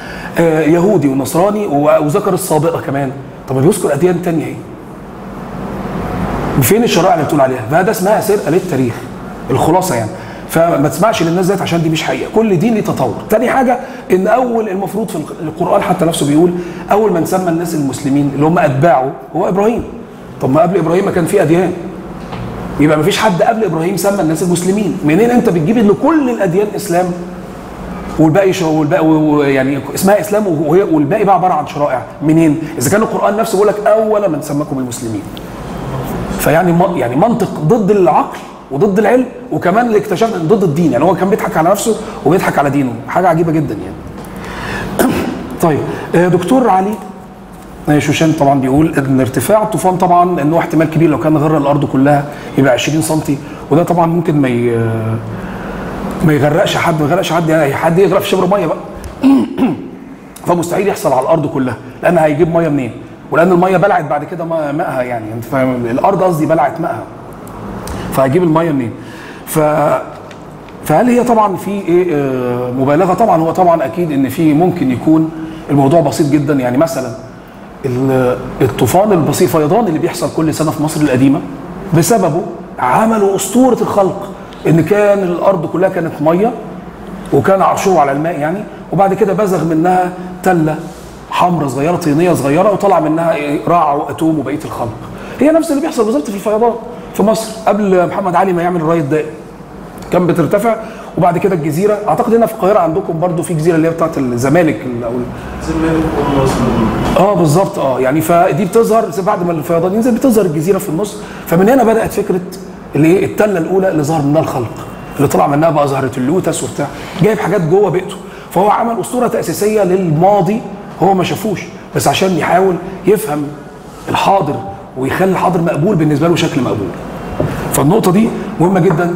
Speaker 2: يهودي ونصراني وذكر السابقه كمان. طب بيذكر اديان ثانيه ايه؟ فين الشرائع اللي بتقول عليها؟ فده اسمها سرقه للتاريخ. الخلاصه يعني. فما تسمعش للناس ديت عشان دي مش حقيقه، كل دين ليه تطور. تاني حاجه ان اول المفروض في القران حتى نفسه بيقول اول من سمى الناس المسلمين اللي هم اتباعه هو ابراهيم. طب ما قبل ابراهيم ما كان في اديان. يبقى ما فيش حد قبل ابراهيم سمى الناس المسلمين. منين انت بتجيب ان كل الاديان اسلام والباقي يعني اسمها اسلام والباقي بقى عباره عن شرائع؟ منين؟ اذا كان القران نفسه بيقول لك اول من سماكم المسلمين. فيعني منطق ضد العقل وضد العلم، وكمان اللي اكتشفنا ضد الدين. يعني هو كان بيضحك على نفسه وبيضحك على دينه، حاجه عجيبه جدا يعني. طيب دكتور علي شوشان طبعا بيقول ان ارتفاع الطوفان طبعا انه احتمال كبير لو كان غرق الارض كلها يبقى 20 سم، وده طبعا ممكن ما يغرقش حد، يعني حد يغرق في شبر ميه بقى. فمستحيل يحصل على الارض كلها، لان هيجيب ميه منين؟ ولان الميه بلعت بعد كده ماءها، يعني انت فاهم، الارض قصدي بلعت ماءها، فهيجيب الميه منين؟ فهل هي طبعا في ايه مبالغه؟ طبعا هو طبعا اكيد ان في ممكن يكون الموضوع بسيط جدا. يعني مثلا الطوفان البسيط فيضان اللي بيحصل كل سنه في مصر القديمه بسببه عملوا اسطوره الخلق، ان كان الارض كلها كانت ميه وكان عرشه على الماء يعني، وبعد كده بزغ منها تله حمراء صغيره طينيه صغيره وطلع منها راع واتوم وبقيه الخلق. هي نفس اللي بيحصل بالظبط في الفيضان في مصر قبل محمد علي ما يعمل الري الدائم. كان بترتفع وبعد كده الجزيره، اعتقد هنا في القاهره عندكم برضو في جزيره اللي هي بتاعت الزمالك او بالظبط يعني فدي بتظهر بعد ما الفيضان ينزل بتظهر الجزيره في النص. فمن هنا بدات فكره اللي هي التله الاولى اللي ظهر منها الخلق، اللي طلع منها بقى زهره اللوتس وبتاع، جايب حاجات جوه بيئته. فهو عمل اسطوره تاسيسيه للماضي هو ما شافوش، بس عشان يحاول يفهم الحاضر ويخلي الحاضر مقبول بالنسبه له شكل مقبول. فالنقطه دي مهمه جدا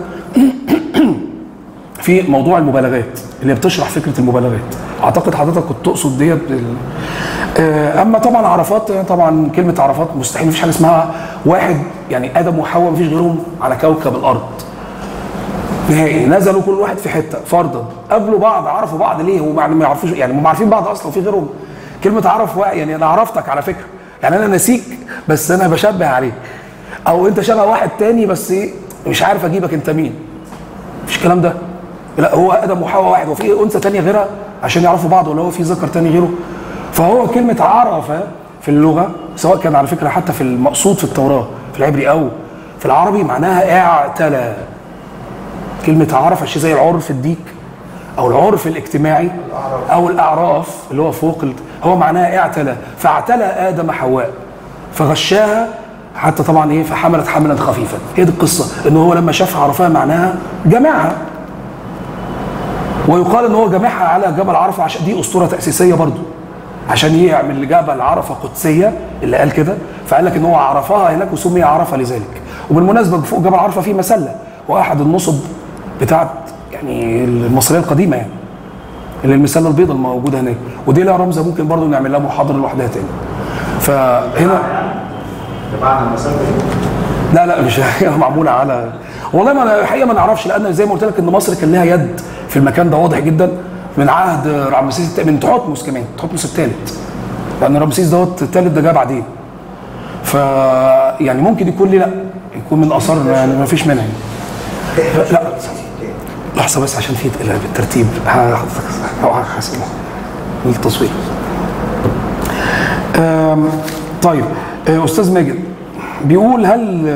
Speaker 2: في موضوع المبالغات اللي بتشرح فكره المبالغات. اعتقد حضرتك كنت تقصد ديت اما طبعا عرفات، طبعا كلمه عرفات مستحيل، مفيش حاجه اسمها واحد يعني ادم وحواء مفيش غيرهم على كوكب الارض نهائي، نزلوا كل واحد في حته فرضا، قابلوا بعض عرفوا بعض ليه؟ هم ما يعرفوش يعني، هم عارفين بعض اصلا في غيرهم. كلمه عرف يعني انا عرفتك على فكره، يعني انا ناسيك بس انا بشبه عليك، او انت شبه واحد تاني بس مش عارف اجيبك انت مين. مفيش الكلام ده. لا، هو ادم وحواء واحد، وفي انثى تانية غيرها عشان يعرفوا بعض، ولا هو في ذكر تاني غيره. فهو كلمه عرف في اللغه سواء كان على فكره حتى في المقصود في التوراه في العبري او في العربي معناها اعتلى. كلمه عرف شيء زي العرف الديك او العرف الاجتماعي او الاعراف اللي هو فوق هو معناها اعتلى. فاعتلى ادم حواء فغشاها حتى طبعا فحملت حملا خفيفا. هي دي القصه، ان هو لما شافها عرفها معناها جمعها. ويقال ان هو جمعها على جبل عرفه عشان دي اسطوره تاسيسيه برضو، عشان يعمل جبل عرفه قدسيه اللي قال كده، فقال لك ان هو عرفها هناك وسمي عرفه لذلك. وبالمناسبه فوق جبل عرفه في مسله، واحد النصب بتاعت يعني المصريه القديمه يعني، اللي المسله البيضاء الموجوده هناك، ودي لها رمزه ممكن برضو نعمل لها محاضره لوحدها تاني. فهنا
Speaker 8: بمعنى المسله
Speaker 2: لا مش معموله على، والله ما انا الحقيقه ما نعرفش، لان زي ما قلت لك ان مصر كان لها يد في المكان ده واضح جدا من عهد رمسيس من تحتمس كمان، تحتمس الثالث، لان رمسيس الثالث ده جه بعدين. ف يعني ممكن يكون لا يكون من اثار يعني ما فيش منها. لا لحظه بس عشان في بالترتيب حضرتك للتصوير. طيب استاذ ماجد بيقول هل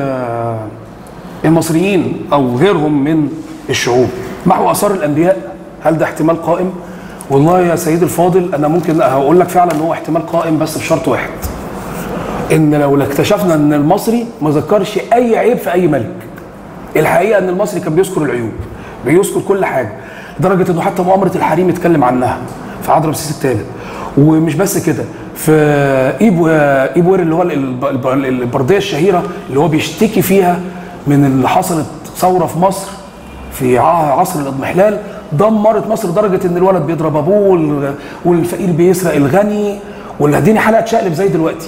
Speaker 2: المصريين او غيرهم من الشعوب محو اثار الانبياء؟ هل ده احتمال قائم؟ والله يا سيدي الفاضل انا ممكن هقول لك فعلا ان هو احتمال قائم بس بشرط واحد، ان لو اكتشفنا ان المصري ما ذكرش اي عيب في اي ملك. الحقيقه ان المصري كان بيذكر العيوب، بيذكر كل حاجه، لدرجه انه حتى مؤامره الحريم اتكلم عنها في عهد رمسيس الثالث. ومش بس كده، في ايبوير اللي هو البرديه الشهيره اللي هو بيشتكي فيها من اللي حصلت ثوره في مصر في عصر الاضمحلال، دمرت مصر لدرجه ان الولد بيضرب ابوه والفقير بيسرق الغني، والدنيا حلقه تشقلب زي دلوقتي.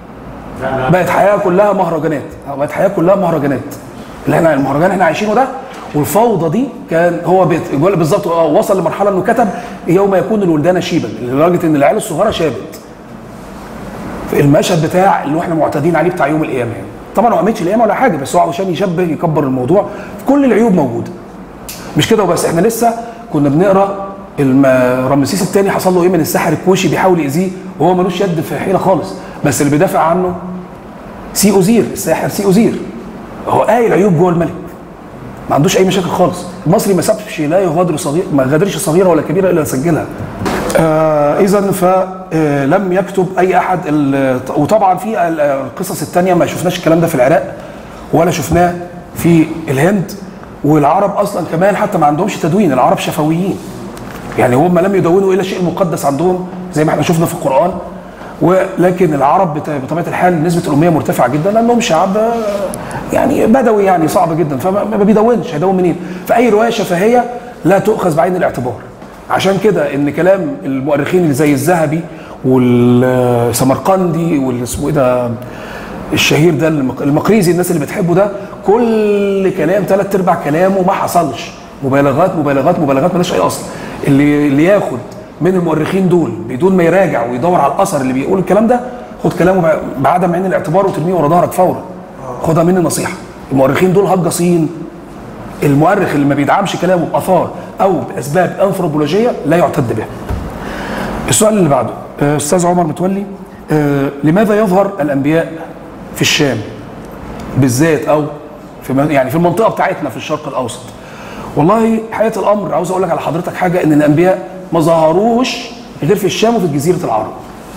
Speaker 2: بقت حياه كلها مهرجانات، بقت حياه كلها مهرجانات. اللي احنا المهرجان اللي احنا عايشينه ده والفوضى دي، كان هو بالظبط وصل لمرحله انه كتب يوم يكون الولدان شيبا، لدرجه ان العيال الصغيره شابت. في المشهد بتاع اللي احنا معتادين عليه بتاع يوم القيامه يعني. طبعا ما قامتش القيامه ولا حاجه، بس هو عشان يشبه يكبر الموضوع، كل العيوب موجوده. مش كده وبس، احنا لسه كنا بنقرا رمسيس الثاني حصل له ايه من الساحر الكوشي بيحاول يأذيه وهو ملوش يد في حيله خالص، بس اللي بيدافع عنه سي اوزير، الساحر سي اوزير، هو قايل عيوب جوه الملك، ما عندوش اي مشاكل خالص. المصري ما سابش لا يغادر صغير، ما غادرش صغيره ولا كبيره الا سجلها. اذا فلم يكتب اي احد. وطبعا في القصص الثانيه ما شفناش الكلام ده في العراق ولا شفناه في الهند. والعرب اصلا كمان حتى ما عندهمش تدوين، العرب شفويين يعني، هم لم يدونوا الا شيء مقدس عندهم زي ما احنا شفنا في القران. ولكن العرب بطبيعه الحال نسبه الاميه مرتفعه جدا، لانهم شعب يعني بدوي يعني صعب جدا، فما بيدونش، هيدون منين؟ فاي روايه شفهيه لا تؤخذ بعين الاعتبار. عشان كده ان كلام المؤرخين اللي زي الذهبي والسمرقندي والاسمه ايه ده الشهير ده المقريزي، الناس اللي بتحبه ده، كل كلام 3/4 كلامه ما حصلش، مبالغات مبالغات مبالغات مالهاش اي اصل. اللي ياخد من المؤرخين دول بدون ما يراجع ويدور على الاثر اللي بيقول الكلام ده، خد كلامه بعدم عين الاعتبار وترميه ورا ظهرك فورا. خدها مني نصيحه، المؤرخين دول هجاصين. المؤرخ اللي ما بيدعمش كلامه باثار او باسباب انثروبولوجيه لا يعتد بها. السؤال اللي بعده استاذ عمر متولي، لماذا يظهر الانبياء في الشام بالذات او في المنطقه بتاعتنا في الشرق الاوسط؟ والله حقيقه الامر عاوز اقول لك على حضرتك حاجه، ان الانبياء ما ظهروش غير في الشام وفي جزيره العرب.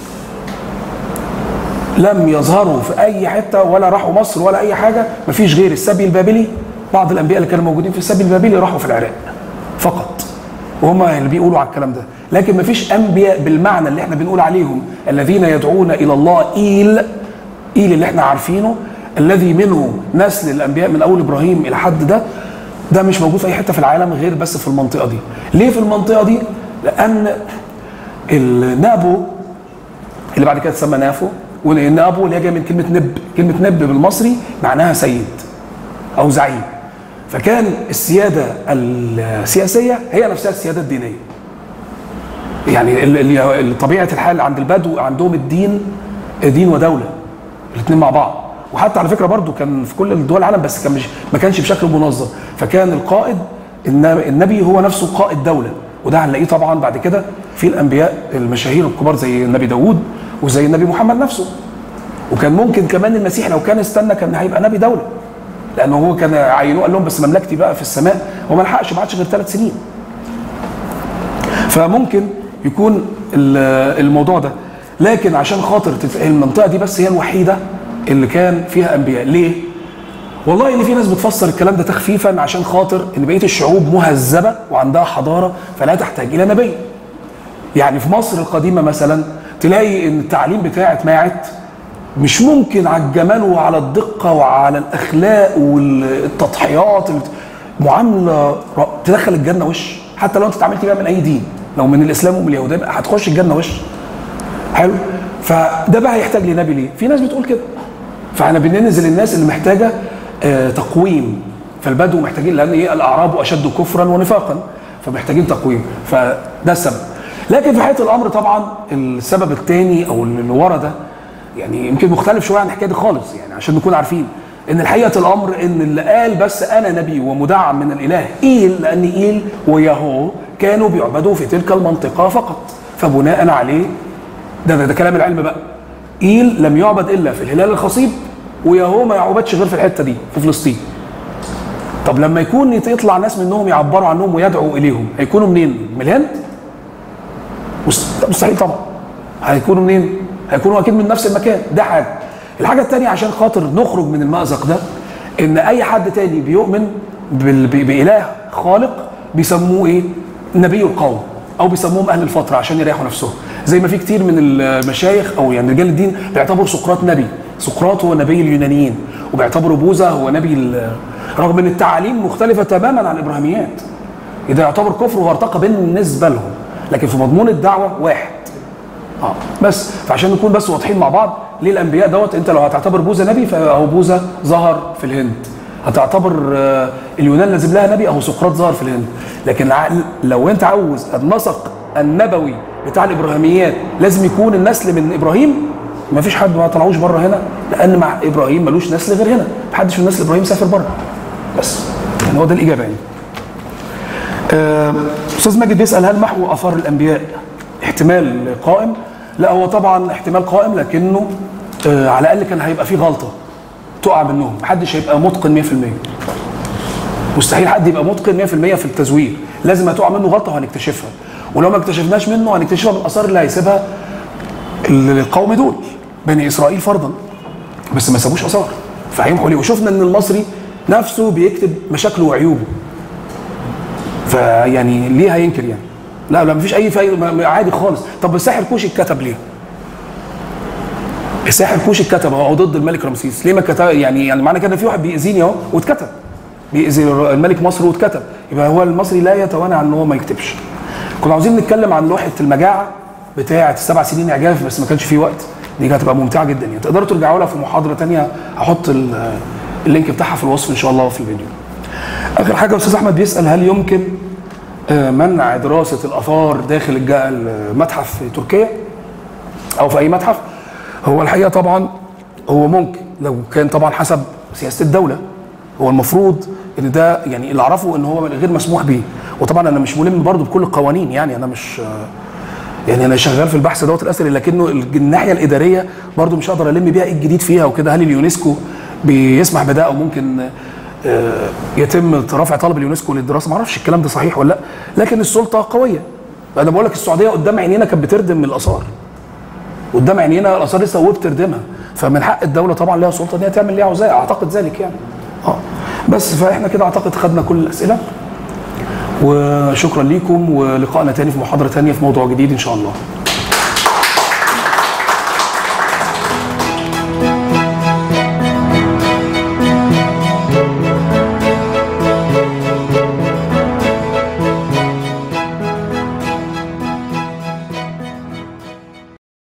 Speaker 2: لم يظهروا في اي حته ولا راحوا مصر ولا اي حاجه، ما فيش غير السبي البابلي. بعض الانبياء اللي كانوا موجودين في السبي البابلي راحوا في العراق فقط، وهم اللي بيقولوا على الكلام ده. لكن ما فيش انبياء بالمعنى اللي احنا بنقول عليهم الذين يدعون الى الله ايل اللي احنا عارفينه، الذي منه نسل الانبياء من اول ابراهيم الى حد ده مش موجود في اي حته في العالم غير بس في المنطقه دي. ليه في المنطقه دي؟ لان النابو اللي بعد كده تسمى نافو، والنابو اللي هي جايه من كلمه نب، كلمه نب بالمصري معناها سيد او زعيم. فكان السياده السياسيه هي نفسها السياده الدينيه. يعني طبيعه الحال عند البدو عندهم الدين دين ودوله الاثنين مع بعض. وحتى على فكره برضو كان في كل دول العالم، بس ما كانش بشكل منظم. فكان القائد النبي هو نفسه قائد دوله، وده هنلاقيه طبعا بعد كده في الانبياء المشاهير الكبار زي النبي داوود وزي النبي محمد نفسه. وكان ممكن كمان المسيح لو كان استنى كان هيبقى نبي دوله، لانه هو كان عينوه قال لهم بس مملكتي بقى في السماء، وما لحقش ما عادش غير 3 سنين. فممكن يكون الموضوع ده. لكن عشان خاطر المنطقه دي بس هي الوحيده اللي كان فيها انبياء. ليه؟ والله ان في ناس بتفسر الكلام ده تخفيفا عشان خاطر ان بقيه الشعوب مهذبه وعندها حضاره فلا تحتاج الى نبي. يعني في مصر القديمه مثلا تلاقي ان التعليم بتاع اتماعت مش ممكن على الجمال وعلى الدقه وعلى الاخلاق والتضحيات، معامله تدخل الجنه وش، حتى لو انت اتعاملت بيها من اي دين، لو من الاسلام ومن اليهوديه هتخش الجنه وش. حلو؟ فده بقى هيحتاج لنبي ليه؟ في ناس بتقول كده. فاحنا بننزل الناس اللي محتاجه تقويم، فالبدو محتاجين، لان ايه؟ الاعراب اشد كفرا ونفاقا، فمحتاجين تقويم، فده السبب. لكن في حقيقه الامر طبعا السبب الثاني او اللي ورا ده يعني يمكن مختلف شويه عن الحكايه دي خالص، يعني عشان نكون عارفين ان الحقيقه الامر ان اللي قال بس انا نبي ومدعم من الاله ايل، لان ايل وياهو كانوا بيعبدوا في تلك المنطقه فقط، فبناء عليه ده كلام العلم بقى. ايل لم يعبد الا في الهلال الخصيب، وياهو ما يعبدش غير في الحته دي في فلسطين. طب لما يكون يطلع ناس منهم يعبروا عنهم ويدعوا اليهم، هيكونوا منين؟ من الهند؟ مستحيل طبعا. هيكونوا منين؟ هيكونوا اكيد من نفس المكان. ده حاجه. الحاجه الثانيه عشان خاطر نخرج من المأزق ده، ان اي حد تاني بيؤمن باله خالق بيسموه ايه؟ نبي القوم، او بيسموهم اهل الفتره عشان يريحوا نفسهم. زي ما في كتير من المشايخ او يعني رجال الدين بيعتبروا سقراط نبي، سقراط هو نبي اليونانيين، وبيعتبروا بوذا هو نبي رغم ان التعاليم مختلفه تماما عن الابراهيميات. ده يعتبر كفر وهرطقه بالنسبه لهم، لكن في مضمون الدعوه واحد. بس فعشان نكون بس واضحين مع بعض، ليه الانبياء دوت انت لو هتعتبر بوذا نبي فهو بوذا ظهر في الهند، هتعتبر اليونان لازم لها نبي اهو سقراط ظهر في الهند. لكن لو انت عاوز النسق النبوي بتاع الابراهيميات لازم يكون النسل من ابراهيم، ما فيش حد ما طلعوش بره هنا، لان مع ابراهيم ملوش نسل غير هنا، ما حدش من نسل ابراهيم سافر بره. بس يعني هو ده الاجابه يعني. استاذ ماجد بيسال هل محو اثار الانبياء احتمال قائم؟ لا هو طبعا احتمال قائم، لكنه على الاقل كان هيبقى فيه غلطه تقع منهم، محدش هيبقى متقن 100%. مستحيل حد يبقى متقن 100% في التزوير، لازم هتقع منه غلطه وهنكتشفها، ولو ما اكتشفناش منه هنكتشفها بالاثار اللي هيسيبها القوم دول بني اسرائيل فرضا، بس ما سابوش اثار فهيمحوا ليه. وشفنا ان المصري نفسه بيكتب مشاكله وعيوبه، فيعني ليه هينكر يعني؟ لا مفيش اي فايده، عادي خالص. طب الساحر كوشي اتكتب ليه؟ الساحر كوشي اتكتب هو ضد الملك رمسيس، ليه ما كتب؟ يعني معنى كده في واحد بيأذيني اهو واتكتب، بيأذي الملك مصر واتكتب، يبقى هو المصري لا يتوانى عن ان هو ما يكتبش. كنا عاوزين نتكلم عن لوحه المجاعه بتاعه ال7 سنين اعجاز، بس ما كانش في وقت، دي هتبقى ممتعه جدا يعني، تقدروا ترجعوا لها في محاضره ثانيه، هحط اللينك بتاعها في الوصف ان شاء الله في الفيديو. اخر حاجه استاذ احمد بيسال هل يمكن منع دراسه الاثار داخل المتحف في تركيا او في اي متحف؟ هو الحقيقه طبعا هو ممكن لو كان طبعا حسب سياسه الدوله، هو المفروض ان ده يعني اللي اعرفه ان هو غير مسموح به. وطبعا انا مش ملم برضو بكل القوانين، يعني انا مش يعني انا شغال في البحث دوت الاثري، لكنه الناحيه الاداريه برضو مش هقدر الم بيها ايه الجديد فيها وكده. هل اليونسكو بيسمح بده او ممكن يتم رفع طلب اليونسكو للدراسه؟ ما اعرفش الكلام ده صحيح ولا لا، لكن السلطه قويه. انا بقول لك السعوديه قدام عينينا كانت بتردم الاثار، قدام عينينا الاثار لسه وبتردمها، فمن حق الدوله طبعا لها سلطه ان هي تعمل اللي عاوزاه، اعتقد ذلك يعني. بس فاحنا كده اعتقد خدنا كل الاسئله، وشكرا ليكم، ولقائنا تاني في محاضره تانيه في موضوع جديد ان شاء الله.